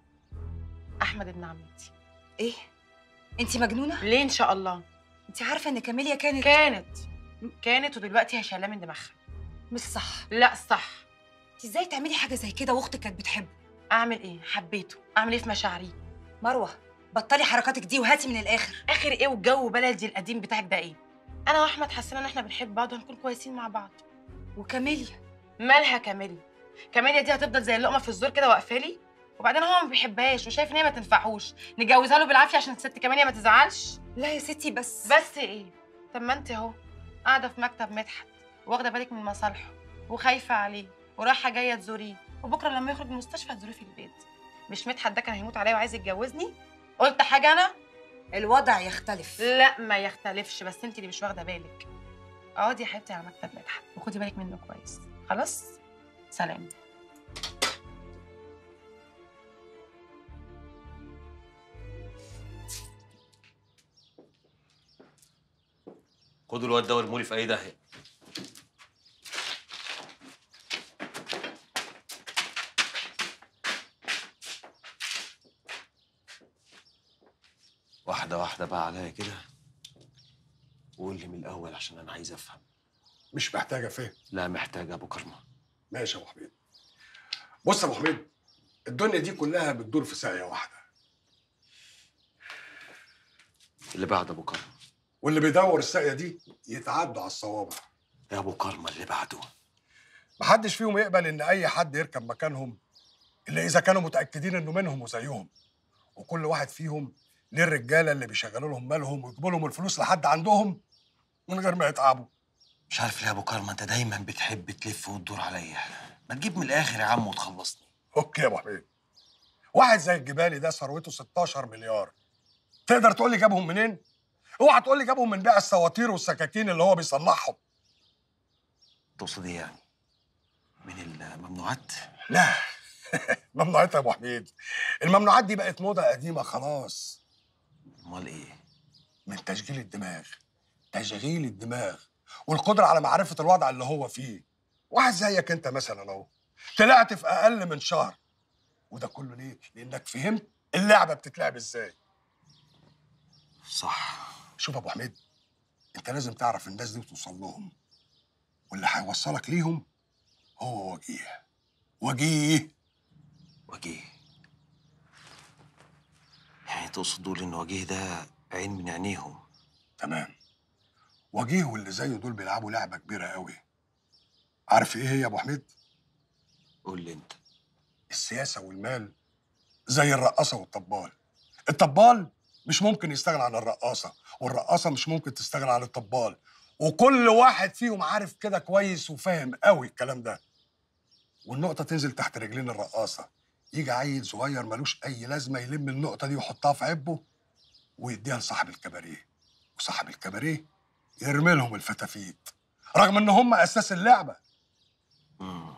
احمد ابن عمتي.
ايه؟ انت مجنونه؟
ليه ان شاء الله؟
انت عارفه ان كاميليا كانت
كانت كانت ودلوقتي هي شايلاه من دماغها.
مش صح.
لا صح.
انت ازاي تعملي حاجه زي كده واختك كانت بتحبه؟
اعمل ايه؟ حبيته. اعمل ايه في مشاعري؟
مروه بطلي حركاتك دي وهاتي من الاخر.
اخر ايه والجو بلدي القديم بتاعك ده ايه؟ انا واحمد حسينا ان احنا بنحب بعض وهنكون كويسين مع بعض.
وكاميليا
مالها كاميليا؟ كاميليا دي هتفضل زي اللقمه في الزور كده واقفه لي، وبعدين هو ما بيحبهاش وشايف ان هي ما تنفعوش، نجوزها له بالعافيه عشان الست كاميليا ما تزعلش.
لا يا ستي بس
بس ايه؟ طب ما انت اهو قاعده في مكتب مدحت واخده بالك من مصالحه وخايفه عليه ورايحه جايه تزوريه، وبكره لما يخرج من المستشفى تزوريه في البيت. مش مدحت ده كان هيموت عليا وعايز يتجوزني؟ قلت حاجه انا؟
الوضع يختلف.
لا ما يختلفش، بس انت اللي مش واخده بالك. اقعدي يا حبيبتي على مكتب مدحت وخدي بالك منه كويس. خلاص؟ سلام.
خدوا الواد ده وارمولي في اي داهيه. واحده واحده بقى عليا كده، وقول لي من الاول عشان انا عايز افهم.
مش محتاجه فهم.
لا محتاجه ابو كرمه.
ماشي يا ابو حميد. بص يا ابو حميد، الدنيا دي كلها بتدور في ساقيه واحده.
اللي بعد ابو كرمه.
واللي بيدور الساقيه دي يتعدوا على الصوابع.
يا ابو كرمه اللي بعده.
محدش فيهم يقبل ان اي حد يركب مكانهم الا اذا كانوا متاكدين انه منهم وزيهم، وكل واحد فيهم ليه الرجاله اللي بيشغلوا لهم مالهم ويجيبوا لهم الفلوس لحد عندهم من غير ما يتعبوا.
مش عارف ليه يا ابو كرمه انت دايما بتحب تلف وتدور عليا. ما تجيب من الاخر يا عم وتخلصني.
اوكي يا ابو حميد، واحد زي الجبالي ده ثروته ستاشر مليار، تقدر تقول لي جابهم منين؟ اوعى تقول لي جابهم من بيع السواطير والسكاكين اللي هو بيصنعهم.
تقصد ايه يعني؟ من الممنوعات؟
لا ممنوعات يا ابو حميد، الممنوعات دي بقت موضه قديمه خلاص.
امال ايه؟
من تشغيل الدماغ، تشغيل الدماغ والقدره على معرفه الوضع اللي هو فيه. واحد زيك انت مثلا اهو طلعت في اقل من شهر، وده كله ليه؟ لانك فهمت اللعبه بتتلعب ازاي.
صح.
شوف يا ابو حميد، انت لازم تعرف الناس دي وتوصل لهم، واللي هيوصلك ليهم هو وجيه. وجيه
وجيه؟ يعني تقصد تقول ان وجيه ده عين من عينيهم؟
تمام. وجيه واللي زيه دول بيلعبوا لعبه كبيره قوي. عارف ايه هي يا ابو حميد؟
قول لي انت.
السياسه والمال زي الرقاصه والطبال. الطبال مش ممكن يستغنى عن الرقاصه، والرقاصه مش ممكن تستغنى عن الطبال، وكل واحد فيهم عارف كده كويس وفاهم قوي الكلام ده. والنقطه تنزل تحت رجلين الرقاصه، يجي عيل صغير ملوش اي لازمه يلم النقطه دي ويحطها في عبه ويديها لصاحب الكباريه، وصاحب الكباريه يرمي لهم الفتافيت رغم ان هم اساس اللعبه.
امم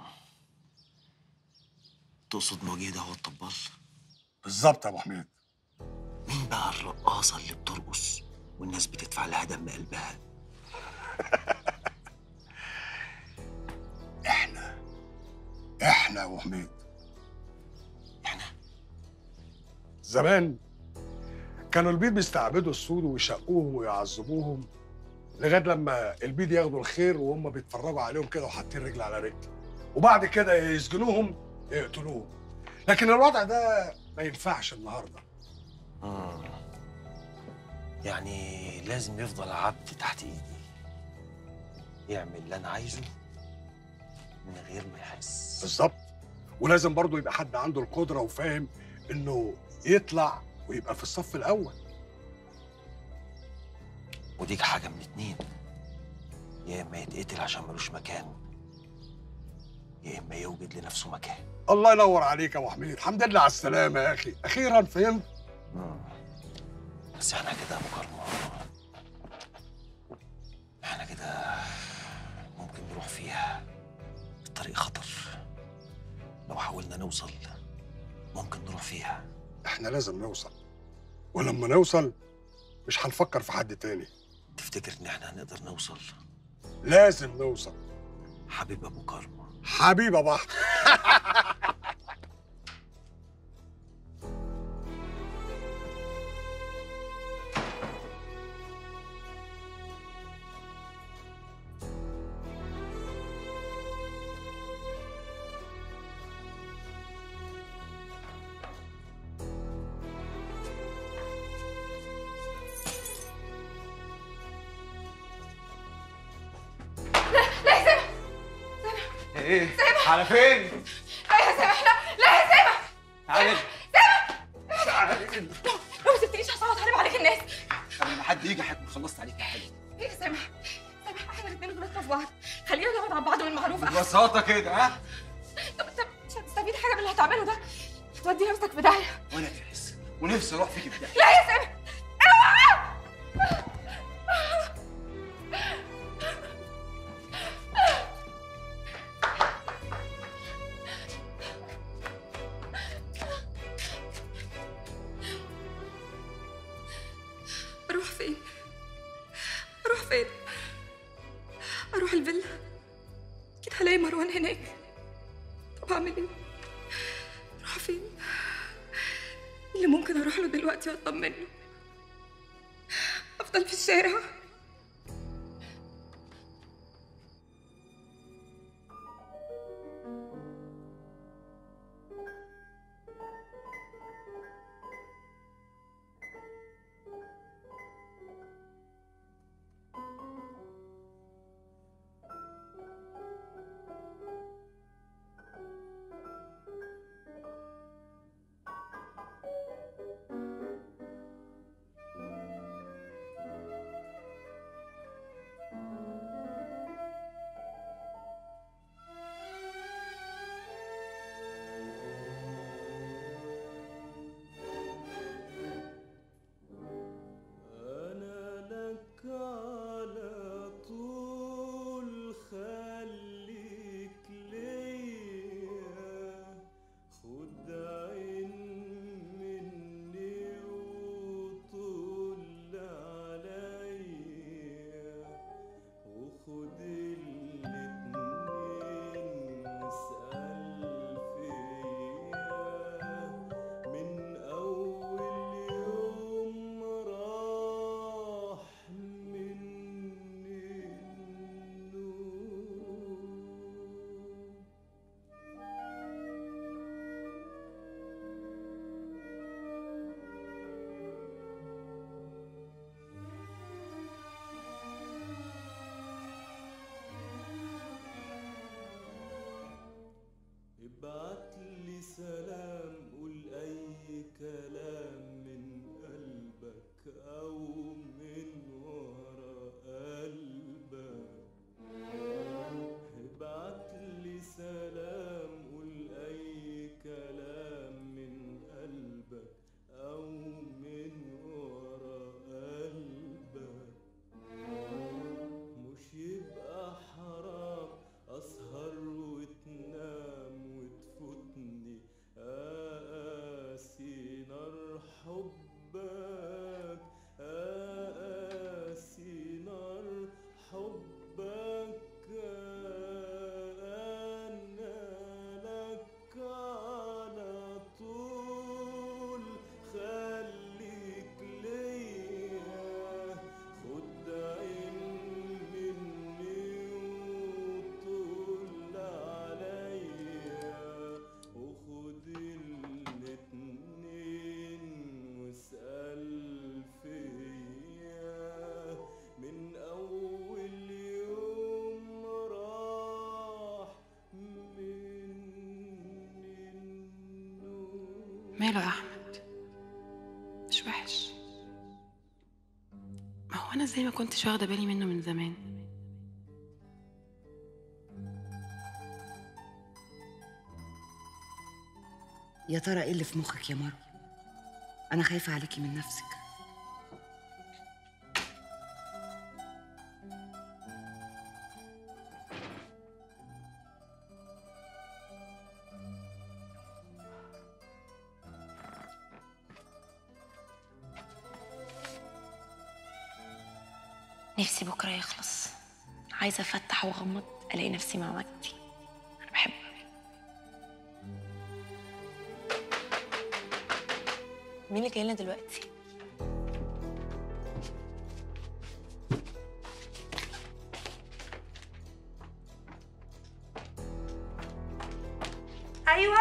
تقصد ان وجيه ده هو الطبال؟
بالظبط يا ابو حميد.
مين بقى الرقاصه اللي بترقص والناس بتدفع لها دم قلبها؟
احنا احنا يا ابو حميد.
احنا
زمان كانوا البيض بيستعبدوا السود ويشقوهم ويعذبوهم لغايه لما البيض ياخدوا الخير وهم بيتفرجوا عليهم كده وحاطين رجل على رجل، وبعد كده يسجنوهم يقتلوهم. لكن الوضع ده ما ينفعش النهارده.
امم يعني لازم يفضل عبد تحت ايدي يعمل اللي انا عايزه من غير ما يحس.
بالظبط. ولازم برضه يبقى حد عنده القدره وفاهم انه يطلع ويبقى في الصف الاول.
وديك حاجه من اتنين، يا اما يتقتل عشان ملوش مكان، يا اما يوجد لنفسه مكان.
الله ينور عليك يا ابو حميد، الحمد لله على السلامه يا اخي، اخيرا فهمت.
مم. بس احنا كده يا ابو كرم، احنا كده ممكن نروح فيها الطريق خطر. لو حاولنا نوصل ممكن نروح فيها.
احنا لازم نوصل، ولما نوصل مش هنفكر في حد تاني.
تفتكر ان احنا هنقدر نوصل؟
لازم نوصل.
حبيب ابو كرم.
حبيب يا بحر.
ايه؟ على فين؟
لا يا سامح، لا لا يا سامح.
تعالي.
سامح لو ما سبتنيش هصوت هرب عليك الناس.
قبل ما حد يجي هكون خلصت عليك يا حلو.
ايه يا سامح؟ سامح احنا الاثنين غلطنا في بعض، خلينا نبعد عن بعض والمعروف احسن.
ببساطة كده ها؟
طب انت مش هتستفيد حاجه من اللي هتعمله ده، هتودي نفسك في داهيه.
وانا كارث ونفسي اروح فيك في داهية.
لا يا سامح اوعى. اروح فين؟ اروح فين؟ اروح الفيلا، اكيد هلاقي مروان هناك. طب اعمل ايه؟ اروح فين؟ اللي ممكن اروح له دلوقتي واطمن له؟ افضل في الشارع؟
ماله يا احمد؟ مش وحش. ما هو انا زي ما كنتش واخده بالي منه من زمان.
يا ترى ايه اللي في مخك يا مروه؟ انا خايفه عليكي من نفسك.
نفسي بكره يخلص، عايزه افتح واغمض الاقي نفسي مع مجدي. انا بحبه. مين اللي جاي لنا دلوقتي؟
ايوه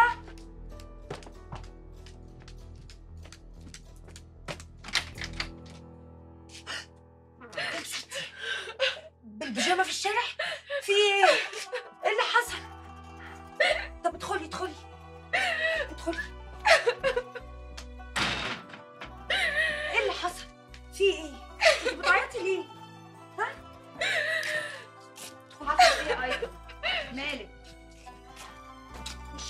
بالبيجامه في الشارع؟ في ايه؟ ايه اللي حصل؟ طب ادخلي ادخلي ادخلي. ايه اللي حصل؟ في ايه؟ انت بتعيطي ليه؟ ها؟ حصل ايه؟ ايوه مالك؟ مش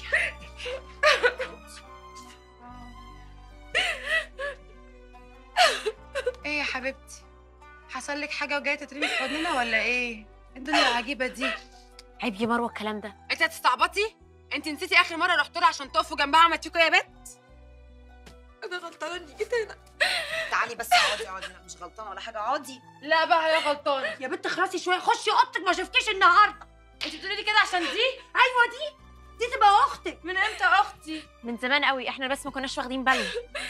ايه يا حبيبتي؟ حصل لك حاجه وجايه تترمي في حضننا ولا ايه؟ الدنيا العجيبه دي.
عيب يا مروه الكلام ده.
انت هتستعبطي؟ انت نسيتي اخر مره رحت لها عشان تقفوا جنبها عملتيكوا يا بت؟
انا غلطانه اني جيت هنا. تعالي بس اقعدي اقعدي. لا مش غلطانه ولا حاجه، اقعدي.
لا بقى يا غلطانه.
يا بنت اخلصي شويه، خشي اوضتك ما شفتكيش النهارده.
انت بتقولي لي كده عشان دي؟
ايوه دي دي تبقى اختك.
من امتى اختي؟
من زمان قوي، احنا بس ما كناش واخدين بالنا.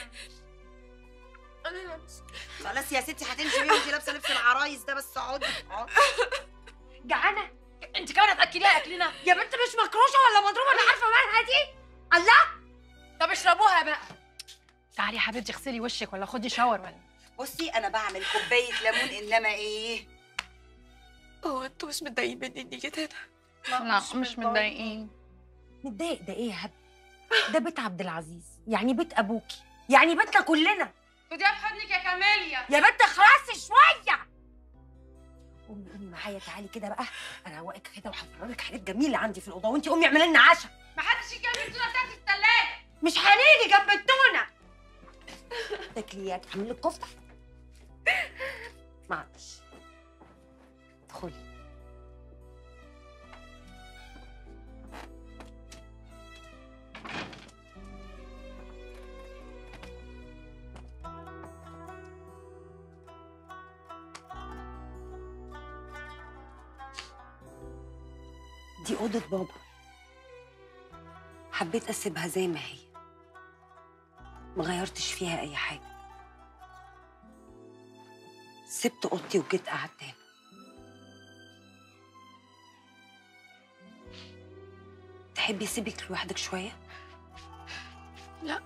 انا لابسه. خلاص يا ستي هتمشي بيه وانت لابسه لبس العرايس ده. بس اقعدي اقعدي. جعانه؟
انت كمان هتاكليها اكلنا؟
يا بنت مش مكروشه ولا مضروبه؟ انا عارفه مالها دي. الله.
طب اشربوها بقى.
تعالي يا حبيبتي اغسلي وشك ولا خدي شاور ولا.
بصي انا بعمل كوبايه ليمون، انما ايه؟
هو انتوا مش متضايقين مني اني جيت هنا؟
لا مش, مش متضايقين.
متضايق ده ايه يا هبل؟ ده بيت عبد العزيز، يعني بيت ابوكي، يعني بيتنا كلنا.
خديها في حضنك يا كاميليا.
يا بنت اخرسي شويه. قومي قومي معايا، تعالي كده بقى اروقك كده وهفرجك حاجات جميله عندي في الاوضه، وانتي قومي اعملي لنا عشاء.
محدش يجي جنب التونه بتاعتي في الثلاجه.
مش هنيجي جنب التونه. تاكلي اعمل لك كفته. معلش ادخلي. دي أوضة بابا، حبيت أسيبها زي ما هي، ما غيرتش فيها أي حاجة. سبت أوضتي وجيت قعدت هنا. تحبي أسيبك لوحدك شوية؟
لا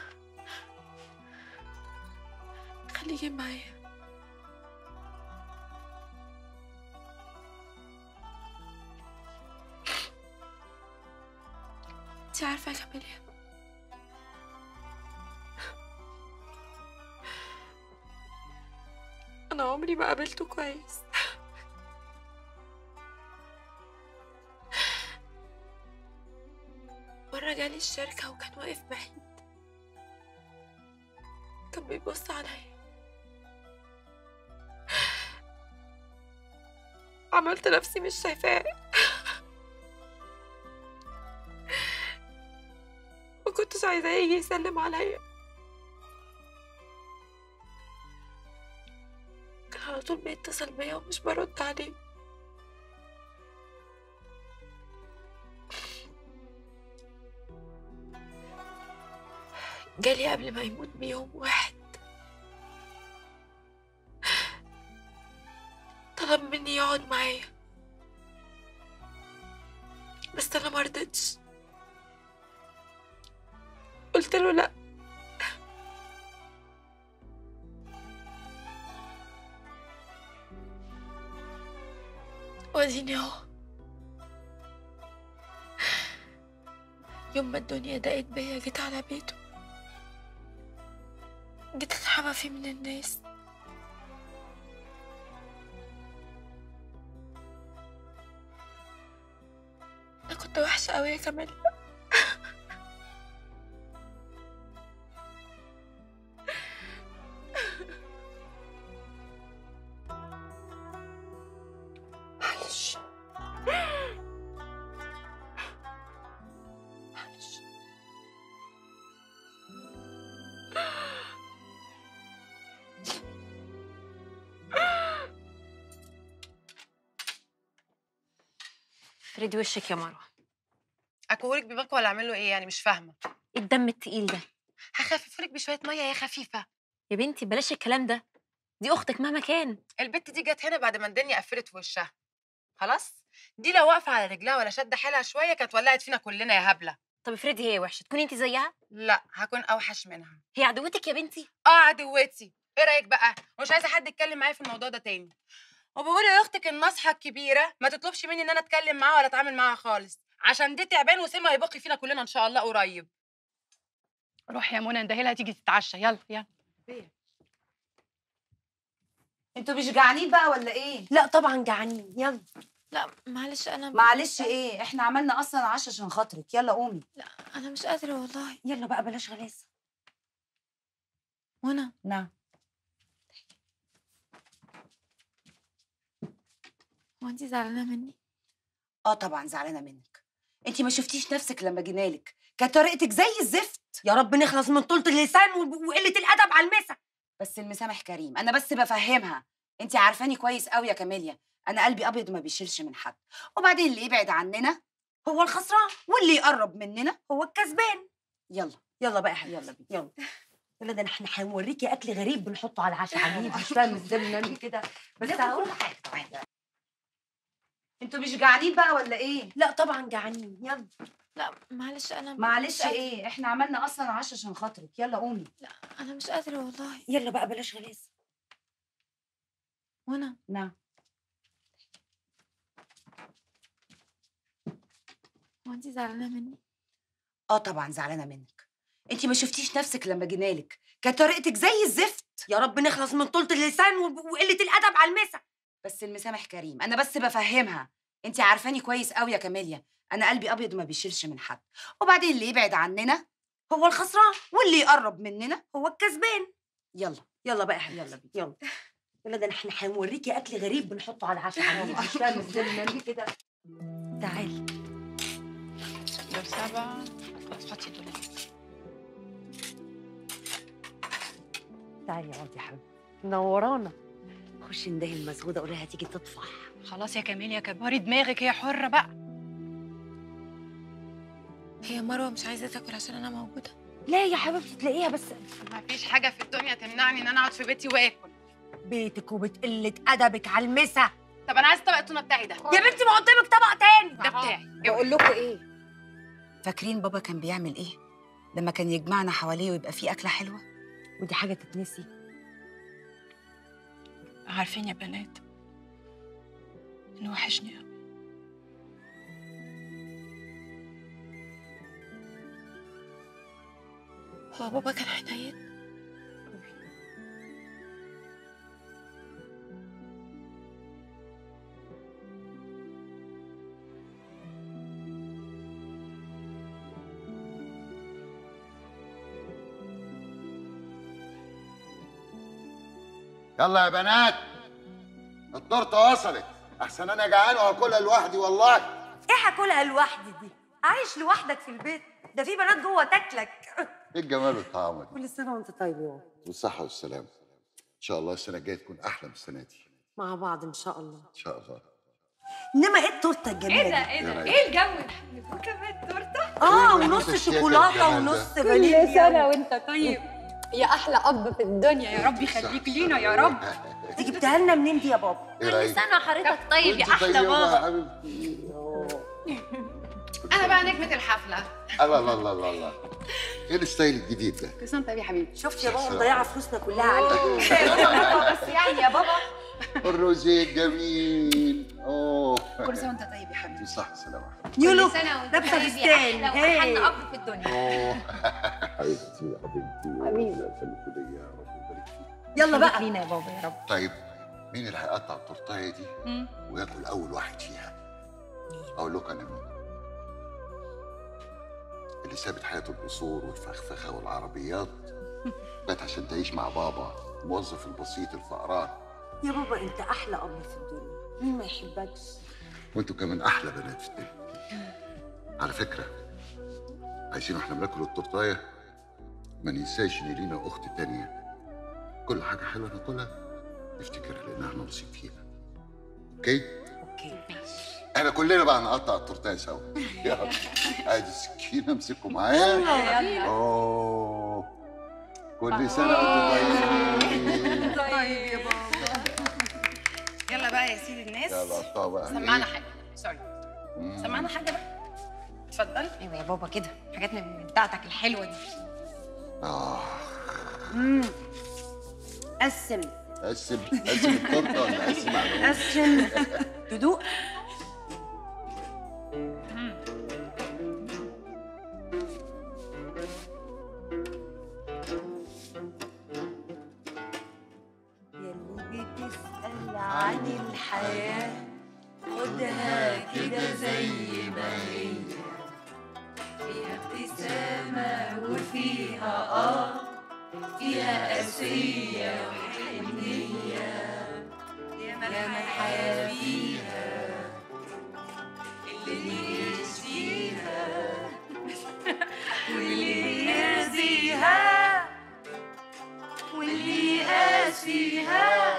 خليكي معايا. انت عارفه يا كاميليا، انا عمري ما قابلته كويس. مرة جالي الشركة وكان واقف بعيد، كان بيبص عليا، عملت نفسي مش شايفاه، ما كنتش عايزاه يجي يسلم عليا. كان على طول بيتصل بيا ومش برد عليه. جالي قبل ما يموت بيوم واحد، طلب مني يقعد معايا بس انا مرضتش، قلت له لا. واديني اهو، يوم ما الدنيا ضاقت بيا جيت على بيته
جيت اتحبى فيه من الناس. انا كنت وحشه قوي يا كمال.
معلش
فريدي وشك يا مروه.
اكورك بباك ولا اعمل له ايه يعني؟ مش فاهمه.
ايه الدم التقيل ده؟
هخففلك بشويه ميه يا خفيفه.
يا بنتي بلاش الكلام ده، دي اختك مهما كان.
البت دي جت هنا بعد ما الدنيا قفلت في وشها. خلاص؟ دي لو واقفه على رجلها ولا شد حيلها شويه كانت ولعت فينا كلنا يا هبله.
طب افرضي هي وحشه، تكوني انت زيها؟
لا، هكون اوحش منها.
هي عدوتك يا بنتي؟
اه عدوتي. ايه رايك بقى؟ ومش عايزه حد يتكلم معايا في الموضوع ده تاني. وبقول يا اختك الناصحه الكبيره ما تطلبش مني ان انا اتكلم معاها ولا اتعامل معاها خالص، عشان دي تعبان وسيمها هيبقي فينا كلنا ان شاء الله قريب.
روح يا منى اندهلها تيجي تتعشى. يلا يلا.
انتوا مش جعانين بقى ولا ايه؟
لا طبعا جعانين. يلا.
لا معلش انا
معلش ايه؟ احنا عملنا اصلا عشا عشان خاطرك. يلا قومي.
لا انا مش قادره والله.
يلا بقى بلاش غلاسه.
منى.
نعم.
هو انت زعلانه مني؟
اه طبعا زعلانه منك. انت ما شفتيش نفسك لما جينالك، كانت طريقتك زي الزفت.
يا رب نخلص من طولة اللسان وقله الادب على المسا.
بس المسامح كريم، انا بس بفهمها. انت عارفاني كويس قوي يا كاميليا، انا قلبي ابيض وما بيشيلش من حد. وبعدين اللي يبعد عننا هو الخسران، واللي يقرب مننا هو الكسبان. يلا
يلا بقى يا حبيبي.
يلا بينا.
يلا يلا. ده احنا هنوريكي اكل غريب بنحطه على العشاء. عجيب مش فاهم ازاي بنعمل كده. بس هقول حاجه كمان.
انتوا مش جعانين بقى ولا ايه؟
لا طبعا جعانين. يلا.
لا معلش انا
معلش ايه؟ احنا عملنا اصلا عشا عشان خاطرك. يلا قومي.
لا انا مش قادره والله.
يلا بقى بلاش غلاسه.
منى.
نعم.
هو انت زعلانه مني؟
اه طبعا زعلانه منك. انت ما شفتيش نفسك لما جينالك، كانت طريقتك زي الزفت.
يا رب نخلص من طولة اللسان وقله الادب على المسا.
بس المسامح كريم، انا بس بفهمها. انت عارفاني كويس قوي يا كاميليا، انا قلبي ابيض وما بيشيلش من حد. وبعدين اللي يبعد عننا
هو الخسران،
واللي يقرب مننا
هو الكسبان.
يلا
يلا بقى يا حبيبي. يلا بينا. يلا يلا. ده احنا هنوريكي اكل غريب بنحطه على العشاء. عجيب مش فاهم ازاي بنعمل كده. تعالي.
لو سبعة خلاص حطي دول.
تعالي اقعدي يا حبيبتي. منورانا. خشي ندهي المسغوده قولي لها تيجي تطفح.
خلاص يا كاميليا كبري دماغك، هي حره بقى.
هي مروه مش عايزه تاكل عشان انا موجوده؟
لا يا حبيبتي تلاقيها بس.
ما فيش حاجه في الدنيا تمنعني ان انا اقعد في بيتي واكل.
بيتك وبتقلة ادبك على المسا.
طب انا عايزه طبق التونه بتاعي ده.
يا بنتي ما قدامك طبق تاني.
ده بتاعي.
بقول لكم ايه، فاكرين بابا كان بيعمل ايه لما كان يجمعنا حواليه ويبقى فيه اكله حلوه؟
ودي حاجه تتنسي؟
عارفين يا بنات انه وحشني قوي.
هو بابا كان حنين؟
يلا يا بنات، التورته وصلت. احسن انا جعان وهاكلها لوحدي والله.
ايه هاكلها لوحدي دي؟ عايش لوحدك في البيت؟ ده في بنات جوه تاكلك.
ايه الجمال والطعام ده؟
كل سنه وانت طيب يا بابا.
والصحه والسلامه. ان شاء الله السنه الجايه تكون احلى من السنه دي.
مع بعض ان شاء الله.
ان شاء الله.
انما ايه التورته الجميله
ايه ده
دي؟
ايه ده
يا
ايه الجو الحلو كمان تورته؟
اه
إيه
ونص
الشياكة
شوكولاته
والجمال ده؟
ونص
كل
فانيليا.
سنه وانت طيب يا احلى اب في الدنيا، يا رب يخليك لينا يا رب.
دي جبتها لنا منين دي يا بابا؟
ايه
كل
رايك؟
سنه وحضرتك طيب يا
وانت
احلى
طيبة يا
بابا.
حبيبتي.
انا بقى نجمه الحفله.
الله الله الله الله الله. ايه الستايل الجديد ده؟
كل سنه وانت طيب يا حبيبي.
شفت يا بابا مضيعه فلوسنا كلها عليك.
بس يعني يا بابا
الروزيه الجميل. اوه
كل سنه وانت طيب يا حبيبي.
صح سلامة.
يولو
كل سنة وانت
لابسه
طيب يا
فستان.
أحلى وأحن
هي.
أب في الدنيا.
حبيبتي يا حبيبتي
حبيبي.
ربنا يخليكوا ليا يا رب ويبارك فيك.
يلا بقى
لينا يا بابا يا رب.
طيب مين اللي هيقطع التورتايه دي وياكل اول واحد فيها؟ اقول لك انا مين؟ اللي سابت حياته القصور والفخفخه والعربيات بات عشان تعيش مع بابا الموظف البسيط الفقران.
يا بابا انت احلى اب في الدنيا، مين ما يحبكش؟
وانتوا كمان احلى بنات في الدنيا. على فكره عايزين واحنا بناكل التورتايه ما ننساش ان لينا اخت تانيه كل حاجه حلوه ناكلها نفتكرها لان احنا نصيب فيها. اوكي؟
اوكي ماشي.
احنا كلنا بقى نقطع التورتايه سوا. يلا ادي السكينه امسكوا معايا.
يلا يلا.
اوه كل سنه وانتم طيبين.
طيب يا بابا.
يلا بقى يا سيدي الناس.
يلا قطعوا بقى.
سمعنا حاجه. سوري. سمعنا حاجه بقى. اتفضل.
ايوه يا بابا كده، حاجاتنا من بتاعتك الحلوه دي.
اه
امم قسم
قسم قسم التورته ولا قسم على
قسم تدوق. يلي بتسأل عن الحياة خدها كده زي ما هي، فيها ابتسامة وفيها آه، فيها قاسية وحنية، ياما الحياة فيها اللي يعيش فيها واللي يرزيها واللي يقاس فيها.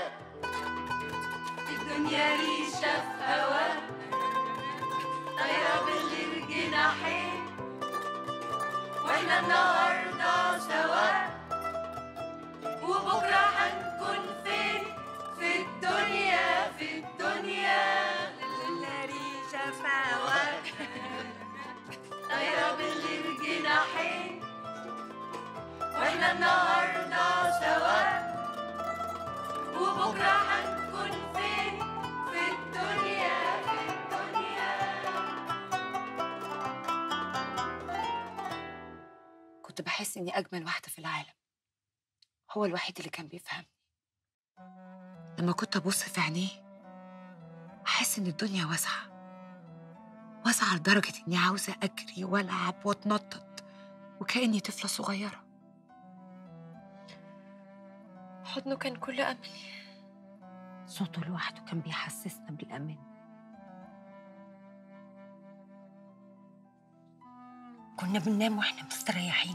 الدنيا ريشة في هوا طايرة بالغير جناحين، واحنا النهارده سوا وبكره هنكون فين؟ في الدنيا في الدنيا. الدنيا ريشة في هوا طايرة بالغير جناحين، واحنا النهارده سوا وبكره هنكون فين؟ في الدنيا في الدنيا.
كنت بحس إني أجمل واحدة في العالم، هو الوحيد اللي كان بيفهمني. لما كنت أبص في عينيه أحس إن الدنيا واسعة واسعة لدرجة إني عاوزة أجري وألعب وأتنطط وكأني طفلة صغيرة.
حضنه كان كل أملي.
صوته لوحده كان بيحسسنا بالأمان. كنا بننام واحنا مستريحين.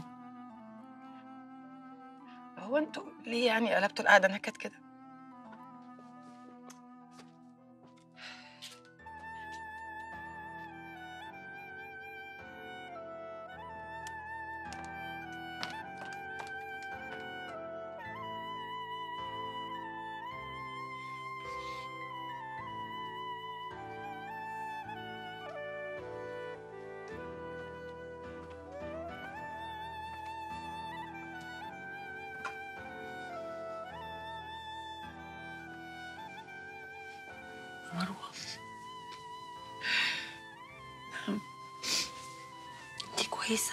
هو انتوا ليه يعني قلبتوا القعده نكد كده؟
مروة انتي كويسة؟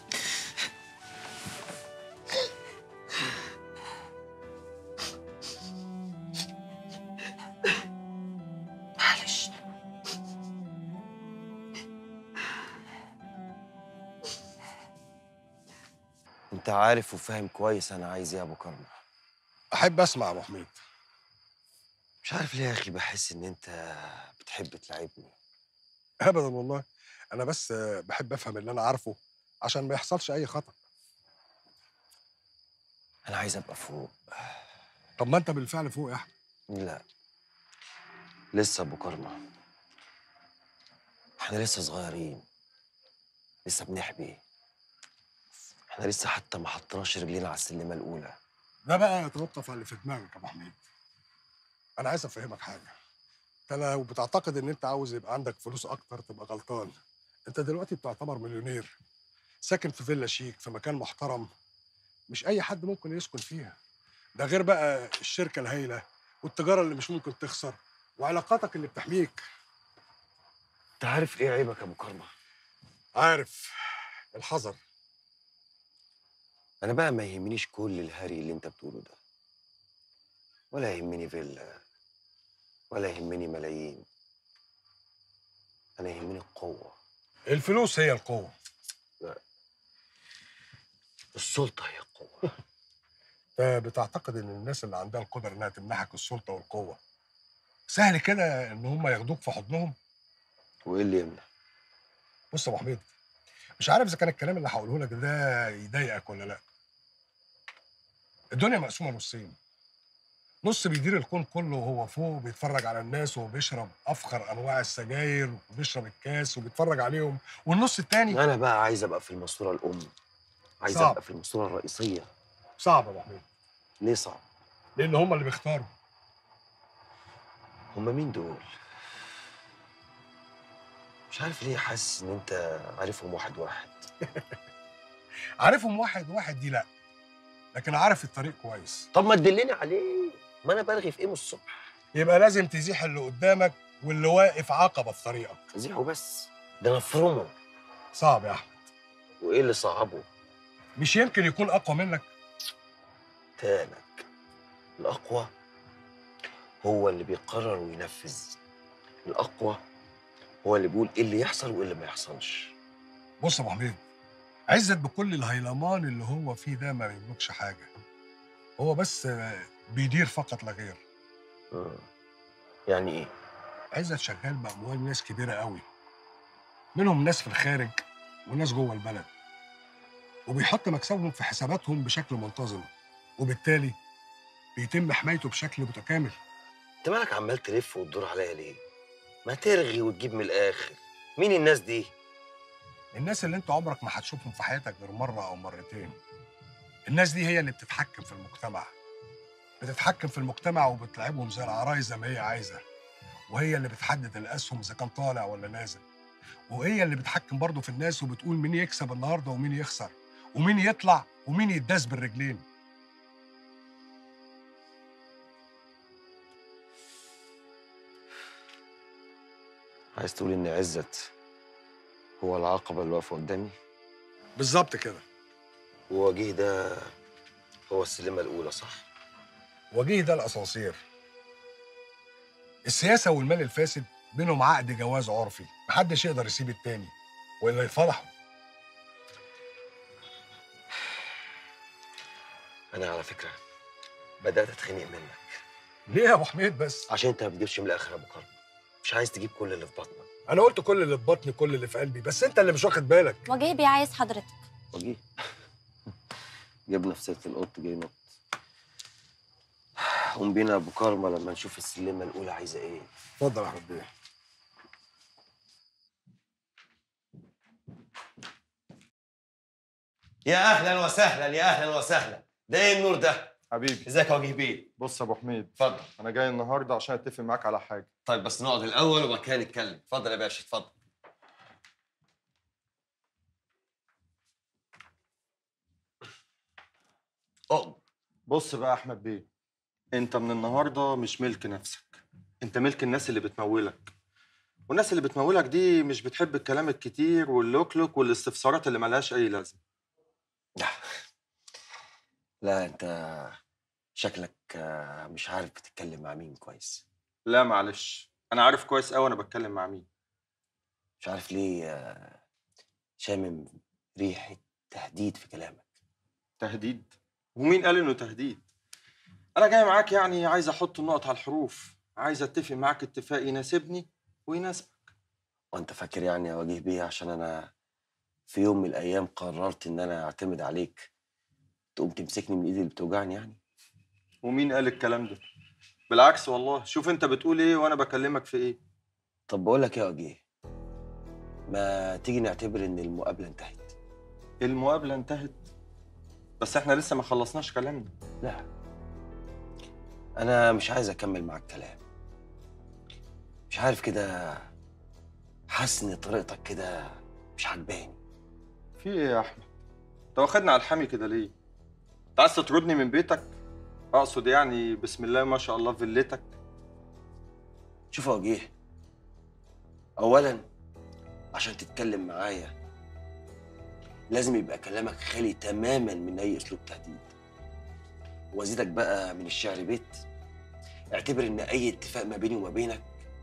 معلش.
انت عارف وفاهم كويس انا عايز ايه يا ابو كرم.
احب اسمع يا ابو حميد.
مش عارف ليه يا اخي بحس ان انت بتحب تلعبني.
ابدا والله، انا بس بحب افهم اللي انا عارفه عشان ما يحصلش اي خطأ.
انا عايز ابقى فوق.
طب ما انت بالفعل فوق يا احمد.
لا لسه ابو كرمة، احنا لسه صغيرين، لسه بنحبي، احنا لسه حتى ما حطيناش رجلينا على السلمه الاولى.
ده بقى يتوقف على اللي في دماغك يا ابو حميد. انا عايز افهمك حاجه، انت لو بتعتقد ان انت عاوز يبقى عندك فلوس اكتر تبقى غلطان. انت دلوقتي بتعتبر مليونير، ساكن في فيلا شيك في مكان محترم، مش اي حد ممكن يسكن فيها. ده غير بقى الشركه الهايله والتجاره اللي مش ممكن تخسر وعلاقاتك اللي بتحميك.
انت عارف ايه عيبك يا ابو كرمه؟
عارف، الحذر.
انا بقى ما يهمنيش كل الهري اللي انت بتقوله ده، ولا يهمني فيلا، ولا يهمني ملايين. انا يهمني القوه.
الفلوس هي القوه.
لا، السلطه هي القوه.
انت بتعتقد ان الناس اللي عندها القدره انها تمنحك السلطه والقوه سهل كده ان هم ياخدوك في حضنهم؟
وايه اللي يمنع؟
بص يا ابو حميد، مش عارف اذا كان الكلام اللي هقوله لك ده يضايقك ولا لا. الدنيا مقسومه نصين، نص بيدير الكون كله وهو فوق بيتفرج على الناس وبيشرب افخر انواع السجاير وبيشرب الكاس وبيتفرج عليهم، والنص التاني
انا بقى عايز ابقى في الماسوره الام، عايز
صعب.
ابقى في الماسوره الرئيسيه.
صعب يا ابو حميد.
ليه صعب؟
لان هم اللي بيختاروا.
هم مين دول؟ مش عارف ليه حاسس ان انت عارفهم واحد واحد.
عارفهم واحد واحد دي لا، لكن عارف الطريق كويس.
طب ما تدلني عليه، ما انا برغي في ايه من الصبح.
يبقى لازم تزيح اللي قدامك واللي واقف عقبه في طريقك.
ازيحه بس؟ ده انا افرمه.
صعب يا احمد.
وايه اللي صعبه؟
مش يمكن يكون اقوى منك؟
تانك الاقوى هو اللي بيقرر وينفذ. الاقوى هو اللي بيقول ايه اللي يحصل وايه اللي ما يحصلش.
بص يا ابو حميد، عزت بكل الهيلمان اللي هو فيه ده ما بيملكش حاجه، هو بس بيدير فقط لا غير.
آه. يعني ايه؟
عزت شغال باموال ناس كبيره قوي، منهم ناس في الخارج وناس جوه البلد، وبيحط مكسبهم في حساباتهم بشكل منتظم، وبالتالي بيتم حمايته بشكل متكامل.
انت مالك عمال تلف وتدور عليا ليه؟ ما ترغي وتجيب من الاخر. مين الناس دي؟
الناس اللي انت عمرك ما هتشوفهم في حياتك غير مره او مرتين. الناس دي هي اللي بتتحكم في المجتمع، بتتحكم في المجتمع وبتلعبهم زي العرايس زي ما هي عايزه، وهي اللي بتحدد الاسهم اذا كان طالع ولا نازل، وهي اللي بتحكم برضه في الناس وبتقول مين يكسب النهارده ومين يخسر ومين يطلع ومين يتداس بالرجلين.
عايز تقول ان عزت هو العقبه اللي واقفه قدامي؟
بالظبط كده.
ووجيه ده هو السلمه الاولى، صح؟
وجيه ده الاسانسير. السياسه والمال الفاسد بينهم عقد جواز عرفي، محدش يقدر يسيب التاني والا يفضحوا.
انا على فكره بدات اتخنق منك.
ليه يا ابو حميد بس؟
عشان انت ما بتجيبش من الاخر يا ابو كرم، مش عايز تجيب كل اللي في بطنك.
انا قلت كل اللي في بطني كل اللي في قلبي، بس انت اللي مش واخد بالك.
وجيه بيه عايز حضرتك.
وجيه جبنا في سيره القط جاي نط. قوم بينا يا ابو كرمه لما نشوف السلمه الاولى عايزه ايه.
اتفضل يا احمد بيه.
يا اهلا وسهلا، يا اهلا وسهلا. ده ايه النور ده؟
حبيبي
ازيك يا وجيه بيه؟
بص يا ابو حميد،
اتفضل.
انا جاي النهارده عشان اتفق معاك على حاجه.
طيب بس نقعد الاول وبعد كده نتكلم. اتفضل يا باشا، اتفضل.
اقعد. بص بقى يا احمد بيه، انت من النهارده مش ملك نفسك، انت ملك الناس اللي بتمولك. والناس اللي بتمولك دي مش بتحب الكلام الكتير واللوكلوك والاستفسارات اللي ملهاش اي لازمه.
لا انت شكلك مش عارف بتتكلم مع مين كويس.
لا معلش، انا عارف كويس قوي انا بتكلم مع مين.
مش عارف ليه شامم ريحه تهديد في كلامك.
تهديد؟ ومين قال انه تهديد؟ انا جاي معاك يعني عايز احط النقط على الحروف، عايز اتفق معاك اتفاق يناسبني ويناسبك.
وانت فاكر يعني يا وجيه بيه عشان انا في يوم من الايام قررت ان انا اعتمد عليك تقوم تمسكني من ايدي اللي بتوجعني يعني؟
ومين قال الكلام ده؟ بالعكس والله، شوف انت بتقول ايه وانا بكلمك في ايه.
طب بقول لك ايه يا وجيه، ما تيجي نعتبر ان المقابله انتهت.
المقابله انتهت؟ بس احنا لسه ما خلصناش كلامنا.
لا انا مش عايز اكمل معاك كلام، مش عارف كده، حاسس ان طريقتك كده مش عاجباني.
في ايه يا احمد؟ انت واخدني على الحامي كده ليه؟ انت عايز تطردني من بيتك؟ اقصد يعني بسم الله ما شاء الله في فيلتك.
شوف يا وجيه، اولا عشان تتكلم معايا لازم يبقى كلامك خالي تماما من اي اسلوب تهديد. وازيدك بقى من الشعر بيت، اعتبر ان اي اتفاق ما بيني وما بينك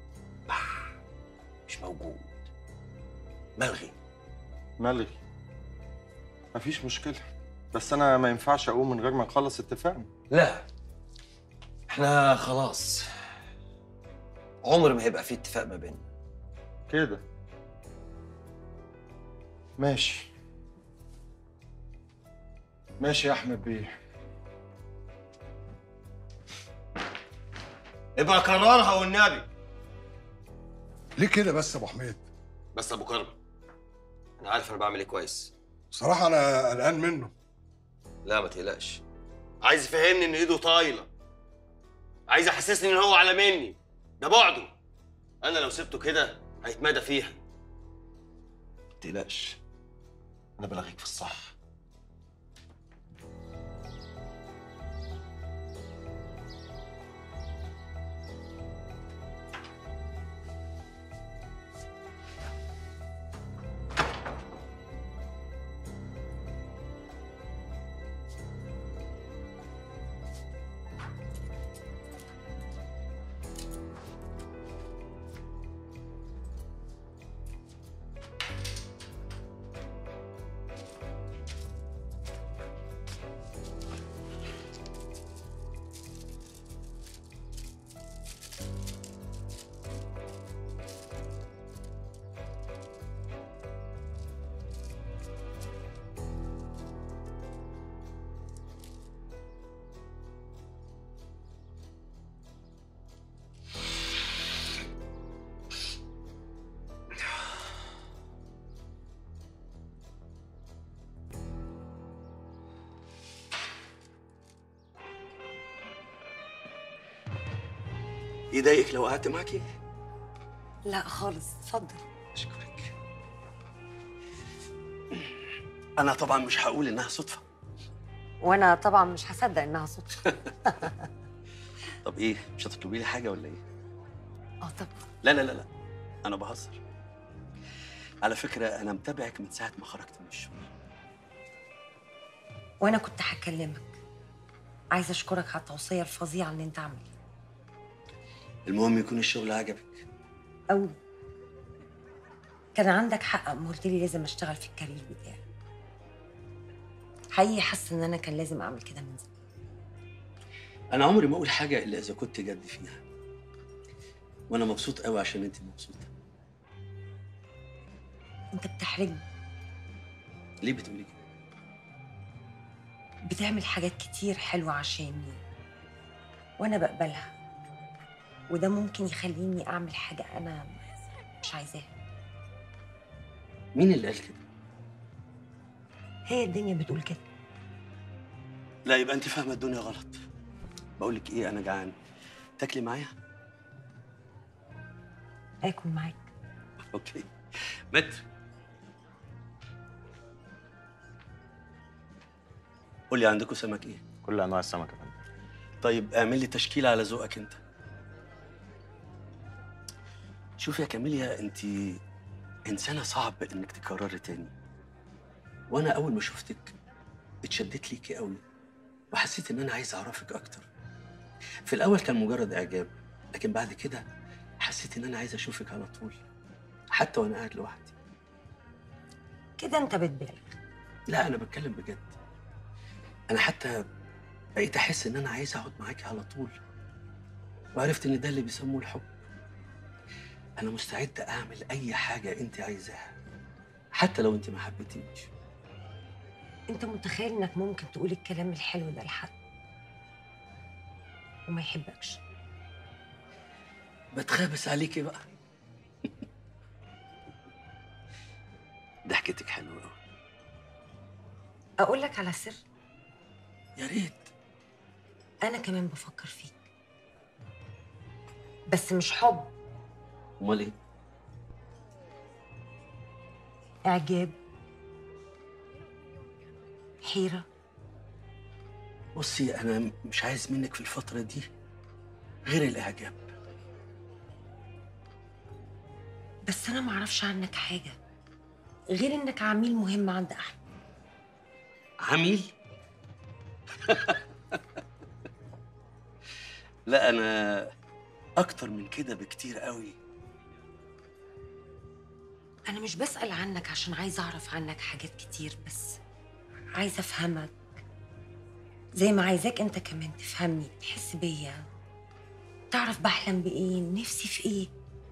مش موجود، ملغي.
ملغي؟ مفيش مشكله، بس انا ما ينفعش اقوم من غير ما نخلص اتفاقنا.
لا، احنا خلاص عمر ما هيبقى في اتفاق ما بيننا
كده. ماشي ماشي يا احمد بيه.
ابقى كررها والنبي.
ليه كده بس يا ابو حميد؟
بس ابو كرم، انا عارف انا بعمل ايه كويس.
بصراحه انا قلقان منه.
لا ما تقلقش، عايز يفهمني ان ايده طايله، عايز يحسسني ان هو على مني، ده بعده. انا لو سبته كده هيتمادى فيها. ما تقلقش، انا بلغيك في الصح. يضايقك لو قعدت معاكي؟
لا خالص، اتفضل.
اشكرك. انا طبعا مش هقول انها صدفه.
وانا طبعا مش هصدق انها صدفه.
طب ايه، مش هتطلبي لي حاجه ولا ايه؟
اه طبعا.
لا لا لا لا، انا بهزر. على فكره انا متابعك من ساعه ما خرجت من الشغل.
وانا كنت هكلمك، عايزه اشكرك على التوصيه الفظيعه اللي انت عاملها.
المهم يكون الشغل عجبك.
أوي. كان عندك حق اما قلت لي لازم اشتغل في الكارير بتاعي. حقيقي حاسه ان انا كان لازم اعمل كده من زمان.
انا عمري ما اقول حاجه الا اذا كنت جد فيها، وانا مبسوط قوي عشان انت مبسوطه.
انت بتحرجني.
ليه بتقولي كده؟
بتعمل حاجات كتير حلوه عشاني وانا بقبلها، وده ممكن يخليني اعمل حاجه انا مش عايزاها.
مين اللي قال كده؟
هي الدنيا بتقول كده.
لا يبقى انت فاهمه الدنيا غلط. بقول لك ايه، انا جعان، تاكلي معايا؟
اكل معاك.
اوكي. متر، قول لي عندكم سمك ايه؟
كل انواع السمك يا فندم.
طيب اعمل لي تشكيله على ذوقك انت. شوفي يا كاميليا، انت انسانه صعب انك تكرري تاني، وانا اول ما شفتك اتشدت ليكي قوي وحسيت ان انا عايز اعرفك اكتر. في الاول كان مجرد اعجاب، لكن بعد كده حسيت ان انا عايز اشوفك على طول، حتى وانا قاعد لوحدي.
كده انت بتبالغ.
لا انا بتكلم بجد. انا حتى بقيت احس ان انا عايز اقعد معاكي على طول، وعرفت ان ده اللي بيسموه الحب. انا مستعد اعمل اي حاجه انت عايزاها، حتى لو انت ما حبيتينيش.
انت متخيل انك ممكن تقول الكلام الحلو ده لحد وما يحبكش؟
بتخابس عليكي بقى. ضحكتك حلوه قوي.
اقول لك على سر؟
يا ريت.
انا كمان بفكر فيك، بس مش حب.
امال ايه؟
اعجاب، حيره.
بصي انا مش عايز منك في الفتره دي غير الاعجاب.
بس انا ما اعرفش عنك حاجه غير انك عميل مهم عند احمد.
عميل؟ لا انا اكتر من كده بكتير قوي.
انا مش بسأل عنك عشان عايزه اعرف عنك حاجات كتير، بس عايزه افهمك زي ما عايزاك انت كمان تفهمني، تحس بيا، تعرف بحلم بايه، نفسي في ايه.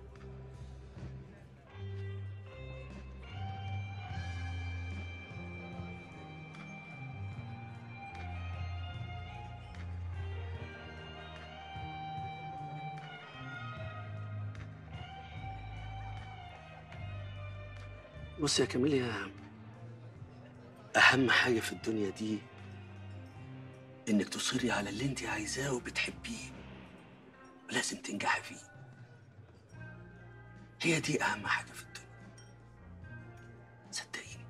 بص يا كاميليا، اهم حاجه في الدنيا دي انك تصري على اللي انت عايزاه وبتحبيه ولازم تنجحي فيه. هي دي اهم حاجه في الدنيا، صدقيني.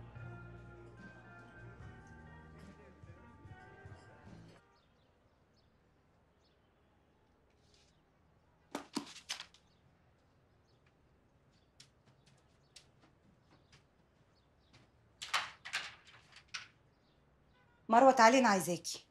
مروه تعالي انا عايزاكي.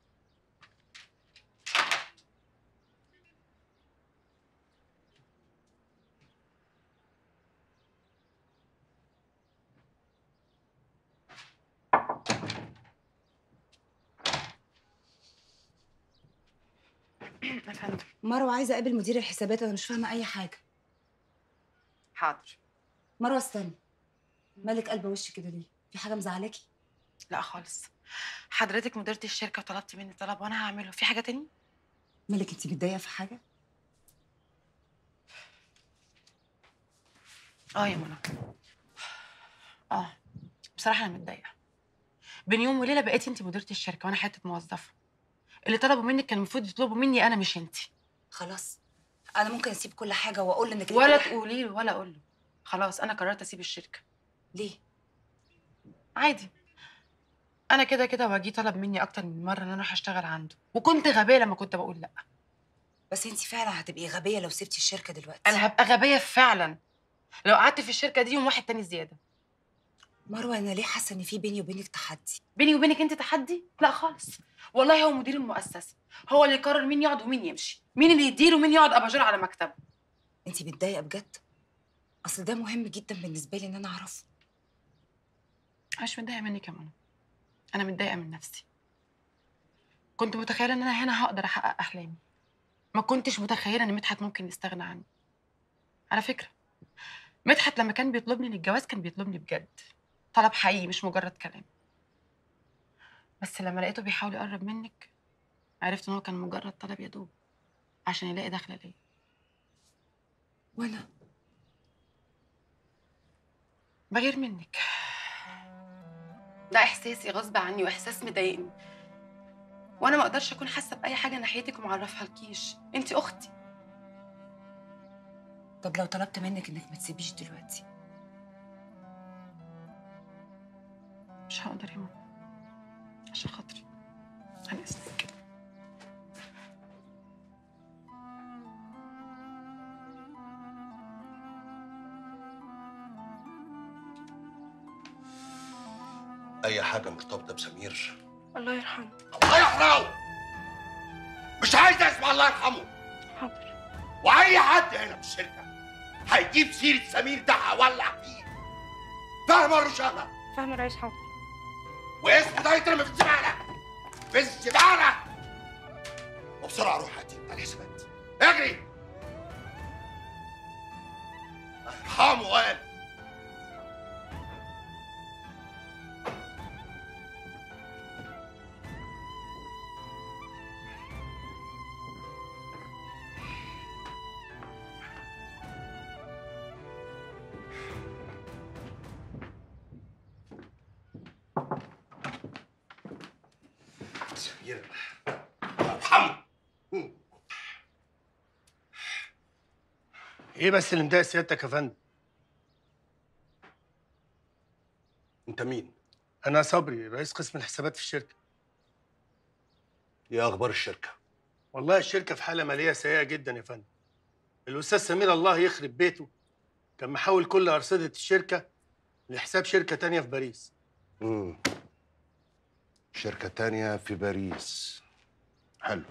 يا فندم.
مروه عايزه اقابل مدير الحسابات، انا مش فاهمه اي حاجه.
حاضر.
مروه استني، مالك قلبه وشي كده ليه؟ في حاجه مزعلاكي؟
لا خالص. حضرتك مديرة الشركة وطلبتي مني طلب وانا هعمله، في حاجة تاني؟
مالك انت متضايقه في حاجه؟
اه يا منى. اه بصراحة انا متضايقة. بين يوم وليلة بقيتي انت مديرة الشركة وانا حتة موظفة. اللي طلبوا منك كان المفروض يطلبوا مني انا مش انت.
خلاص انا ممكن اسيب كل حاجه واقول انك
ولا تقولي له ولا اقول له. خلاص انا قررت اسيب الشركة.
ليه؟
عادي. انا كده كده واجي طلب مني اكتر من مرة ان انا اروح اشتغل عنده، وكنت غبية لما كنت بقول لا.
بس انت فعلا هتبقي غبيه لو سبتي الشركه دلوقتي.
انا هبقى غبية فعلا لو قعدت في الشركة دي يوم واحد تاني زيادة.
مروه انا ليه حاسه ان في بيني وبينك تحدي؟
بيني وبينك انت تحدي؟ لا خالص. والله هو مدير المؤسسة، هو اللي يقرر مين يقعد ومين يمشي، مين اللي يدير ومين يقعد اباجور على مكتبه.
انت متضايقه بجد؟ اصل ده مهم جدا بالنسبه لي ان انا اعرفه.
انا مش متضايقه مني كمان، انا متضايقه من نفسي. كنت متخيله ان انا هنا هقدر احقق احلامي، ما كنتش متخيله ان مدحت ممكن يستغنى عني. على فكره مدحت لما كان بيطلبني للجواز كان بيطلبني بجد، طلب حقيقي مش مجرد كلام. بس لما لقيته بيحاول يقرب منك عرفت ان هو كان مجرد طلب يدوب عشان يلاقي دخله ليا.
وانا
بغير منك، ده احساسي غصب عني واحساس مضايقني، وانا ما اقدرش اكون حاسه باي حاجه ناحيتك وما اعرفها لكيش، انت اختي.
طب لو طلبت منك انك ما تسيبيش دلوقتي؟
مش هقدر يا ماما، عشان خاطري، عن اذنك.
اي حاجه مرتبطه بسمير
الله يرحمه.
الله يحرقه. مش عايز اسمع الله يرحمه.
حاضر.
واي حد هنا في الشركه هيجيب سيره سمير ده هولع فيه. فاهمه ولا مش فاهمه؟
فاهمه يا ريس. حاضر.
واسمه ده يترمي في الزباله، في الزباله. وبسرعه روح هاتي بتاع الحسابات، اجري. الله يرحمه قال. سمير الله يرحمه.
ايه بس اللي مضايق سيادتك يا فندم؟
انت مين؟
انا صبري، رئيس قسم الحسابات في الشركه.
ايه اخبار الشركه؟
والله الشركه في حاله ماليه سيئه جدا يا فندم. الاستاذ سمير الله يخرب بيته
كان محول كل ارصده الشركه لحساب شركه تانية في باريس.
امم شركة تانية في باريس. حلو.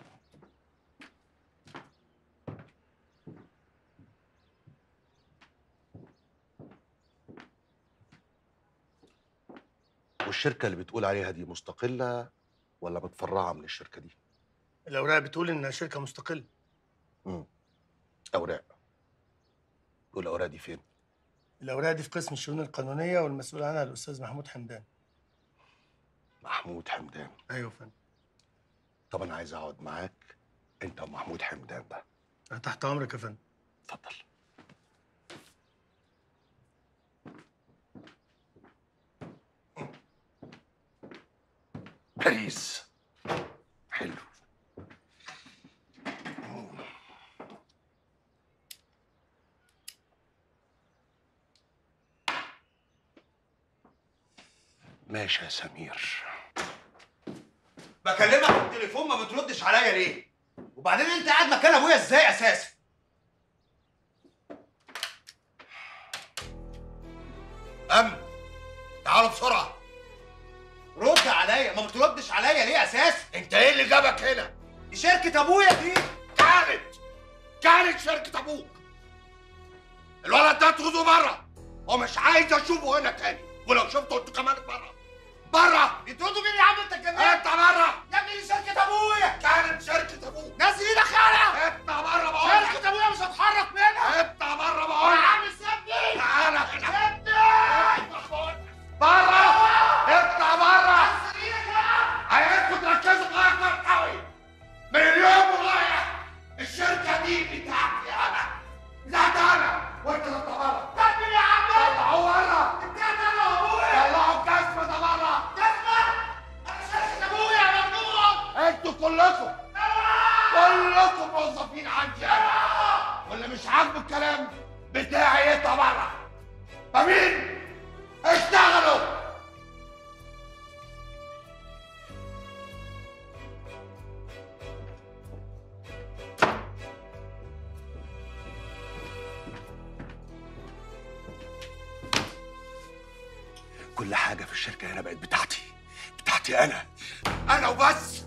والشركة اللي بتقول عليها دي مستقلة ولا متفرعة من الشركة دي؟
الاوراق بتقول انها شركه مستقله.
امم أوراق. والأوراق دي فين؟
الاوراق دي في قسم الشؤون القانونيه والمسؤول عنها الاستاذ محمود حمدان.
محمود حمدان.
ايوه يا فندم.
طب أنا عايز أقعد معاك أنت ومحمود حمدان ده.
انا تحت امرك يا فندم.
اتفضل. باريس. حلو. ماشي يا سمير.
بكلمك في التليفون ما بتردش عليا ليه؟ وبعدين انت قاعد مكان ابويا ازاي اساسا؟ أم تعالوا بسرعة. رد عليا، ما بتردش عليا ليه اساسا؟
انت ايه اللي جابك هنا؟
دي شركة ابويا دي.
كانت كانت شركة ابوك. الولد ده اطرده بره ومش عايز اشوفه هنا تاني، ولو شفته انت كمان بره. بره.
بتردوا مين يا عم انت اتجننت؟
انت بره.
يا ابني دي شركة ابويا.
كانت شركة ابوك.
نزل ايدك خالع.
اطلع بره بقول لك.
شركة ابويا مش هتحرك منها.
اطلع بره بقول
يا
لك.
عم سيبني.
تعالى هنا.
سيبني.
بره. اطلع بره. عايزكم تركزوا معايا كويس قوي. من اليوم ورايح الشركة دي بتاعتي انا. بتاعتي انا. وانت تطلع بره.
سيبني يا عم.
طلعوه بره.
انت انا وابويا.
طلعوا الجزمة ده بره.
جزمة؟ انا شركة ابويا يا مجنون.
انتوا كلكم كلكم موظفين عندي انا. واللي مش عاجبه الكلام بتاعي يطلع بره. امين. اشتغلوا. كل حاجة في الشركة هنا بقت بتاعتي. بتاعتي أنا. أنا وبس.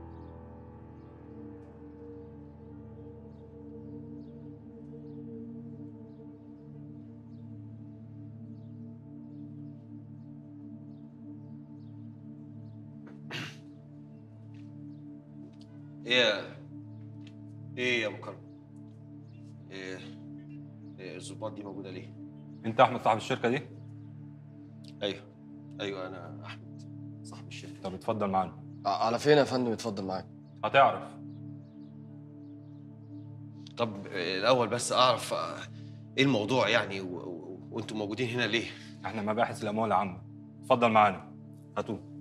ايه يا ايه يا مكرم؟ ايه ايه الظباط دي موجوده ليه؟
انت احمد صاحب الشركه دي؟
ايوه ايوه انا احمد صاحب الشركه.
طب اتفضل معانا.
على فين يا فندم اتفضل معاك؟
هتعرف.
طب الاول بس اعرف ايه الموضوع يعني و... و... وانتم موجودين هنا ليه؟
احنا مباحث الاموال العامه. اتفضل معانا. هاتوه.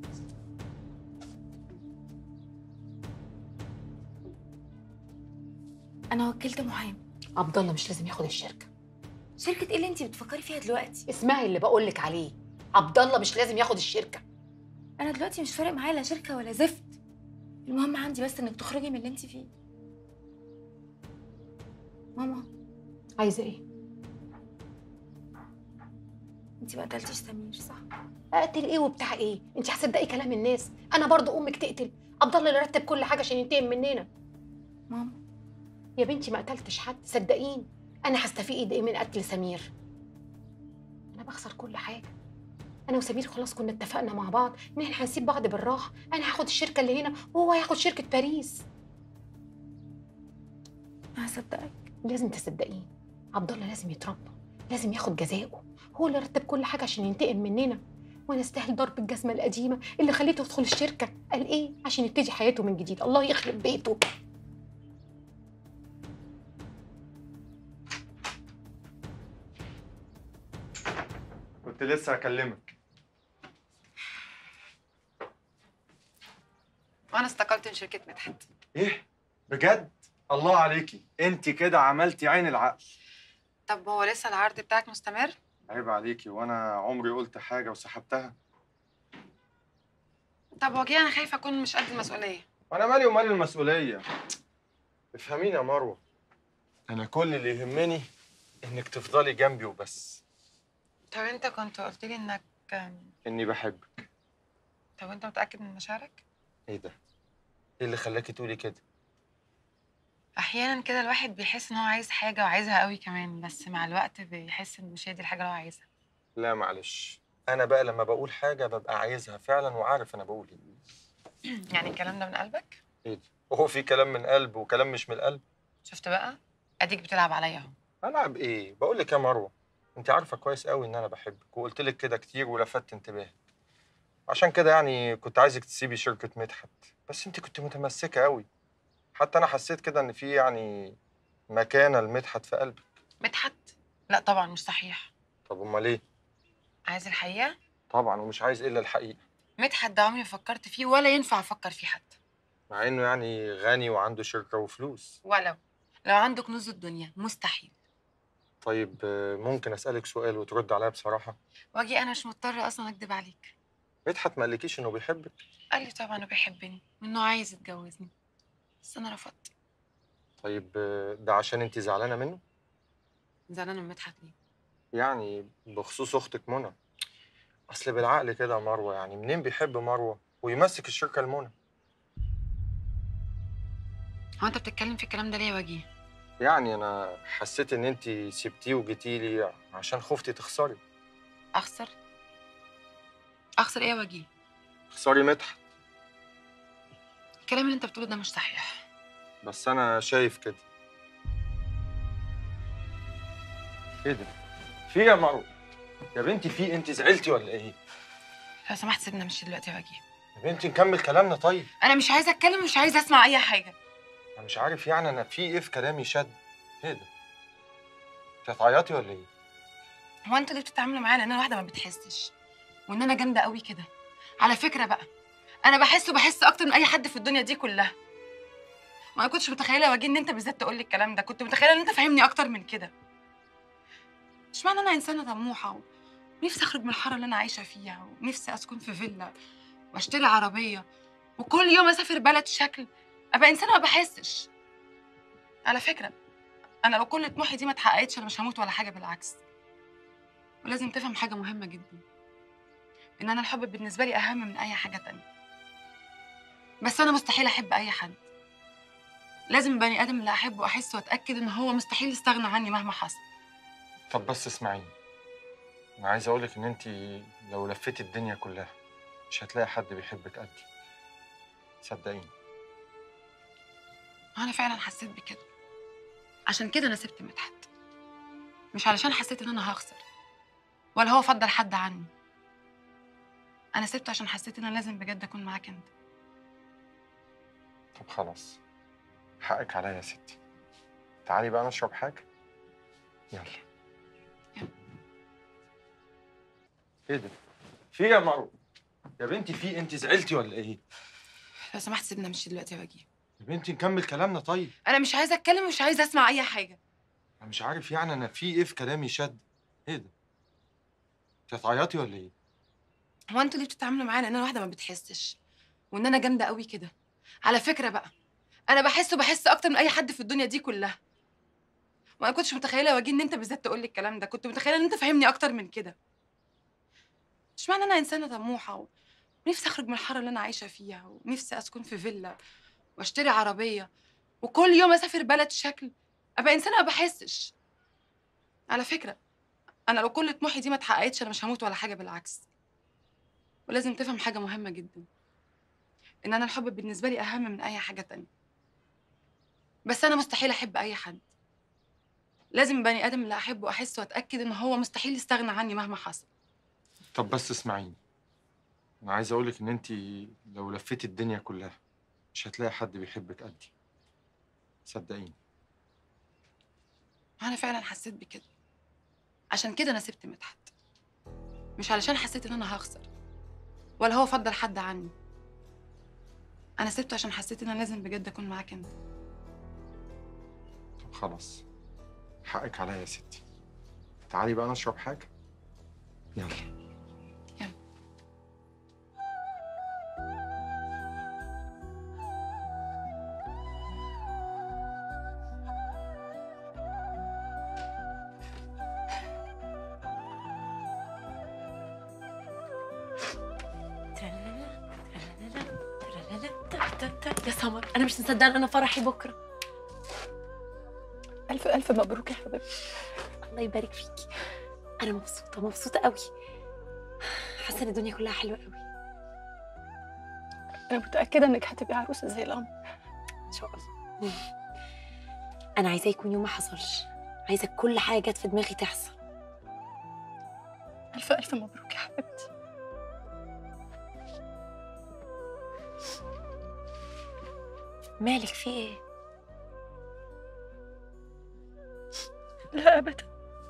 انا وكلت محامي.
عبد الله مش لازم ياخد الشركه.
شركه ايه اللي انت بتفكري فيها دلوقتي؟
اسمعي اللي بقول لك عليه. عبد الله مش لازم ياخد الشركه.
انا دلوقتي مش فارق معايا لا شركه ولا زفت. المهم عندي بس انك تخرجي من اللي انت فيه. ماما
عايزه ايه؟
انت ما قتلتيش سمير صح؟
اقتل ايه وبتاع ايه؟ انت هتصدقي كلام الناس؟ انا برضو امك تقتل. عبد الله اللي رتب كل حاجه عشان ينتقم مننا.
ماما
يا بنتي ما قتلتش حد صدقيني. انا هستفيد ايه من قتل سمير؟ انا بخسر كل حاجه. انا وسمير خلاص كنا اتفقنا مع بعض ان احنا هنسيب بعض بالراحه. انا هاخد الشركه اللي هنا وهو هياخد شركه باريس.
هصدقك.
لازم تصدقيني. عبد الله لازم يتربى، لازم ياخد جزاءه. هو اللي رتب كل حاجه عشان ينتقم مننا، وانا استاهل ضرب الجزمه القديمه اللي خليته يدخل الشركه. قال ايه؟ عشان يبتدي حياته من جديد. الله يخرب بيته.
كنت لسه هكلمك.
وانا استقلت من شركه مدحت.
ايه؟ بجد؟ الله عليكي، انت كده عملتي عين العقل.
طب هو لسه العرض بتاعك مستمر؟
عيب عليكي، وانا عمري قلت حاجه وسحبتها؟
طب وجيه انا خايفه اكون مش قد المسؤوليه.
وانا مالي ومال المسؤوليه؟ افهميني يا مروه، انا كل اللي يهمني انك تفضلي جنبي وبس.
طب انت كنت قلت لي انك
اني بحبك.
طب انت متاكد من مشاعرك؟
ايه ده؟ ايه اللي خلاكي تقولي كده؟
احيانا كده الواحد بيحس ان هو عايز حاجه وعايزها قوي كمان، بس مع الوقت بيحس ان مش هي دي الحاجه اللي هو عايزها.
لا معلش، انا بقى لما بقول حاجه ببقى عايزها فعلا وعارف انا بقول ايه.
يعني الكلام ده من قلبك؟
ايه ده؟ هو في كلام من قلب وكلام مش من القلب؟
شفت بقى؟ اديك بتلعب عليا اهو.
العب ايه؟ بقول لك يا مروه، انت عارفه كويس قوي ان انا بحبك وقلت لك كده كتير ولفتت انتباهك. عشان كده يعني كنت عايزك تسيبي شركه مدحت، بس انت كنت متمسكه قوي. حتى انا حسيت كده ان في يعني مكانه لمدحت في قلبك.
مدحت؟ لا طبعا مش صحيح.
طب امال ايه؟
عايز الحقيقه؟
طبعا، ومش عايز الا الحقيقه.
مدحت ده عمري ما فكرت فيه ولا ينفع افكر فيه حتى.
مع انه يعني غني وعنده شركه وفلوس.
ولو لو عنده كنوز الدنيا مستحيل.
طيب آه، ممكن اسالك سؤال وترد عليا بصراحه؟
واجي انا مش مضطره اصلا اكدب عليك.
مدحت ما قالكيش انه بيحبك؟
قال لي طبعا انه بيحبني وانه عايز يتجوزني، بس انا رفضت.
طيب آه، ده عشان انت زعلانه منه؟
زعلانه من مدحت ليه؟
يعني بخصوص اختك منى. اصل بالعقل كده يا مروه، يعني منين بيحب مروه ويمسك الشركه لمنى؟
هو انت بتتكلم في الكلام ده ليه يا وجيه؟
يعني انا حسيت ان انت سبتيه وجيتي لي عشان خفتي تخسري.
اخسر؟ اخسر ايه يا وجيه؟
تخسري مدحت.
الكلام اللي انت بتقوله ده مش صحيح.
بس انا شايف كده. ايه ده؟ في إيه يا مروه؟ يا بنتي في، انت زعلتي ولا ايه؟
لو سمحت سيبنا نمشي دلوقتي يا وجيه.
يا بنتي نكمل كلامنا طيب.
انا مش عايزه اتكلم ومش عايزه اسمع اي حاجه.
انا مش عارف يعني انا في ايه في كلامي شد. ايه ده؟ انت هتعيطي ولا ايه؟
هو انتوا ليه بتتعاملوا معايا ان انا واحده ما بتحسش وان انا جامده قوي كده؟ على فكره بقى، انا بحس وبحس اكتر من اي حد في الدنيا دي كلها. ما كنتش متخيله يا وجيه ان انت بالذات تقول لي الكلام ده، كنت متخيله ان انت فاهمني اكتر من كده. مش معنى انا انسانه طموحه ونفسي اخرج من الحاره اللي انا عايشه فيها، ونفسي اسكن في فيلا واشتري عربيه وكل يوم اسافر بلد شكل ابقى انسانه ما بحسش. على فكره، انا لو كل طموحي دي ما اتحققتش انا مش هموت ولا حاجه، بالعكس. ولازم تفهم حاجه مهمه جدا، ان انا الحب بالنسبه لي اهم من اي حاجه تانية. بس انا مستحيل احب اي حد. لازم البني ادم اللي احبه احس واتاكد ان هو مستحيل يستغنى عني مهما حصل.
طب بس اسمعيني، انا عايز اقولك ان انت لو لفيتي الدنيا كلها مش هتلاقي حد بيحبك قدي، صدقيني.
انا فعلا حسيت بكده، عشان كده انا سبت مدحت. مش علشان حسيت ان انا هخسر ولا هو فضل حد عني. انا سبته عشان حسيت ان انا لازم بجد اكون معاك انت.
طب خلاص، حقك عليا يا ستي. تعالي بقى نشرب حاجه. يلا. ايه ده؟ في إيه يا مروه؟ يا بنتي في، انت زعلتي ولا ايه؟
لو سمحت سيبنا نمشي دلوقتي يا وجيه.
يا بنتي نكمل كلامنا طيب.
انا مش عايزه اتكلم ومش عايزه اسمع اي حاجه.
انا مش عارف يعني انا في ايه في كلامي شد. ايه ده؟ انت هتعيطي ولا ايه؟
هو انتوا ليه بتتعاملوا معايا ان انا واحده ما بتحسش وان انا جامده قوي كده؟ على فكره بقى، انا بحس وبحس اكتر من اي حد في الدنيا دي كلها. وانا كنتش متخيله يا وجيه ان انت بالذات تقول لي الكلام ده، كنت متخيله ان انت فاهمني اكتر من كده. مش معنى انا انسانه طموحه ونفسي اخرج من الحاره اللي انا عايشه فيها، ونفسي اسكن في فيلا واشتري عربيه وكل يوم اسافر بلد شكل ابقى انسانه ما بحسش. على فكره، انا لو كل طموحي دي ما اتحققتش انا مش هموت ولا حاجه، بالعكس. ولازم تفهم حاجه مهمه جدا، ان انا الحب بالنسبه لي اهم من اي حاجه تانية. بس انا مستحيل احب اي حد. لازم البني ادم اللي احبه احس واتاكد ان هو مستحيل يستغنى عني مهما حصل.
طب بس اسمعيني، انا عايز اقولك ان انت لو لفيتي الدنيا كلها مش هتلاقي حد بيحبك قدي، صدقيني.
انا فعلا حسيت بكده، عشان كده انا سبت مدحت. مش علشان حسيت ان انا هخسر ولا هو فضل حد عني. انا سبته عشان حسيت ان انا لازم بجد اكون معاك انت.
طب خلاص، حقك عليا يا ستي. تعالي بقى نشرب حاجه. يلا.
انا مش مصدقه ان انا فرحي بكره.
الف الف مبروك يا حبيبتي.
الله يبارك فيكي. انا مبسوطه مبسوطه قوي، حاسه ان الدنيا كلها حلوه قوي.
انا متاكده انك هتبقي عروسه زي القمر
ان شاء الله. انا عايزاه يكون يوم ما حصلش، عايزه كل حاجه جت في دماغي تحصل.
الف الف مبروك يا حبيبتي.
مالك في ايه؟
لا ابدا،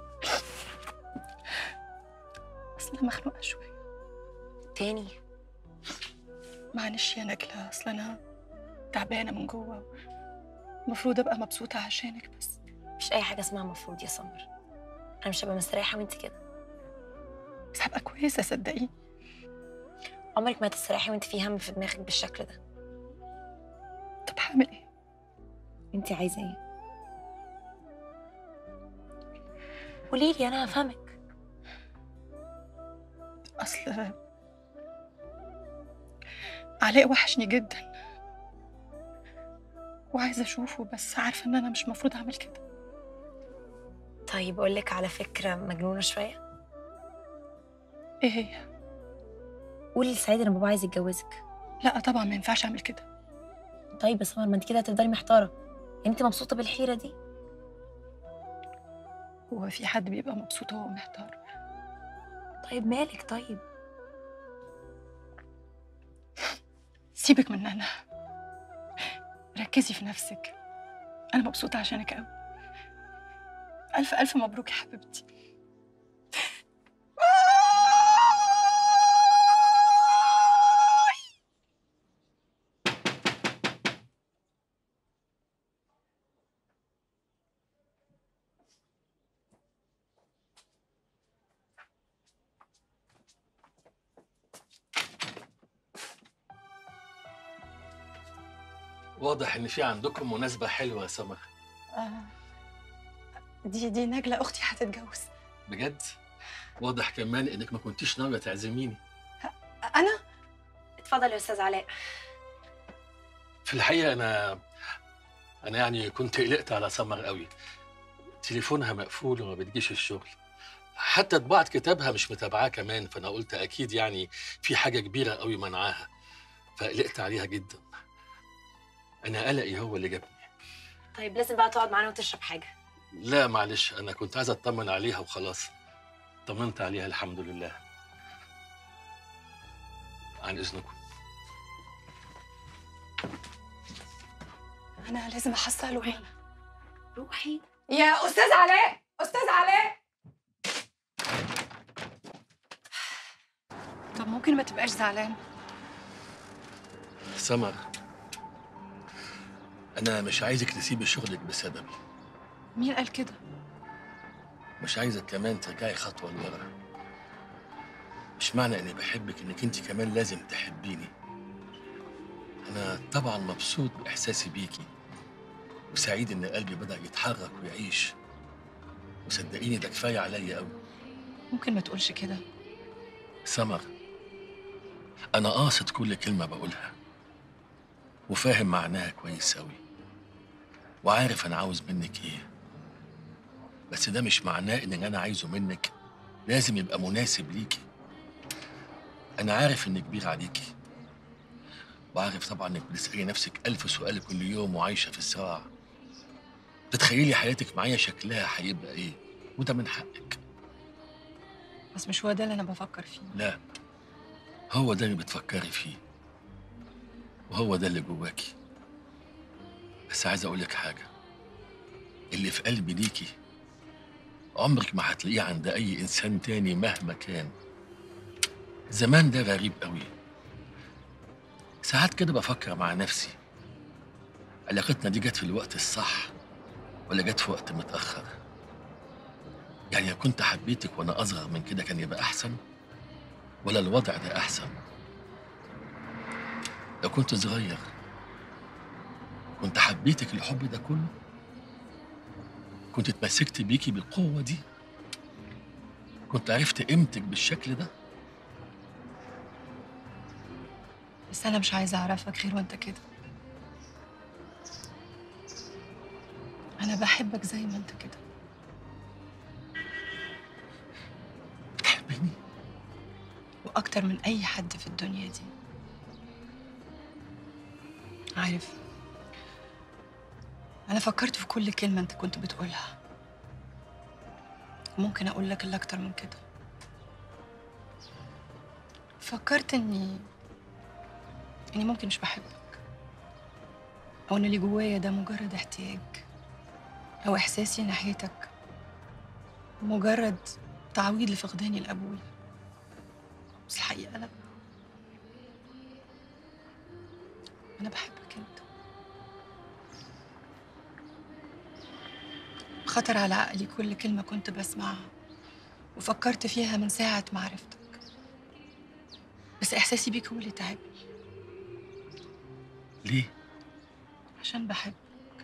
اصل انا مخنوقه شويه.
تاني؟
معلش يا نجلة، اصل انا تعبانه من جوه، المفروض ابقى مبسوطه عشانك بس.
مفيش اي حاجه اسمها مفروض يا سمر، انا مش هبقى مستريحه وانت كده.
بس هبقى كويسه صدقيني.
عمرك ما هتستريحي وانت في هم في دماغك بالشكل ده.
طب هعمل ايه؟
انت عايزه ايه؟ قولي لي انا هفهمك.
اصل علاء وحشني جدا وعايزه اشوفه، بس عارفه ان انا مش مفروض اعمل كده.
طيب اقول لك على فكره مجنونه شويه.
ايه هي؟
قولي لسعيد ان بابا عايز يتجوزك.
لا طبعا ما ينفعش اعمل كده.
طيب يا سمر، ما انت كده هتفضلي محتاره. انت مبسوطه بالحيره دي؟
هو في حد بيبقى مبسوط وهو محتار؟
طيب مالك طيب؟
سيبك من انا، ركزي في نفسك. انا مبسوطه عشانك قوي. الف الف مبروك يا حبيبتي.
واضح ان في عندكم مناسبة حلوة يا سمر.
آه. دي دي نجلة اختي هتتجوز.
بجد؟ واضح كمان انك ما كنتيش ناوية تعزميني.
انا؟
اتفضل يا استاذ علاء.
في الحقيقة انا انا يعني كنت قلقت على سمر قوي. تليفونها مقفول وما بتجيش الشغل، حتى طباعة كتابها مش متابعاه كمان، فانا قلت اكيد يعني في حاجة كبيرة قوي منعاها، فقلقت عليها جدا. انا قلقي هو اللي جابني.
طيب لازم بقى تقعد معانا وتشرب حاجه.
لا معلش، انا كنت عايز اطمن عليها وخلاص. طمنت عليها الحمد لله. عن اذنكم.
انا لازم احصل له.
روحي
يا استاذ علاء، استاذ علاء. طب ممكن ما تبقاش زعلان؟
سمر، أنا مش عايزك تسيبي شغلك بسببي.
مين قال كده؟
مش عايزك كمان ترجعي خطوة لورا. مش معنى إني بحبك إنك أنت كمان لازم تحبيني. أنا طبعا مبسوط بإحساسي بيكي، وسعيد إن قلبي بدأ يتحرك ويعيش، وصدقيني ده كفاية عليا أوي.
ممكن ما تقولش كده؟
سمر، أنا قاصد كل كلمة بقولها، وفاهم معناها كويس أوي، وعارف أنا عاوز منك إيه. بس ده مش معناه إن اللي أنا عايزه منك لازم يبقى مناسب ليكي. أنا عارف إني كبير عليكي، وعارف طبعا إنك بتسألي نفسك ألف سؤال كل يوم وعايشة في الصراع. بتتخيلي حياتك معايا شكلها هيبقى إيه، وده من حقك.
بس مش هو ده اللي أنا بفكر فيه.
لا، هو ده اللي بتفكري فيه، وهو ده اللي جواكي. بس عايز أقولك حاجة، اللي في قلبي ليكي عمرك ما هتلاقيه عند أي إنسان تاني مهما كان. زمان ده غريب قوي. ساعات كده بفكر مع نفسي، علاقتنا دي جت في الوقت الصح ولا جت في وقت متأخر؟ يعني لو كنت حبيتك وأنا أصغر من كده كان يبقى أحسن، ولا الوضع ده أحسن؟ لو كنت صغير كنت حبيتك الحب ده كله؟ كنت اتمسكت بيكي بالقوة دي؟ كنت عرفت قيمتك بالشكل ده؟
بس أنا مش عايزة أعرفك غير وأنت كده.
انا بحبك زي ما انت كده.
بتحبني؟
واكتر من اي حد في الدنيا دي. عارف، انا فكرت في كل كلمه انت كنت بتقولها، ممكن اقول لك اللي اكتر من كده. فكرت اني اني ممكن مش بحبك، او ان اللي جوايا ده مجرد احتياج، او احساسي ناحيتك مجرد تعويض لفقداني لابويا. بس الحقيقه لا، انا بحبك انت. خطر على عقلي كل كلمه كنت بسمعها وفكرت فيها من ساعه ما عرفتك، بس احساسي بيك هو اللي تعبني.
ليه؟
عشان بحبك.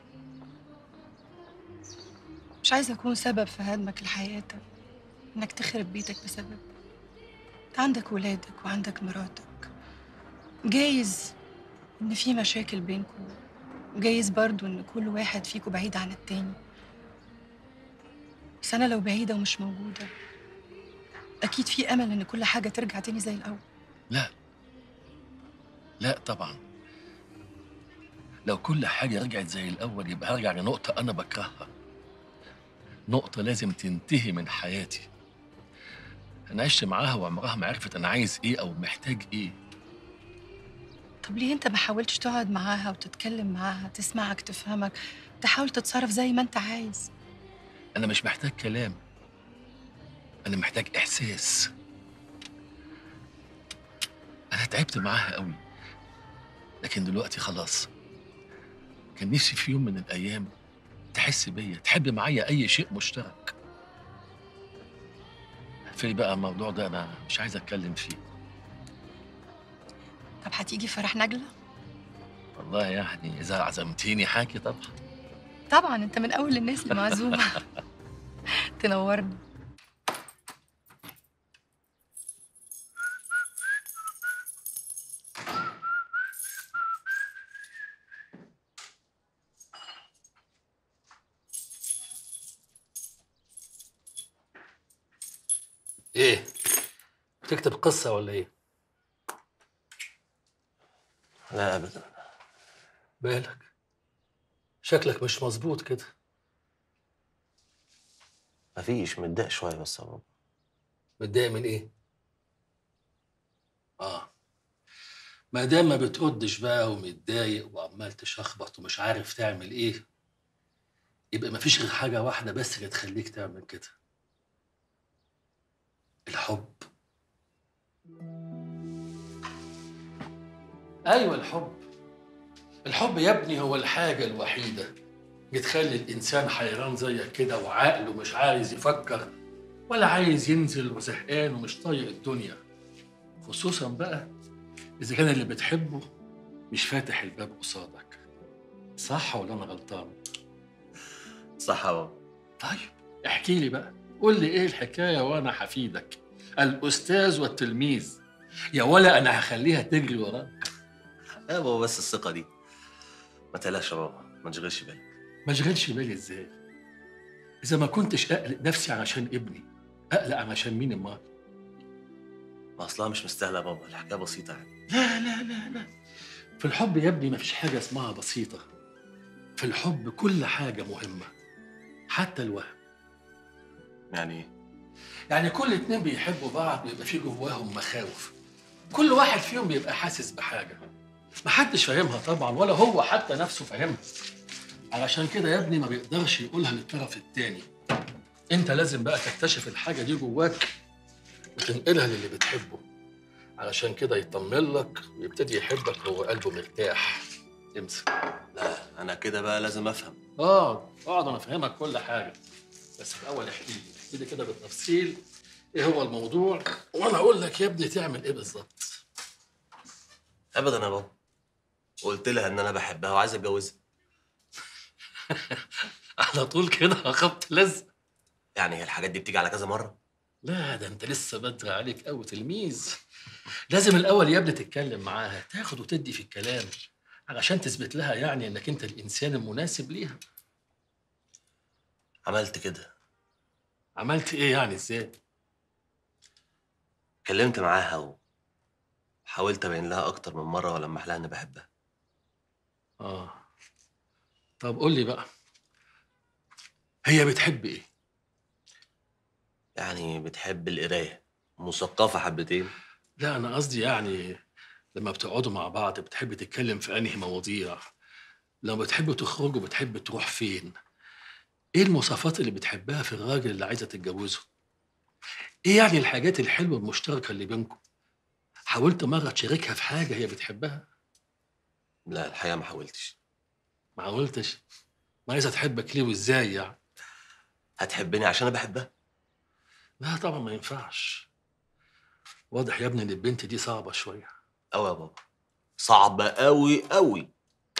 مش عايزة أكون سبب في هدمك لحياتك، إنك تخرب بيتك بسبب. أنت عندك ولادك وعندك مراتك، جايز إن في مشاكل بينكم، وجايز برضو إن كل واحد فيكم بعيد عن التاني، بس أنا لو بعيدة ومش موجودة أكيد في أمل إن كل حاجة ترجع تاني زي الأول.
لا لا طبعا، لو كل حاجة رجعت زي الأول يبقى هرجع لنقطة أنا بكرهها، نقطة لازم تنتهي من حياتي. أنا عشت معاها وعمرها ما عرفت أنا عايز إيه أو محتاج إيه.
طب ليه أنت ما حاولتش تقعد معاها وتتكلم معاها، تسمعك تفهمك، تحاول تتصرف زي ما أنت عايز؟
أنا مش محتاج كلام، أنا محتاج إحساس. أنا تعبت معاها قوي، لكن دلوقتي خلاص. كان نفسي في يوم من الأيام تحس بيا، تحب معايا أي شيء مشترك. في بقى الموضوع ده أنا مش عايز أتكلم فيه.
طب هتيجي فرح نجلة؟
والله يعني إذا عزمتيني حاجة طبعا.
طبعا أنت من أول الناس المعزومة. تنورني.
إيه؟ بتكتب قصة ولا إيه؟
لا ابدا.
بالك شكلك مش مظبوط كده.
مفيش، متضايق شويه بس يا بابا.
متضايق من ايه؟ اه، ما دام ما بتردش بقى ومتضايق وعمال تشخبط ومش عارف تعمل ايه، يبقى مفيش غير حاجه واحده بس اللي تخليك تعمل كده: الحب. ايوه الحب. الحب يا ابني هو الحاجه الوحيده بتخلي الانسان حيران زيك كده وعقله مش عايز يفكر ولا عايز ينزل وزهقان ومش طايق الدنيا، خصوصا بقى اذا كان اللي بتحبه مش فاتح الباب قصادك. صح ولا انا غلطان؟
صح يا بابا.
طيب احكي لي بقى، قول لي ايه الحكايه وانا هفيدك. الاستاذ والتلميذ يا ولا، انا هخليها تجري وراك.
يا بابا بس الثقه دي، ما تقلقش يا بابا، ما تشغلش بالك.
ما اشغلش بالي ازاي؟ اذا ما كنتش اقلق نفسي علشان ابني، اقلق علشان مين امال؟
ما اصلها مش مستاهله يا بابا، الحكايه بسيطه يعني.
لا لا لا لا، في الحب يا ابني ما فيش حاجه اسمها بسيطه. في الحب كل حاجه مهمه، حتى الوهم.
يعني ايه؟
يعني كل اتنين بيحبوا بعض بيبقى في جواهم مخاوف، كل واحد فيهم بيبقى حاسس بحاجه محدش فاهمها طبعا، ولا هو حتى نفسه فاهمها. علشان كده يا ابني ما بيقدرش يقولها للطرف التاني. انت لازم بقى تكتشف الحاجه دي جواك وتنقلها للي بتحبه، علشان كده يطمن لك ويبتدي يحبك وهو قلبه مرتاح. امسك.
لا انا كده بقى لازم افهم.
اه اقعد انا افهمك كل حاجه، بس الاول احكي لي احكي لي كده بالتفصيل ايه هو الموضوع، وانا اقول لك يا ابني تعمل ايه بالظبط.
ابدا يا بابا، قلت لها ان انا بحبها وعايز اتجوزها.
على طول كده خبط لزق؟
يعني هي الحاجات دي بتيجي على كذا مره؟
لا ده انت لسه بدري عليك قوي تلميذ. لازم الاول يا ابني تتكلم معاها، تاخد وتدي في الكلام علشان تثبت لها يعني انك انت الانسان المناسب ليها.
عملت كده.
عملت ايه يعني؟ ازاي؟
اتكلمت معاها وحاولت ابين لها اكتر من مره ولمح لها اني بحبها.
اه طب قول لي بقى، هي بتحب ايه؟
يعني بتحب القرايه، مثقفه حبتين.
لا انا قصدي يعني لما بتقعدوا مع بعض بتحب تتكلم في انهي مواضيع؟ لما بتحبوا تخرجوا بتحب تروح فين؟ ايه المواصفات اللي بتحبها في الراجل اللي عايزه تتجوزه؟ ايه يعني الحاجات الحلوه المشتركه اللي بينكم؟ حاولت مره تشاركها في حاجه هي بتحبها؟
لا الحقيقه ما حاولتش.
ما حاولتش؟ ما عايزه تحبك ليه وازاي يعني؟
هتحبني عشان انا بحبها؟
لا طبعا ما ينفعش. واضح يا ابني ان البنت دي صعبه شويه.
قوي يا بابا، صعبه قوي قوي.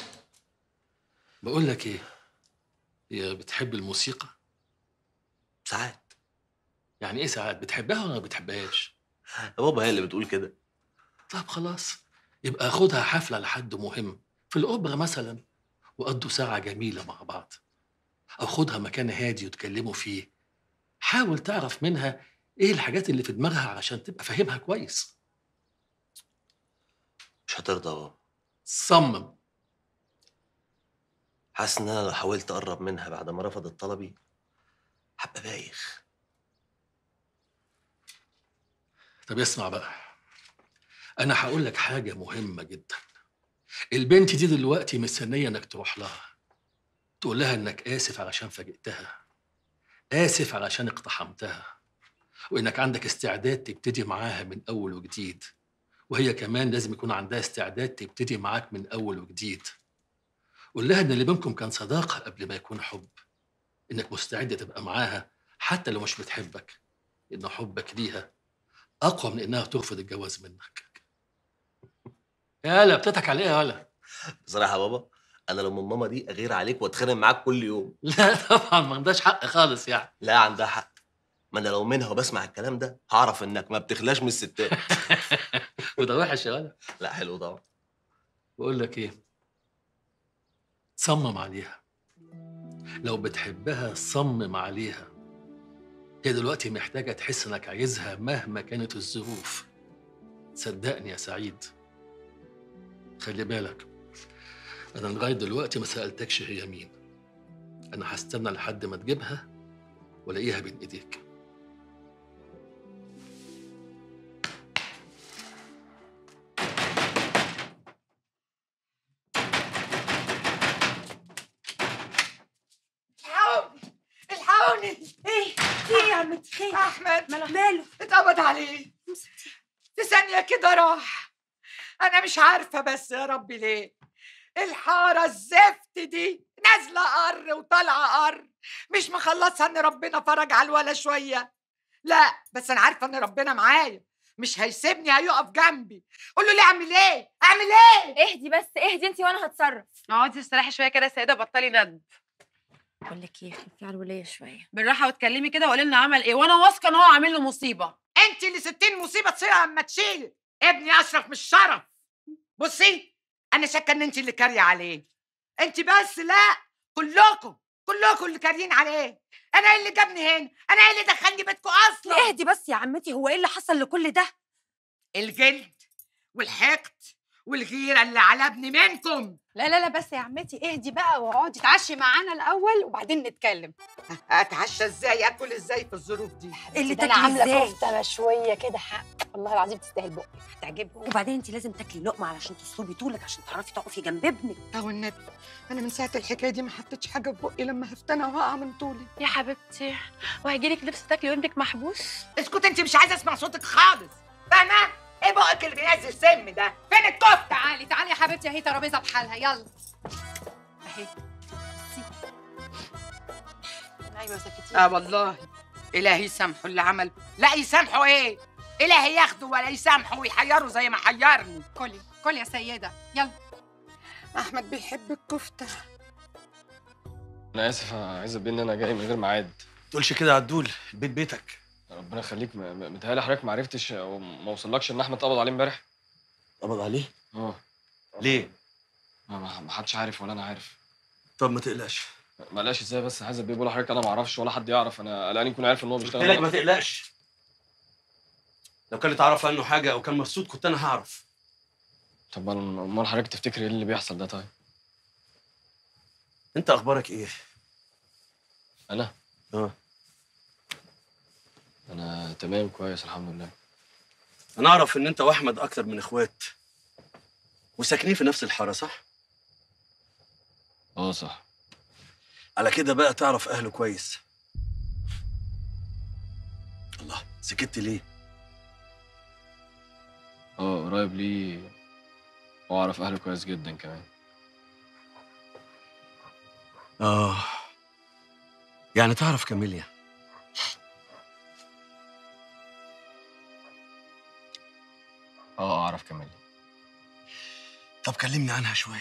بقول لك ايه، هي بتحب الموسيقى؟
ساعات.
يعني ايه ساعات؟ بتحبها ولا ما بتحبهاش؟
يا بابا هي اللي بتقول كده.
طب خلاص، يبقى خدها حفله لحد مهم في الاوبرا مثلا، وقضوا ساعه جميله مع بعض. او خدها مكان هادي وتكلموا فيه. حاول تعرف منها ايه الحاجات اللي في دماغها علشان تبقى فاهمها كويس.
مش هترضى يا بابا.
صمم.
حاسس ان انا لو حاولت اقرب منها بعد ما رفضت طلبي هبقى بايخ.
طب اسمع بقى، انا هقول لك حاجه مهمه جدا. البنت دي دلوقتي مستنيه انك تروح لها تقول لها انك اسف علشان فاجئتها، اسف علشان اقتحمتها، وانك عندك استعداد تبتدي معاها من اول وجديد، وهي كمان لازم يكون عندها استعداد تبتدي معاك من اول وجديد. قول لها ان اللي بينكم كان صداقه قبل ما يكون حب، انك مستعد تبقى معاها حتى لو مش بتحبك، لان حبك ليها اقوى من انها ترفض الجواز منك. يا هلا بتضحك على ايه يا هلا؟
بصراحه يا بابا انا لو من ماما دي اغير عليك واتخانق معاك كل يوم.
لا طبعا ما عندهاش حق خالص يعني.
لا عندها حق. ما انا لو منها وبسمع الكلام ده هعرف انك ما بتخلاش من الستات.
وده وحش يا هلا.
لا حلو طبعا.
بقول لك ايه، صمم عليها. لو بتحبها صمم عليها. هي دلوقتي محتاجه تحس انك عايزها مهما كانت الظروف. صدقني يا سعيد. خلي بالك، انا لغايه دلوقتي ما سالتكش هي مين. انا هستنى لحد ما تجيبها والاقيها بين ايديك.
الحقوني الحقوني.
ايه في ايه يا عمتي؟ خير؟
احمد
ماله؟ ماله؟
اتقبض عليه في ثانيه كده راح. انا مش عارفه بس يا ربي ليه الحاره الزفت دي نازله قر وطالعه قر، مش مخلصها ان ربنا فرج على الولا شويه. لا بس انا عارفه ان ربنا معايا، مش هيسيبني، هيقف جنبي. قول له ليه اعمل ايه؟ اعمل ايه؟
اهدي بس، اهدي انت وانا هتصرف.
اقعدي استريحي شويه كده يا سيده، بطلي ندب.
بقول لك ايه، خفي على الوليه شويه
بالراحه واتكلمي كده وقولي لنا عمل ايه، وانا واثقه ان هو عامل له مصيبه.
انت اللي ستين مصيبه تصير اما تشيل ابني اشرف مش شرف. بصي انا شاكه ان انت اللي كاريه عليه. انت بس لا، كلكم كلكم اللي كاريين عليه. انا ايه اللي جابني هنا؟ انا ايه اللي دخلني بيتكم اصلا؟
اهدي بس يا عمتي، هو ايه اللي حصل لكل ده؟
الجلد والحقد والغيره اللي على ابني منكم.
لا لا لا بس يا عمتي اهدي بقى واقعدي اتعشي معانا الاول وبعدين نتكلم.
اتعشى ازاي؟ اكل ازاي في الظروف دي؟
اللي
ده انا
تاكلي
عامله
ازاي؟
كفته مشويه كده حق والله العظيم تستاهل بقك، هتعجبك.
وبعدين انت لازم تاكلي لقمه علشان تصلبي طولك عشان تعرفي تقفي جنب ابنك.
او النبي انا من ساعه الحكايه دي ما حطيتش حاجه في بقي لما هفتنى وهقع من طولي.
يا حبيبتي وهيجيلك نفس تاكلي وابنك محبوس.
اسكت انت، مش عايزه اسمع صوتك خالص. فاهمه؟ ايه بقك اللي بينزل سم ده؟ فين الكفته؟
تعالي تعالي يا حبيبتي، اهي ترابيزه بحالها، يلا اهي.
ايوه سكتي. اه والله الهي يسامحه اللي عمل. لا يسامحه ايه؟ الهي ياخده ولا يسامحه ويحيره زي ما حيرني.
كلي كلي يا سيده يلا.
احمد بيحب الكفته.
انا اسف يا عزت بيه ان انا جاي من غير ميعاد.
تقولش كده يا عدول، البيت بيتك.
ربنا يخليك، م- م- متهيألي حضرتك ما عرفتش او ما وصلكش ان احمد قبض عليه امبارح.
قبض عليه؟
اه.
ليه؟
ما ما- ما حدش عارف ولا انا عارف.
طب ما تقلقش،
معلش ازاي بس عايز بيه بقول لحضرتك انا ما اعرفش ولا حد يعرف، انا قلقان يكون عارف ان هو بيشتغل.
قلت لك ما تقلقش. لو كان تعرف عنه حاجه او كان مرصود كنت انا هعرف.
طب امال حضرتك تفتكر ايه اللي بيحصل ده طيب؟
انت اخبارك ايه؟
انا؟
اه
انا تمام كويس الحمد لله.
انا اعرف ان انت واحمد اكتر من اخوات وساكنين في نفس الحاره، صح؟
اه صح.
على كده بقى تعرف اهله كويس. الله، سكت ليه؟
اه قريب ليه واعرف اهله كويس جدا كمان.
اه يعني تعرف كاميليا؟
اه اعرف كاميليا.
طب كلمني عنها شويه.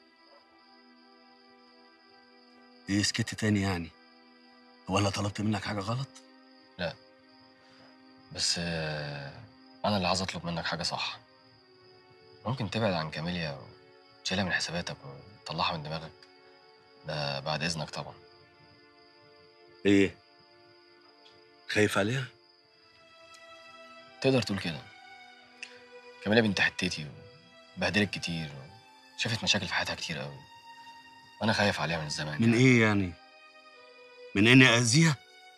ايه سكت تاني يعني؟ هو انا طلبت منك حاجه غلط؟
لا بس آه، انا اللي عايز اطلب منك حاجه صح. ممكن تبعد عن كاميليا وتشيلها من حساباتك وتطلعها من دماغك؟ ده بعد اذنك طبعا.
ايه؟ خايف عليها؟
تقدر تقول كده. كاميليا بنت حتتي وبهدلت كتير وشافت مشاكل في حياتها كتير قوي، وانا خايف عليها من الزمان.
من ايه يعني؟ من اني اذيها؟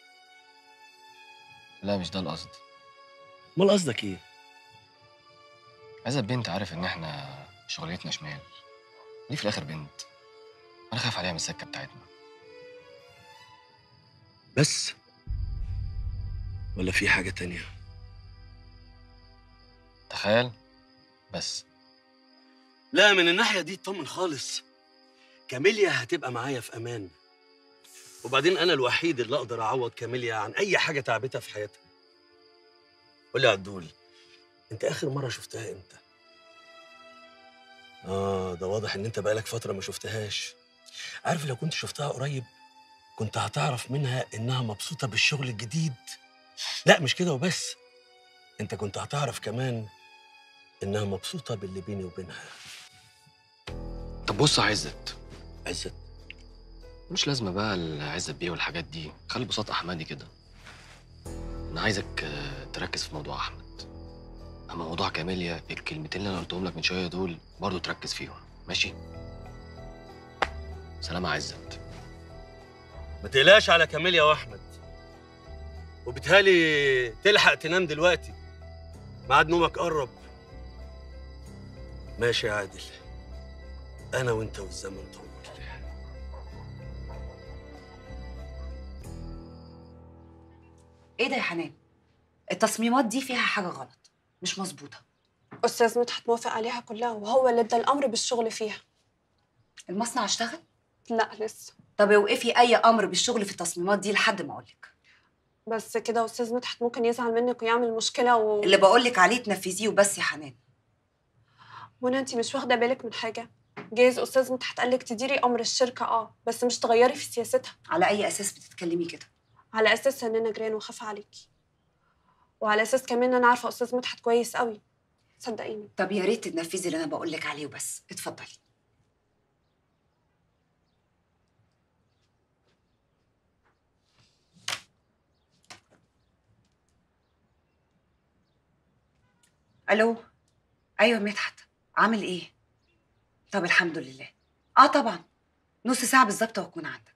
لا مش ده القصد.
امال قصدك ايه؟
عايزة بنت عارف ان احنا شغلتنا شمال، دي في الاخر بنت، انا خايف عليها من السكه بتاعتنا.
بس ولا في حاجه تانية؟
تخيل بس.
لا من الناحيه دي اطمن خالص. كاميليا هتبقى معايا في امان، وبعدين انا الوحيد اللي اقدر اعوض كاميليا عن اي حاجه تعبتها في حياتها. قول لي يا عدول، انت اخر مره شفتها امتى؟ اه ده واضح ان انت بقالك فتره ما شفتهاش. عارف لو كنت شفتها قريب كنت هتعرف منها انها مبسوطه بالشغل الجديد. لا مش كده وبس، انت كنت هتعرف كمان انها مبسوطه باللي بيني وبينها.
طب بص يا عزت.
عزت؟
مش لازمه بقى العزت بيه والحاجات دي، خلي بساط احمدي كده. انا عايزك آه، تركز في موضوع احمد. اما موضوع كاميليا الكلمتين اللي انا قلتهم لك من شويه دول برضه تركز فيهم، ماشي؟ سلام يا عزت.
ما تقلقش على كاميليا واحمد، وبالتالي تلحق تنام دلوقتي، ميعاد نومك قرب. ماشي يا عادل، انا وانت والزمن طول.
ايه ده يا حنان؟ التصميمات دي فيها حاجه غلط، مش مظبوطه.
استاذ مدحت موافق عليها كلها وهو اللي ادى الامر بالشغل فيها.
المصنع اشتغل؟
لا لسه.
طب اوقفي اي امر بالشغل في التصميمات دي لحد ما اقولك.
بس كده استاذ مدحت ممكن يزعل منك ويعمل مشكله و...
اللي بقولك عليه تنفذيه وبس يا حنان.
منى انت مش واخده بالك من حاجه؟ جايز استاذ مدحت قالك تديري امر الشركه اه بس مش تغيري في سياستها.
على اي اساس بتتكلمي كده؟
على اساس ان انا جيران وخاف عليكي، وعلى اساس كمان ان انا عارفه استاذ مدحت كويس قوي، صدقيني.
طب يا ريت تنفذي اللي انا بقولك عليه وبس. اتفضلي. الو. ايوه مدحت، عامل ايه؟ طب الحمد لله. اه طبعا، نص ساعه بالظبط واكون عندك.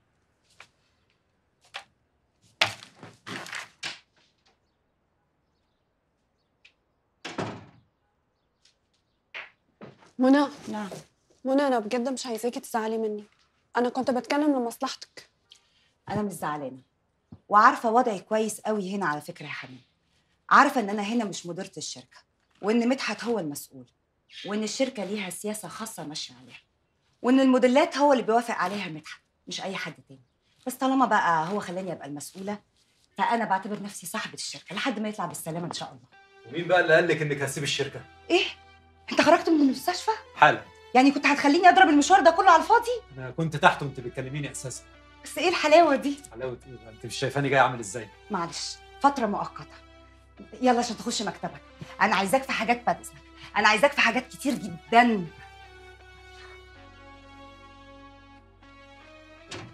منى.
نعم.
منى انا بجد مش عايزاكي تزعلي مني، انا كنت بتكلم لمصلحتك.
انا مش زعلانه، وعارفه وضعي كويس قوي هنا على فكره يا حنان. عارفه ان انا هنا مش مديره الشركه، وان مدحت هو المسؤول، وان الشركه ليها سياسه خاصه ماشيه عليها، وان الموديلات هو اللي بيوافق عليها مدحت مش اي حد تاني. بس طالما بقى هو خلاني ابقى المسؤوله، فانا بعتبر نفسي صاحبه الشركه لحد ما يطلع بالسلامه ان شاء الله.
ومين بقى اللي قال لك انك هتسيب الشركه؟
ايه؟ انت خرجت من المستشفى؟
حالا.
يعني كنت هتخليني اضرب المشوار ده كله على الفاضي؟
انا كنت تحت وانت بتكلميني اساسا.
بس ايه الحلاوه دي؟
حلاوه ايه؟ انت مش شايفاني جاي عامل ازاي؟
معلش، فتره مؤقته. يلا عشان تخش مكتبك، انا عايزاك في حاجات بعد اذنك، انا عايزاك في حاجات كتير جدا.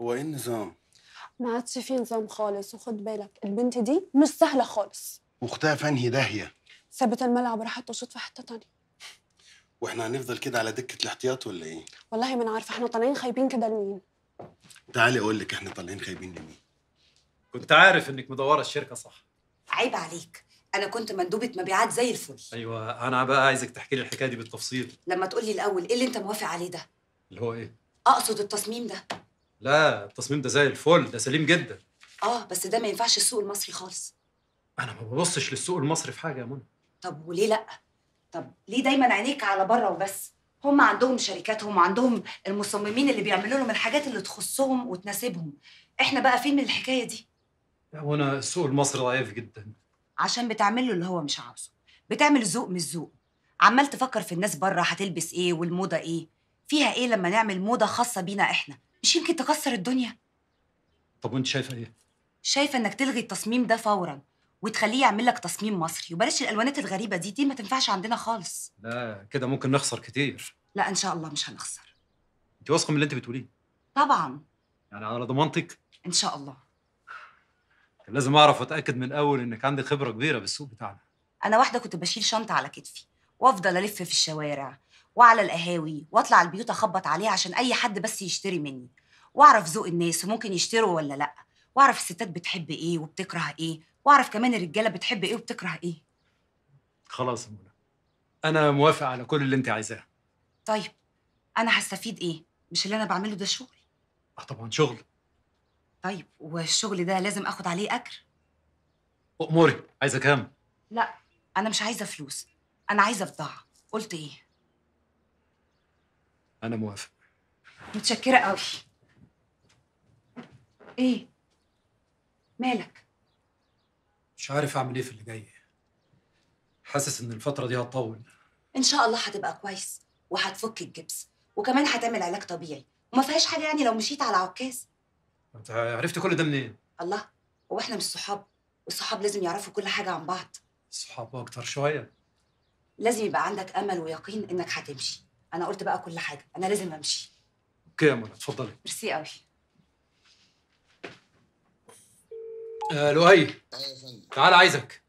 هو ايه النظام؟
ما عادش في نظام خالص، وخد بالك البنت دي مش سهله خالص.
واختها في انهي داهيه؟
سابت الملعب وراحت تشوط في حته تانية.
واحنا هنفضل كده على دكه الاحتياط ولا ايه؟
والله ما انا عارفه احنا طالعين خايبين كده لمين.
تعالي اقول لك احنا طالعين خايبين لمين.
كنت عارف انك مدوره الشركه صح.
عيب عليك، انا كنت مندوبه مبيعات زي الفل.
ايوه انا بقى عايزك تحكي لي الحكايه دي بالتفصيل.
لما تقول لي الاول ايه اللي انت موافق عليه ده؟
اللي هو ايه؟
اقصد التصميم ده.
لا التصميم ده زي الفل، ده سليم جدا.
اه بس ده ما ينفعش السوق المصري خالص.
انا ما ببصش للسوق المصري في حاجه يا منى.
طب وليه لا؟ طب ليه دايما عينيك على بره وبس؟ هم عندهم شركاتهم وعندهم المصممين اللي بيعملوا لهم الحاجات اللي تخصهم وتناسبهم. احنا بقى فين من الحكايه دي؟
يا منى السوق المصري ضعيف جدا.
عشان بتعمل له اللي هو مش عاوزه، بتعمل ذوق مش ذوق، عمال تفكر في الناس بره هتلبس ايه والموضه ايه. فيها ايه لما نعمل موضه خاصه بينا احنا؟ مش يمكن تكسر الدنيا؟
طب وانت شايفه ايه؟
شايفه انك تلغي التصميم ده فورا وتخليه يعمل لك تصميم مصري، وبلاش الالوانات الغريبه دي دي ما تنفعش عندنا خالص.
لا كده ممكن نخسر كتير.
لا ان شاء الله مش هنخسر.
انت واثقه من اللي انت بتقوليه؟
طبعا.
يعني على ضمانتك؟
ان شاء الله.
كان لازم اعرف واتاكد من الاول انك عندك خبره كبيره بالسوق بتاعنا.
انا واحده كنت بشيل شنطه على كتفي وافضل الف في الشوارع وعلى القهاوي واطلع البيوت اخبط عليها عشان اي حد بس يشتري مني، واعرف ذوق الناس وممكن يشتروا ولا لا، واعرف الستات بتحب ايه وبتكره ايه، واعرف كمان الرجاله بتحب ايه وبتكره ايه.
خلاص يا منى، انا موافق على كل اللي انت عايزاه.
طيب انا هستفيد ايه؟ مش اللي انا بعمله ده شغل؟
اه طبعا شغل.
طيب والشغل ده لازم اخد عليه اجر؟
اموري، عايزه كام؟
لا انا مش عايزه فلوس، انا عايزه بضاعه. قلت ايه؟
انا موافق.
متشكره قوي. ايه مالك؟
مش عارف اعمل ايه في اللي جاي. حاسس ان الفتره دي هتطول.
ان شاء الله هتبقى كويس وهتفك الجبس وكمان هتعمل علاج طبيعي وما فيهاش حاجه يعني لو مشيت على عكاز.
انت عرفت كل ده منين؟
الله، هو احنا مش صحاب؟ والصحاب لازم يعرفوا كل حاجه عن بعض.
صحاب اكتر شويه.
لازم يبقى عندك امل ويقين انك هتمشي. انا قلت بقى كل حاجه، انا لازم امشي.
اوكي يا منى اتفضلي.
ميرسي قوي.
آه لؤي تعال عايزك.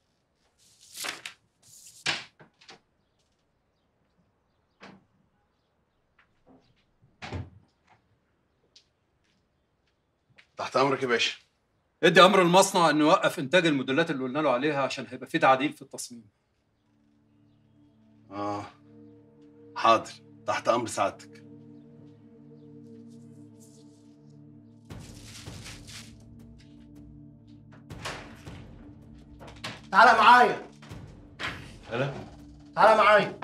تحت امرك يا باشا.
ادي امر المصنع انه يوقف انتاج الموديلات اللي قلنا له عليها عشان هيبقى في تعديل في التصميم.
اه حاضر، تحت امر سعادتك.
تعالى معايا.
انا؟
تعالى معايا.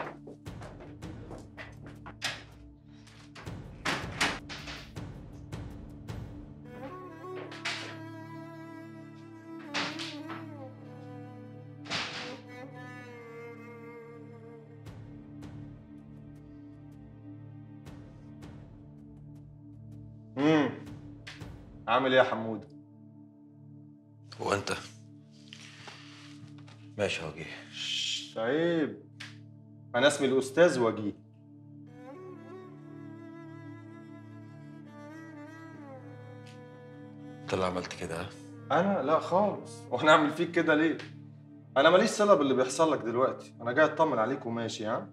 امم عامل ايه يا حموده؟
وانت؟ ماشي يا وجيه.
عيب، انا اسمي الاستاذ وجيه.
انت اللي عملت كده ها؟
انا لا خالص، واحنا اعمل فيك كده ليه؟ انا ماليش صله باللي بيحصل لك دلوقتي، انا جاي اطمن عليك وماشي. ها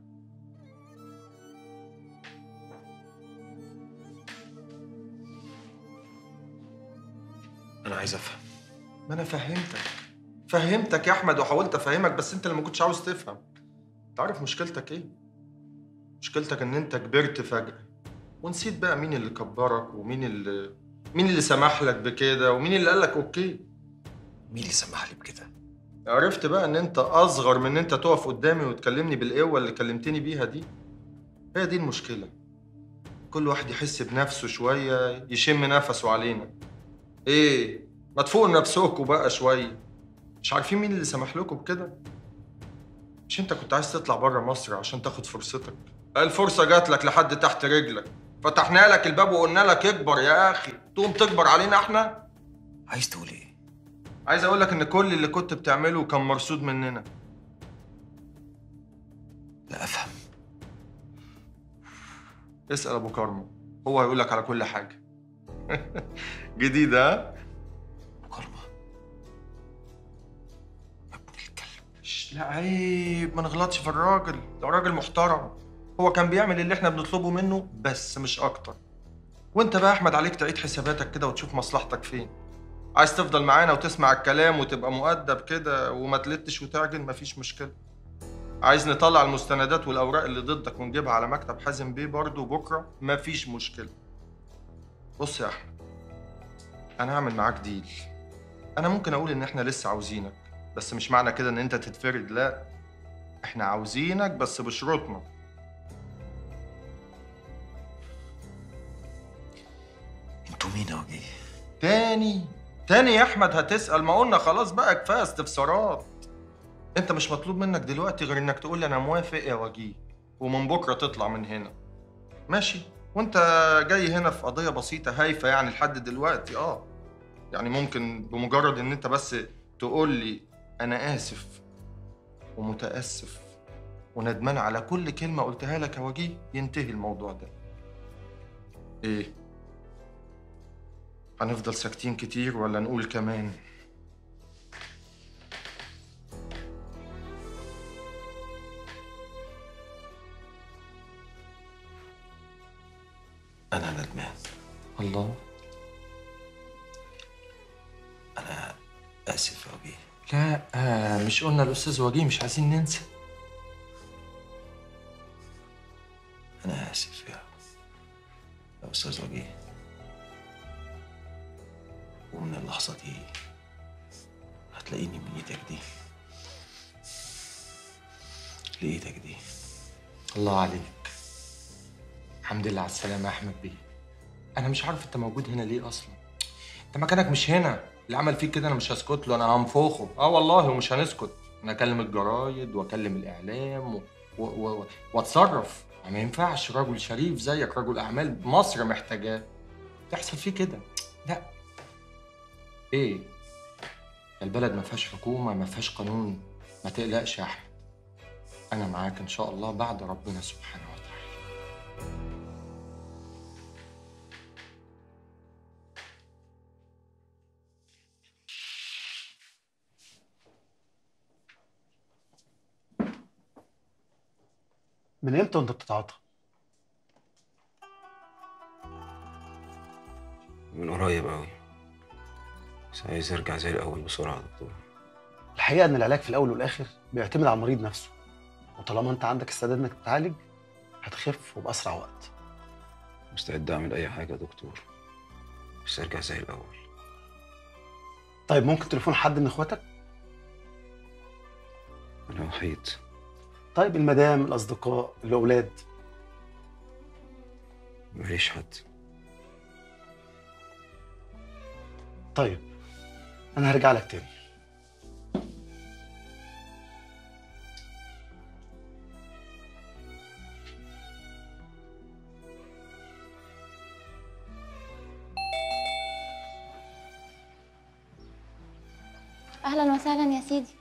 انا عايز افهم.
ما انا فهمتك فهمتك يا احمد وحاولت افهمك، بس انت اللي ما كنتش عاوز تفهم. انت عارف مشكلتك ايه؟ مشكلتك ان انت كبرت فجأة ونسيت بقى مين اللي كبرك ومين اللي مين اللي سمح لك بكده ومين اللي قال لك اوكي.
مين اللي سمح لي بكده؟
عرفت بقى ان انت اصغر من ان انت تقف قدامي وتكلمني بالقوه اللي كلمتني بيها دي. هي دي المشكله. كل واحد يحس بنفسه شويه يشم نفسه علينا. ايه ما تفوقوا نفسكوا بقى شويه. مش عارفين مين اللي سمح لكم بكده؟ مش انت كنت عايز تطلع بره مصر عشان تاخد فرصتك؟ الفرصه جات لك لحد تحت رجلك، فتحنا لك الباب وقلنا لك اكبر يا اخي، تقوم تكبر علينا احنا؟
عايز تقول ايه؟
عايز اقول لك ان كل اللي كنت بتعمله كان مرصود مننا.
لا افهم.
اسال ابو كرمه، هو هيقول لك على كل حاجه. جديدة ها؟ لا عيب، ما نغلطش في الراجل، ده راجل محترم. هو كان بيعمل اللي احنا بنطلبه منه بس مش اكتر. وانت بقى احمد عليك تعيد حساباتك كده وتشوف مصلحتك فين. عايز تفضل معانا وتسمع الكلام وتبقى مؤدب كده وما تلتش وتعجن، مفيش مشكله. عايز نطلع المستندات والاوراق اللي ضدك ونجيبها على مكتب حازم بيه برضه بكره، مفيش مشكله. بص يا احمد، انا هعمل معاك ديل. انا ممكن اقول ان احنا لسه عاوزينك، بس مش معنى كده ان انت تتفرد، لا، احنا عاوزينك بس بشروطنا.
انتوا مين يا وجيه؟
تاني تاني يا احمد هتسأل؟ ما قلنا خلاص بقى كفايه استفسارات. انت مش مطلوب منك دلوقتي غير انك تقول لي انا موافق يا وجيه، ومن بكره تطلع من هنا ماشي. وانت جاي هنا في قضيه بسيطه هايفه يعني لحد دلوقتي، اه يعني ممكن بمجرد ان انت بس تقول لي انا اسف ومتاسف وندمان على كل كلمه قلتها لك يا وجيه، ينتهي الموضوع ده. ايه، هنفضل ساكتين كتير ولا نقول كمان؟
أنا ندمان.
الله،
أنا آسف يا وجيه.
لا آه مش قلنا الأستاذ وجيه مش عايزين ننسى؟
أنا آسف يا يا أستاذ وجيه. ومن اللحظة دي هتلاقيني من إيدك دي لإيدك دي.
الله عليك، الحمد لله على السلامة يا أحمد بيه. أنا مش عارف أنت موجود هنا ليه أصلا. أنت مكانك مش هنا. اللي عمل فيك كده أنا مش هسكت له، أنا هنفخه. أه والله ومش هنسكت. أنا أكلم الجرايد وأكلم الإعلام و... و... و... وأتصرف. ما ينفعش راجل شريف زيك، رجل أعمال مصر محتاجاه، تحصل فيه كده. لا. إيه؟ البلد ما فيهاش حكومة، ما فيهاش قانون. ما تقلقش يا أحمد. أنا معاك إن شاء الله بعد ربنا سبحانه وتعالى.
من امتى وانت بتتعاطى؟
من قريب قوي، بس عايز ارجع زي الاول بسرعه يا دكتور.
الحقيقه ان العلاج في الاول والاخر بيعتمد على المريض نفسه، وطالما انت عندك استعداد انك تتعالج هتخف وباسرع وقت.
مستعد اعمل اي حاجه يا دكتور، بس ارجع زي الاول.
طيب ممكن تليفون حد من اخواتك؟
انا وحيد.
طيب المدام، الاصدقاء، الاولاد؟
ماليش حد.
طيب انا هرجع لك تاني.
اهلا وسهلا يا سيدي.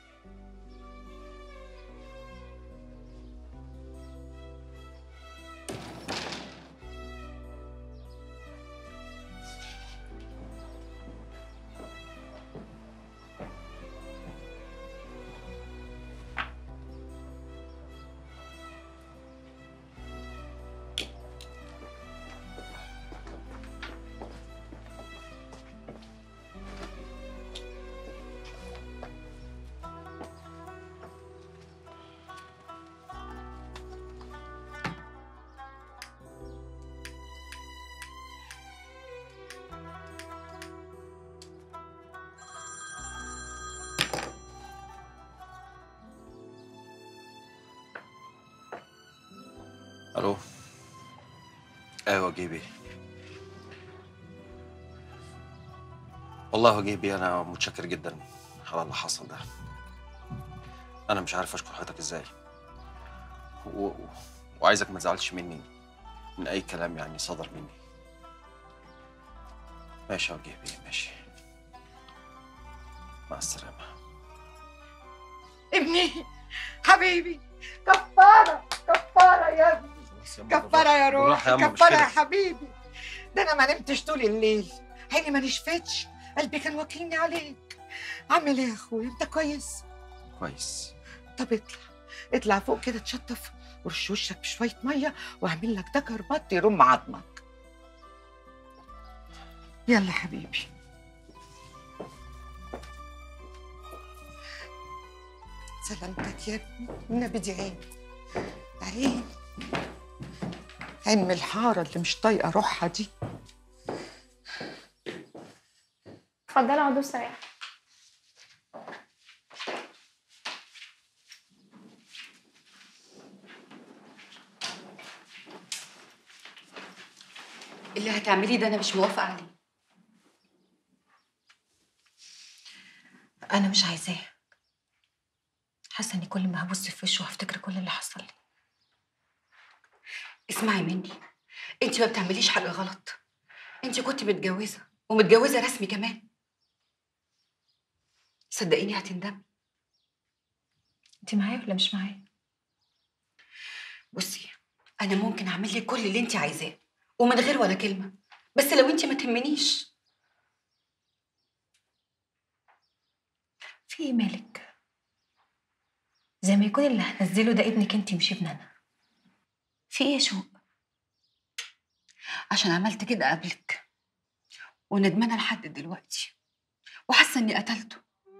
الو. ايوه وجيه بيه. والله وجيه بيه انا متشكر جدا على اللي حصل ده. انا مش عارف اشكر حضرتك ازاي، و... و... وعايزك ما تزعلش مني من اي كلام يعني صدر مني. ماشي يا وجيه بيه، ماشي، مع السلامه.
ابني حبيبي، كفاره كفاره يا ابني، كفاره يا روحي، كفاره يا حبيبي. ده انا ما نمتش طول الليل، عيني ما نشفتش، قلبي كان واكلني عليك. عامل ايه يا اخويا؟ انت كويس؟
كويس.
طب اطلع اطلع فوق كده، تشطف ورش وشك بشويه ميه واعمل لك ده كربات يرم عظمك. يلا حبيبي. سلامتك يا ابني، النبي دي عين عين عين من الحاره اللي مش طايقه روحها دي.
اتفضلي اقعدوا استريحوا.
اللي هتعمليه ده انا مش موافقه عليه.
انا مش عايزاه. حاسه اني كل ما هبص في وشه هفتكر كل اللي حصل لي.
اسمعي مني، انت ما بتعمليش حاجه غلط. انت كنت متجوزه ومتجوزه رسمي كمان. صدقيني هتندمي.
انت معايا ولا مش معايا؟
بصي، انا ممكن اعمل لك كل اللي انت عايزاه ومن غير ولا كلمه، بس لو انت ما تهمنيش.
في ايه مالك؟ زي ما يكون اللي هنزله ده ابنك انت مش ابن انا.
في ايه يا شوق؟ عشان عملت كده قبلك وندمانه لحد دلوقتي وحاسه اني قتلته،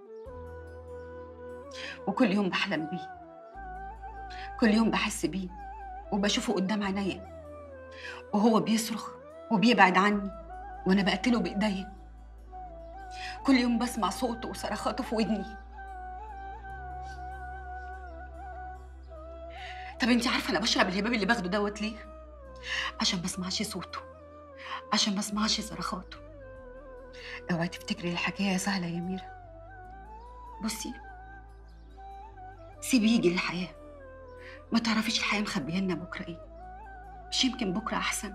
وكل يوم بحلم بيه، كل يوم بحس بيه وبشوفه قدام عينيا وهو بيصرخ وبيبعد عني وانا بقتله بايديا. كل يوم بسمع صوته وصرخاته في ودني. طب انت عارفه انا بشرب الهباب اللي باخده دوت ليه؟ عشان ما اسمعش صوته، عشان ما اسمعش صرخاته. اوعي تفتكري الحكايه سهله يا ميرا. بصي، سيبيه يجي للحياه. ما تعرفيش الحياه مخبيه لنا بكره ايه. مش يمكن بكره احسن؟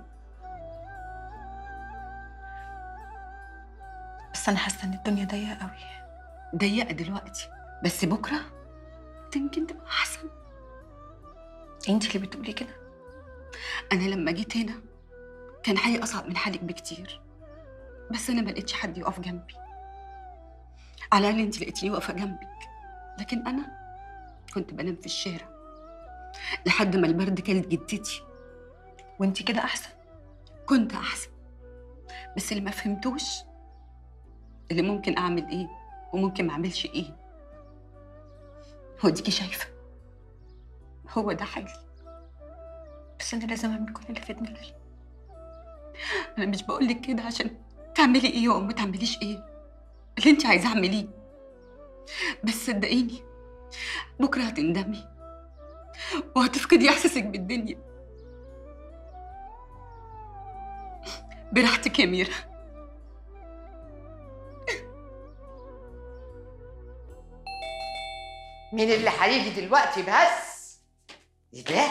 بس انا حاسه ان الدنيا ضيقه قوي.
ضيقه دلوقتي، بس بكره يمكن تبقى احسن.
انت اللي بتقولي كده.
انا لما جيت هنا كان حالي اصعب من حالك بكتير، بس انا ما لقيتش حد يقف جنبي. على الاقل انت لقيتيني واقفه جنبك، لكن انا كنت بنام في الشارع لحد ما البرد كلت جدتي.
وانت كده احسن؟
كنت احسن، بس اللي ما فهمتوش اللي ممكن اعمل ايه وممكن ما اعملش ايه. هو ديكي شايفه، هو ده حالي.
بس انا لازم اعمل كل اللي في دماغي.
انا مش بقولك كده عشان تعملي ايه وما تعمليش ايه. اللي انت عايزاه اعمليه، بس صدقيني بكره هتندمي وهتفقدي احساسك بالدنيا. براحتك يا ميرا.
مين اللي هيجي دلوقتي بس؟ ايه ده؟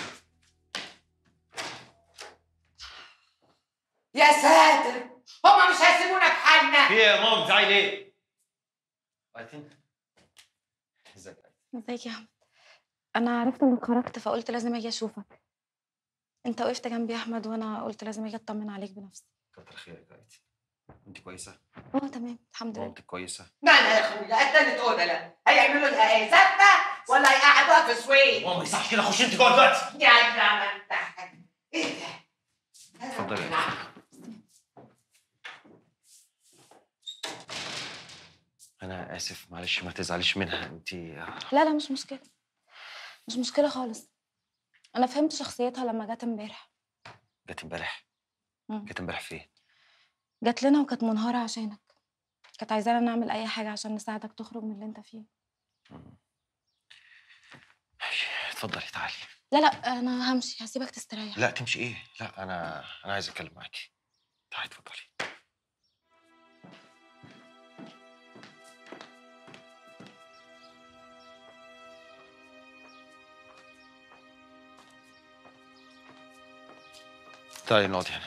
يا ساتر، هما مش هيسيبونا في حالنا.
في ايه يا ماما بتزعلي ليه؟ وقتين. ازيك؟
ازيك يا احمد؟ انا عرفت انك خرجت فقلت لازم اجي اشوفك. انت وقفت جنبي يا احمد وانا قلت لازم اجي اطمن عليك بنفسي.
كتر خيرك يا ايتي. انت كويسه؟
اه تمام الحمد لله.
مامتك كويسه؟
لا لا يا اخويا، قتلت اوضه. لا هيعملوا لها ايه؟ ثابته ولا هيقعدوها في سويد؟
ماما ما يصحش كده، خش انت جوه دلوقتي.
يا جماعه انت ايه ده؟
اتفضلي يا ايتي. انا اسف، معلش ما تزعليش منها. انت
لا لا مش مشكله، مش مشكله خالص. انا فهمت شخصيتها لما جت امبارح.
جت امبارح؟
مم.
جت امبارح فين؟
جت لنا وكانت منهاره عشانك. كانت عايزانا نعمل اي حاجه عشان نساعدك تخرج من اللي انت فيه.
ماشي، اتفضلي تعالي.
لا لا انا همشي، هسيبك تستريح.
لا تمشي ايه؟ لا انا انا عايز اتكلم معاكي. تعالي اتفضلي. تعالي نقعد هنا.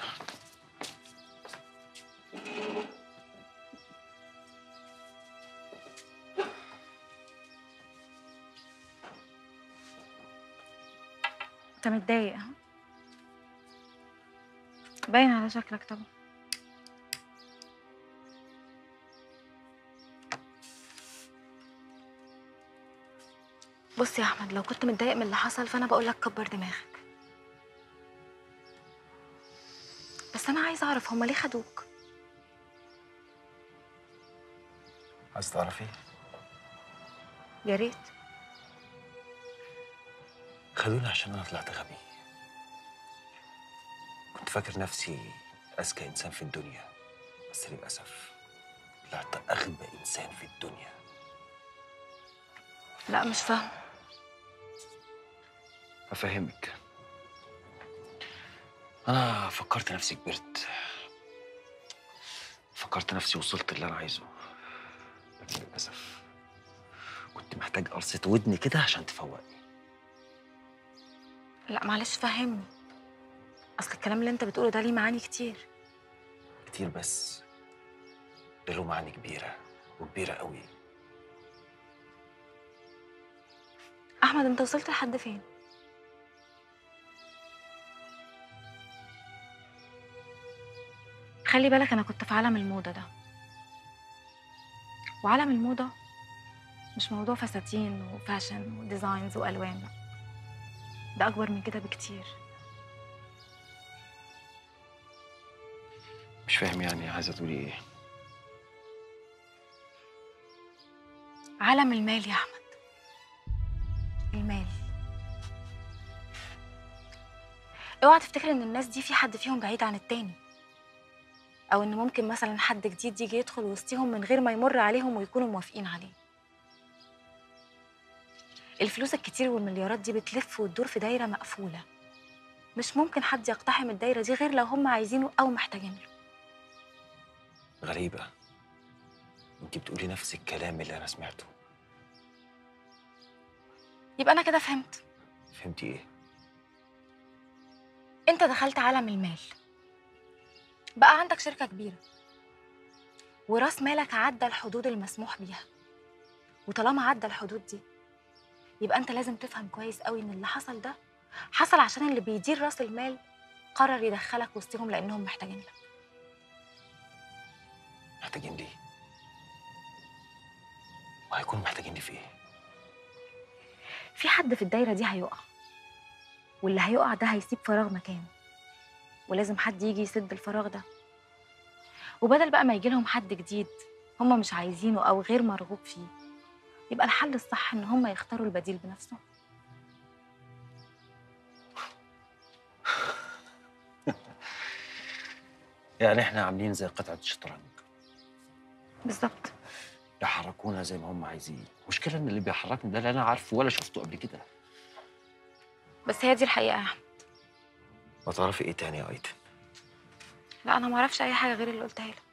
انت متضايق ها؟ باين على شكلك طبعا. بص يا احمد، لو كنت متضايق من اللي حصل فانا بقول لك كبر دماغك، بس انا عايزه اعرف هما ليه خدوك؟
عايز تعرفي؟
يا ريت.
خدوني عشان انا طلعت غبي. كنت فاكر نفسي اذكى انسان في الدنيا، بس للاسف طلعت اغبى انسان في الدنيا.
لا مش فاهم.
افهمك. انا فكرت نفسي كبرت، فكرت نفسي وصلت اللي انا عايزه، لكن للاسف كنت محتاج قرصة ودني كده عشان تفوقني.
لا معلش فهمني، اصل الكلام اللي انت بتقوله ده ليه معاني كتير.
كتير بس ده له معاني كبيرة وكبيرة قوي.
احمد انت وصلت لحد فين؟ خلي بالك انا كنت في عالم الموضة ده، وعالم الموضة مش موضوع فساتين وفاشن وديزاينز والوان، لا ده اكبر من كده بكتير.
مش فاهم يعني عايزة تقولي ايه؟
عالم المال يا احمد، المال. اوعى تفتكر ان الناس دي في حد فيهم بعيد عن التاني، او ان ممكن مثلا حد جديد يجي يدخل وسطيهم من غير ما يمر عليهم ويكونوا موافقين عليه. الفلوس الكتير والمليارات دي بتلف وتدور في دايره مقفوله، مش ممكن حد يقتحم الدايره دي غير لو هم عايزينه او محتاجين له.
غريبة، انت بتقولي نفس الكلام اللي انا سمعته.
يبقى انا كده فهمت.
فهمتي ايه؟
انت دخلت عالم المال، بقى عندك شركه كبيره وراس مالك عدى الحدود المسموح بيها، وطالما عدى الحدود دي يبقى انت لازم تفهم كويس قوي ان اللي حصل ده حصل عشان اللي بيدير راس المال قرر يدخلك وسطهم لانهم محتاجين لك.
محتاجين ليه؟ وهيكونوا محتاجين لي في ايه؟
في حد في الدايره دي هيقع، واللي هيقع ده هيسيب فراغ مكانه، ولازم حد يجي يسد الفراغ ده. وبدل بقى ما يجي لهم حد جديد هم مش عايزينه او غير مرغوب فيه، يبقى الحل الصح ان هم يختاروا البديل بنفسهم.
يعني احنا عاملين زي قطعة شطرنج
بالظبط،
يحركونا زي ما هم عايزين. المشكلة ان اللي بيحركني ده لا انا عارفه ولا شفته قبل كده.
بس هي دي الحقيقه يا احمد.
ما تعرفي ايه تاني يا ايتن؟
لا انا ما اعرفش اي حاجه غير اللي قلتها لك.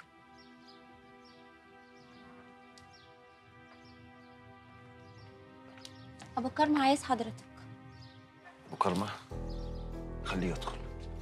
ابو كرم عايز حضرتك.
مكرمة خليه يدخل.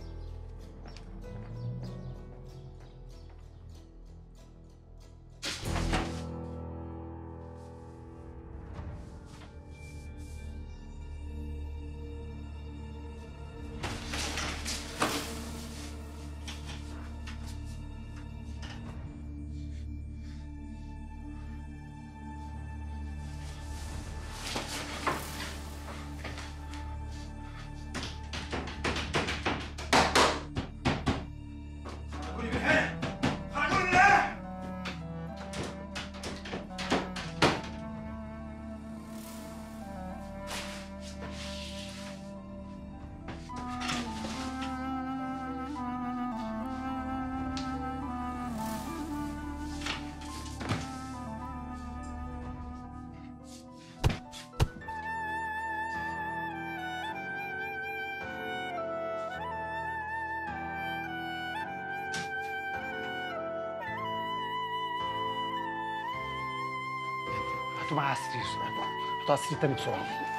هاتوا معايا على السرير، هاتوا على السرير تاني بسرعه.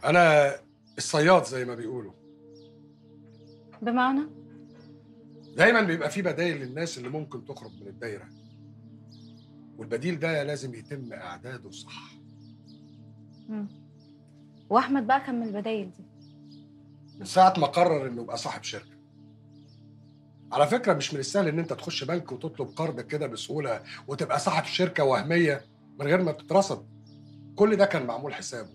انا الصياد زي ما بيقولوا.
بمعنى؟
دايما بيبقى في بدايل للناس اللي ممكن تخرج من الدايره، والبديل ده لازم يتم اعداده صح.
مم. واحمد بقى كان من البدايل دي.
من ساعه ما قرر انه يبقى صاحب شركه. على فكره مش من السهل ان انت تخش بنك وتطلب قرض كده بسهوله وتبقى صاحب شركه وهميه من غير ما تترصد. كل ده كان معمول حسابه.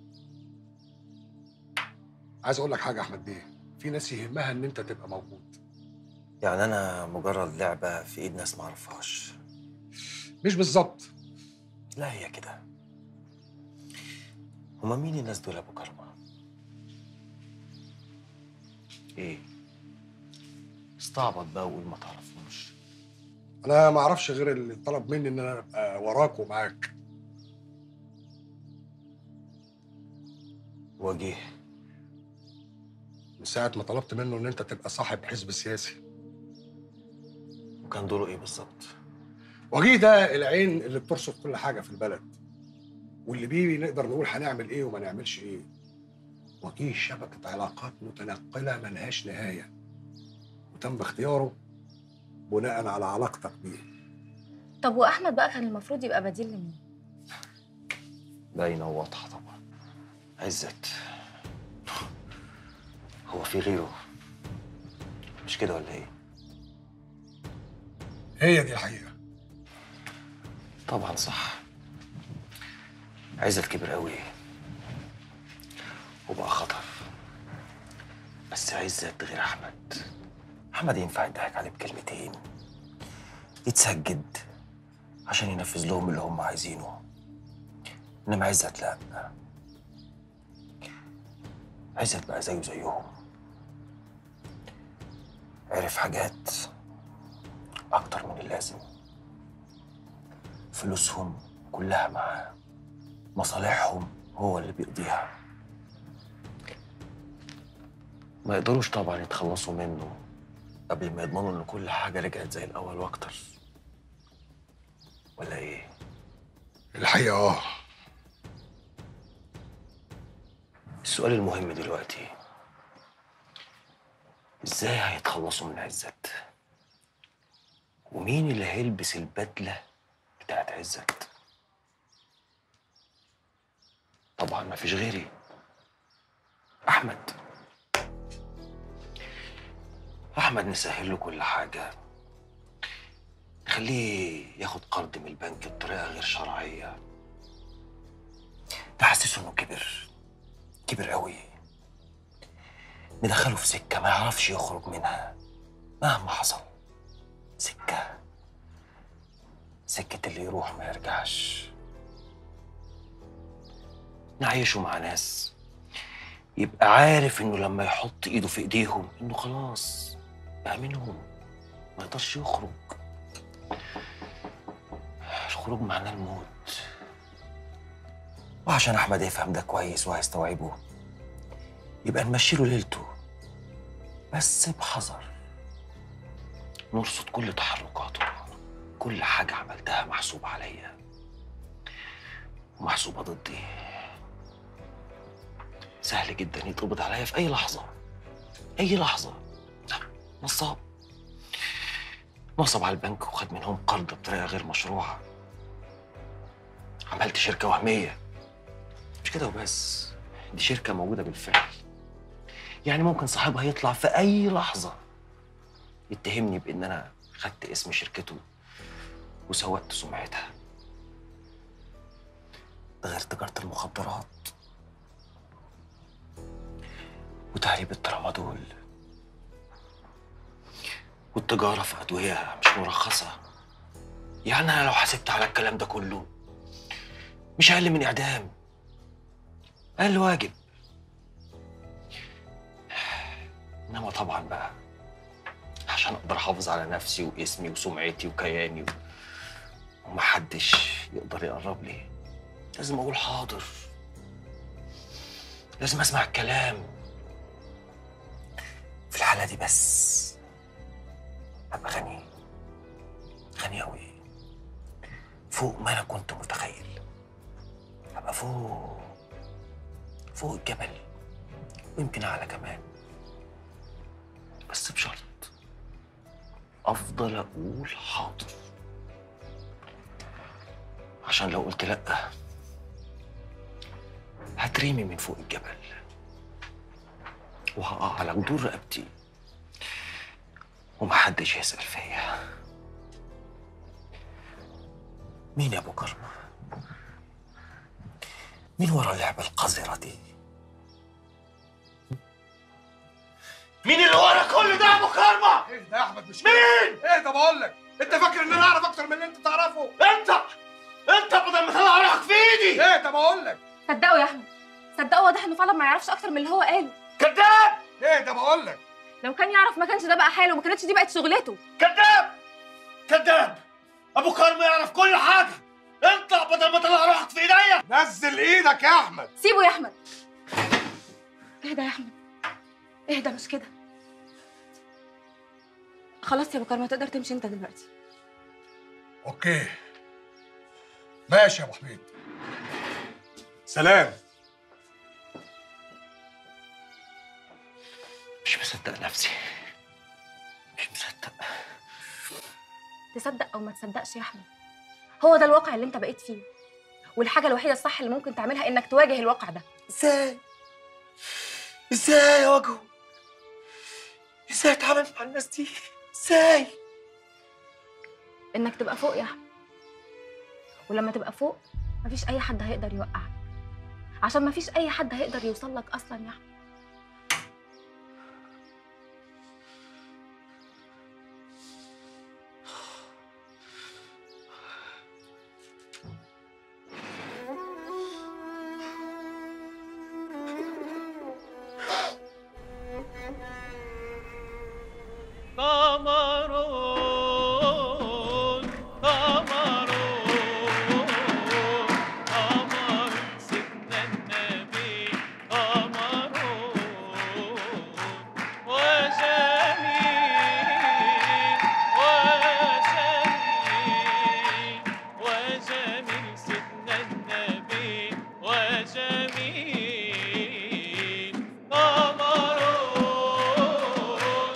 عايز اقول لك حاجه يا احمد بيه، في ناس يهمها ان انت تبقى موجود.
يعني انا مجرد لعبه في ايد ناس ما اعرفهاش؟
مش بالظبط.
لا هي كده. هما مين الناس دول يا ابو كرمه؟ ايه؟ استعبط بقى وقول ما تعرفوش.
انا ما اعرفش غير اللي طلب مني ان انا ابقى وراك ومعاك.
وجيه
من ساعه ما طلبت منه ان انت تبقى صاحب حزب سياسي.
وكان دوره ايه بالظبط؟
وجيه ده العين اللي بترصد كل حاجه في البلد، واللي بيه نقدر نقول هنعمل ايه وما نعملش ايه. وجيه شبكه علاقات متنقله ملهاش نهايه، وتم اختياره بناء على علاقتك بيه.
طب واحمد بقى كان المفروض يبقى بديل لمين؟
باينه وواضحه طبعا. عزت. هو في غيره؟ مش كده ولا ايه؟
هي دي الحقيقه.
طبعا صح. عزت كبر قوي وبقى خطر. بس عزت غير احمد. احمد ينفع يضحك عليه بكلمتين، يتسجد عشان ينفذ لهم اللي هم عايزينه. انما عزت لا. عزت بقى زيه زيهم. عرف حاجات اكتر من اللازم. فلوسهم كلها معاه، مصالحهم هو اللي بيقضيها. ما يقدروش طبعا يتخلصوا منه قبل ما يضمنوا ان كل حاجه رجعت زي الاول واكتر. ولا ايه؟
الحقيقه اه.
السؤال المهم دلوقتي، ازاي هيتخلصوا من عزت؟ ومين اللي هيلبس البدله بتاعت عزت؟ طبعا ما فيش غيري، احمد. احمد نسهل له كل حاجه، نخليه ياخد قرض من البنك بطريقه غير شرعيه، نحسسه انه كبر كبر قوي، ندخله في سكه ما يعرفش يخرج منها مهما حصل. سكه سكه اللي يروح ما يرجعش. نعيشه مع ناس يبقى عارف انه لما يحط ايده في ايديهم انه خلاص بقى منهم، ما يقدرش يخرج. الخروج معناه الموت. وعشان احمد يفهم ده كويس وهيستوعبه، يبقى نمشي له ليلته بس بحذر. نرصد كل تحركاته، كل حاجه عملتها محسوبه عليا ومحسوبه ضدي. سهل جدا يتقبض عليا في اي لحظه، اي لحظه. نصاب نصب على البنك وخد منهم قرض بطريقه غير مشروعه. عملت شركه وهميه. مش كده وبس، دي شركه موجوده بالفعل. يعني ممكن صاحبها يطلع في اي لحظه يتهمني بان انا خدت اسم شركته وسوقت سمعتها. ده غير تجاره المخدرات وتهريب الترامادول والتجارة في أدوية مش مرخصة. يعني أنا لو حسبت على الكلام ده كله مش أقل من إعدام، أقل واجب. إنما طبعا بقى عشان أقدر أحافظ على نفسي واسمي وسمعتي وكياني ومحدش يقدر يقرب لي، لازم أقول حاضر، لازم أسمع الكلام. في الحالة دي بس أبقى غني، غني أوي، فوق ما أنا كنت متخيل. أبقى فوق فوق الجبل،
ويمكن اعلى كمان، بس بشرط افضل اقول حاضر، عشان لو قلت لا هترمي من فوق الجبل وهقع على جدور رقبتي ومحدش يسأل فيا. مين يا ابو كرمه؟ مين ورا اللعبه القذره دي؟
مين اللي ورا كل ده يا ابو كرمه؟
ايه ده يا احمد؟ مش
مين؟
ايه ده بقول لك؟ انت فاكر ان انا اعرف اكتر من اللي انت تعرفه؟
انت انت بدل ما تطلع روحك في ايدي.
ايه ده بقول لك؟
صدقوا يا احمد، صدقوا، واضح انه فعلا ما يعرفش اكتر من اللي هو قاله.
كذاب.
ايه ده بقول لك؟
لو كان يعرف ما كانش ده بقى حاله وما كانتش دي بقت شغلته.
كذاب كذاب. ابو كرمه يعرف كل حاجه. انت بدل ما تطلع روحك في ايديا.
نزل ايدك يا احمد.
سيبه يا احمد. اهدى يا احمد، اهدى، مش كده. خلاص يا ابو كرمه، تقدر تمشي انت دلوقتي.
اوكي ماشي يا ابو حميد. سلام.
مش مصدق نفسي، مش مصدق.
تصدق او ما تصدقش يا احمد، هو ده الواقع اللي انت بقيت فيه، والحاجه الوحيده الصح اللي ممكن تعملها انك تواجه الواقع ده.
ازاي؟ ازاي اواجهه؟ ازاي اتعامل مع الناس دي؟ ازاي؟
انك تبقى فوق يا احمد، ولما تبقى فوق مفيش اي حد هيقدر يوقعك، عشان مفيش اي حد هيقدر يوصل لك اصلا يا احمد.
قمرون قمرون قمر سيدنا النبي قمرون وجميل وجميل وجميل سيدنا النبي وجميل قمرون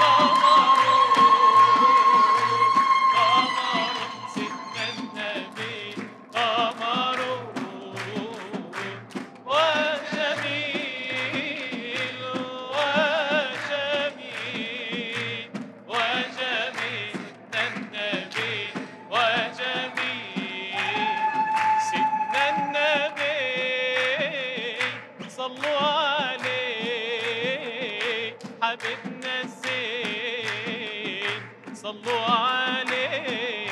صلوا عليه حبيبنا الزين، صلوا عليه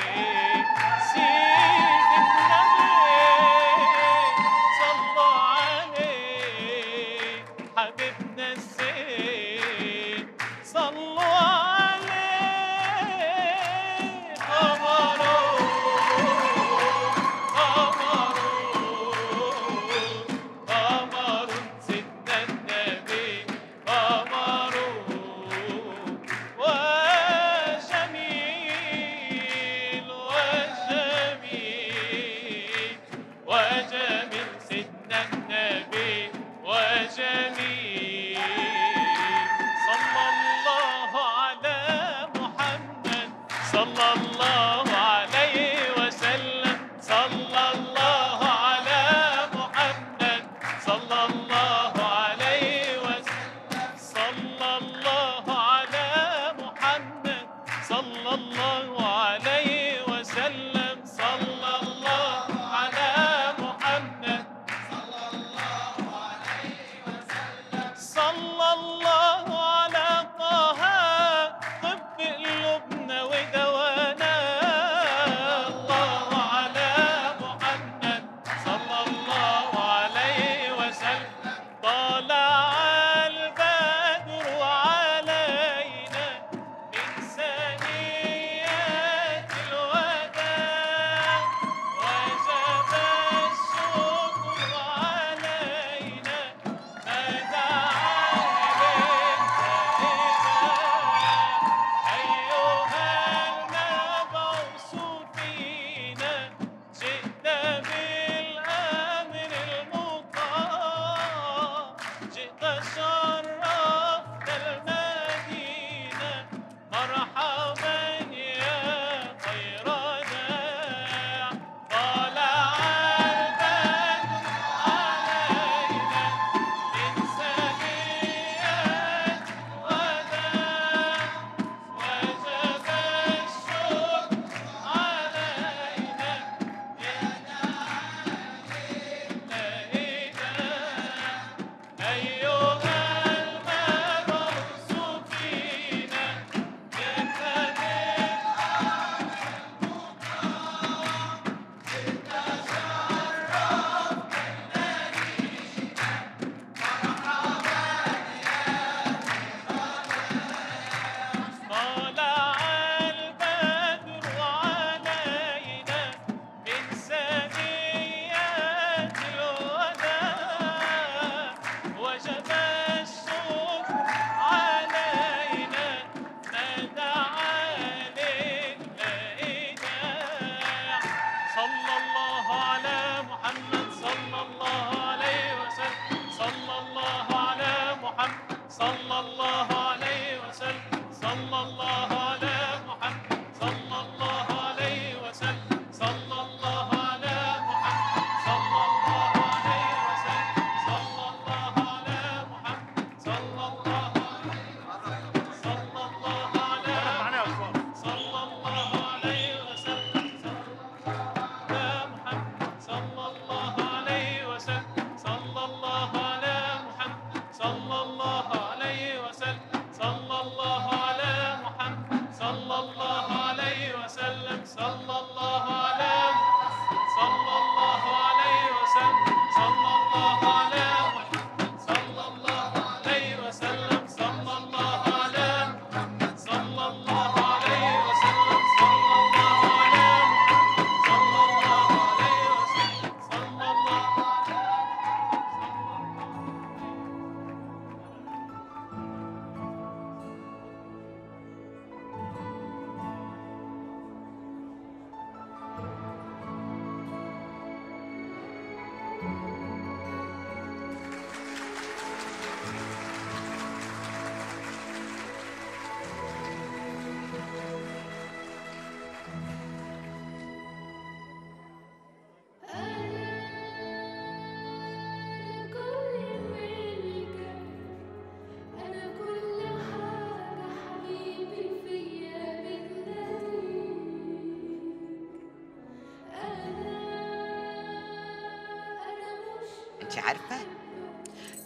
سيد النبي، صلوا عليه حبيبنا الزين، صلوا عليه. قمرون قمرون قمر سيدنا النبي قمرون وجميل وجميل وجميل سيدنا النبي وجميل. صلى الله على محمد صلى الله عليه وسلم، صلى الله على محمد صلى الله عليه وسلم، صلى الله على محمد صلى الله عليه وسلم، صلى الله على محمد صلى الله عليه وسلم، صلى الله على طه طب قلوبنا ودوانا، الله على محمد صلى الله عليه وسلم، طلع البدر علينا من ثنيات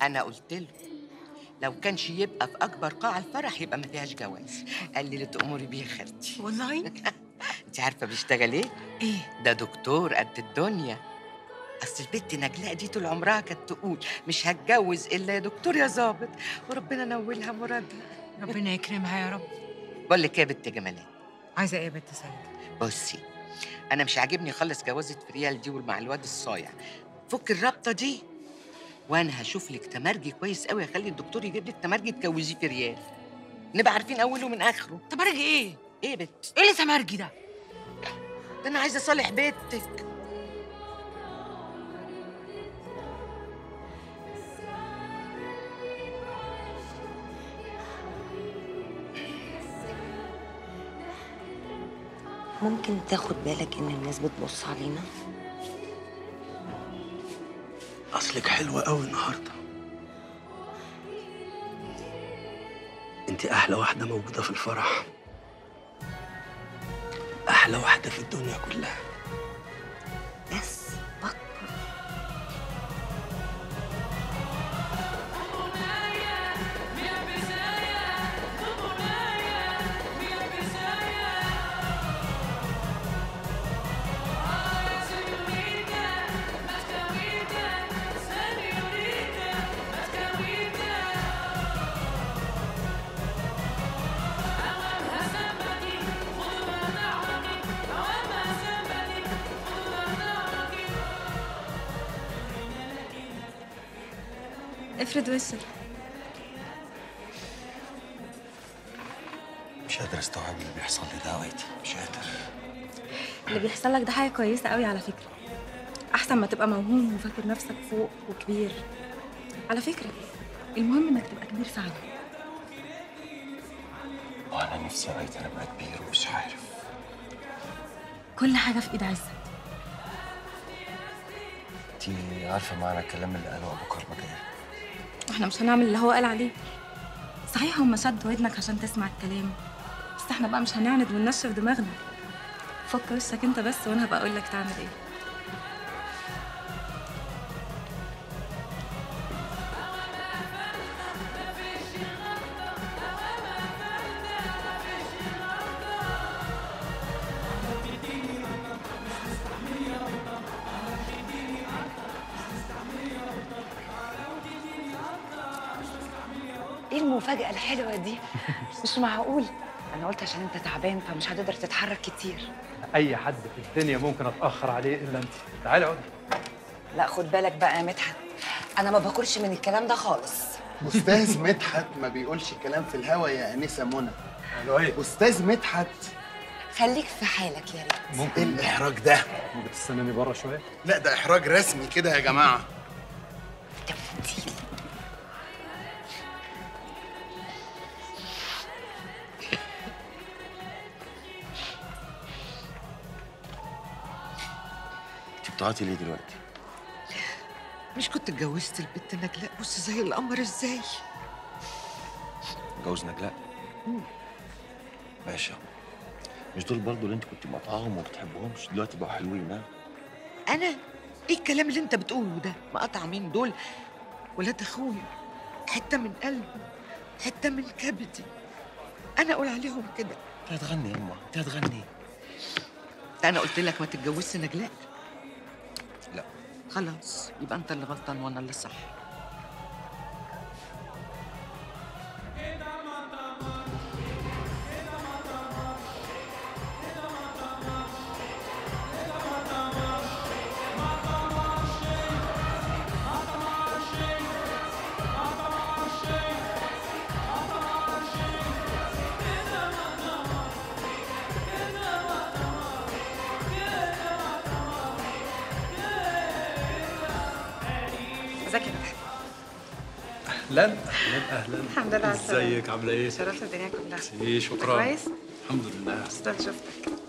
انا قلت له لو كانش يبقى في اكبر قاعه الفرح يبقى ما فيهاش جواز. قال لي اللي تأمري بيه يا خالتي.
والله
انت عارفه بيشتغل ايه؟
ايه؟
ده دكتور قد الدنيا. اصل البت نجلاء دي طول عمرها كانت تقول مش هتجوز الا يا دكتور يا ظابط، وربنا نولها مرادها.
ربنا يكرمها يا رب.
بقول لك ايه يا بنت جمالات،
عايزه ايه يا بنت سيد؟
بصي انا مش عاجبني خالص جوازة فريال دي مع الواد الصايع. فك الرابطه دي وانا هشوف لك تمرجي كويس قوي، اخلي الدكتور يجيب لك تمرجي تجوزيه فريال، نبقى عارفين اوله من اخره.
تمرجي ايه؟
ايه يا بنت؟
ايه اللي تمرجي ده؟
ده انا عايزه اصالح بيتك.
ممكن تاخد بالك ان الناس بتبص علينا؟
اصلك حلوه قوي النهارده. انت احلى واحده موجوده في الفرح، احلى واحده في الدنيا كلها.
بس بطل.
افرد وشك.
مش قادر استوعب اللي بيحصل لي ده اوقاتي، مش قادر.
اللي بيحصل لك ده حاجه كويسه قوي على فكره، احسن ما تبقى موهوم وفاكر نفسك فوق وكبير. على فكره المهم انك تبقى كبير فعلا.
وانا نفسي اوقاتي انا ابقى كبير ومش عارف.
كل حاجه في ايد عزت.
انتي عارفه معنى الكلام اللي قاله ابو كرمه ايه؟
واحنا مش هنعمل اللي هو قال عليه. صحيح هم شدوا ودنك عشان تسمع الكلام، بس احنا بقى مش هنعند وننشف دماغنا. فك وشك انت بس وانا هبقى اقول لك تعمل ايه.
ايه المفاجأة الحلوة دي؟ مش معقول. أنا قلت عشان أنت تعبان فمش هتقدر تتحرك كتير.
اي حد في الدنيا ممكن اتاخر عليه الا انت. تعالي اقعدي.
لا خد بالك بقى يا مدحت، أنا ما باكلش من الكلام ده خالص.
استاذ مدحت ما بيقولش كلام في الهوا يا انسه منى.
الو ايه؟
استاذ مدحت
خليك في حالك يا ريت.
ممكن
ايه الاحراج ده؟
ممكن تستناني بره شويه؟
لا ده احراج رسمي كده يا جماعه.
بتعيطي ليه دلوقتي؟
مش كنت اتجوزت البت نجلاء؟ بص زي القمر ازاي.
اتجوز نجلاء؟ ماشي. مش دول برضه اللي انت كنت مقاطعاهم وما بتحبهمش دلوقتي بقوا حلوين؟ ها؟
انا ايه الكلام اللي انت بتقوله ده؟ مقاطع مين؟ دول ولاد اخويا، حته من قلبي، حته من كبدي. انا اقول عليهم كده؟
انت هتغني يا امه، انت هتغني.
انا قلت لك ما تتجوزش نجلاء؟
لا.
خلاص يبقى انت اللي غلطان وانا اللي صح.
ازيك يا مدحت؟
اهلا اهلا اهلا.
الحمد لله على السلامة.
ازيك عامله ايه؟
شرفت الدنيا كلها.
ايه شكرا.
كويس؟
الحمد لله.
مبسوطة شفتك.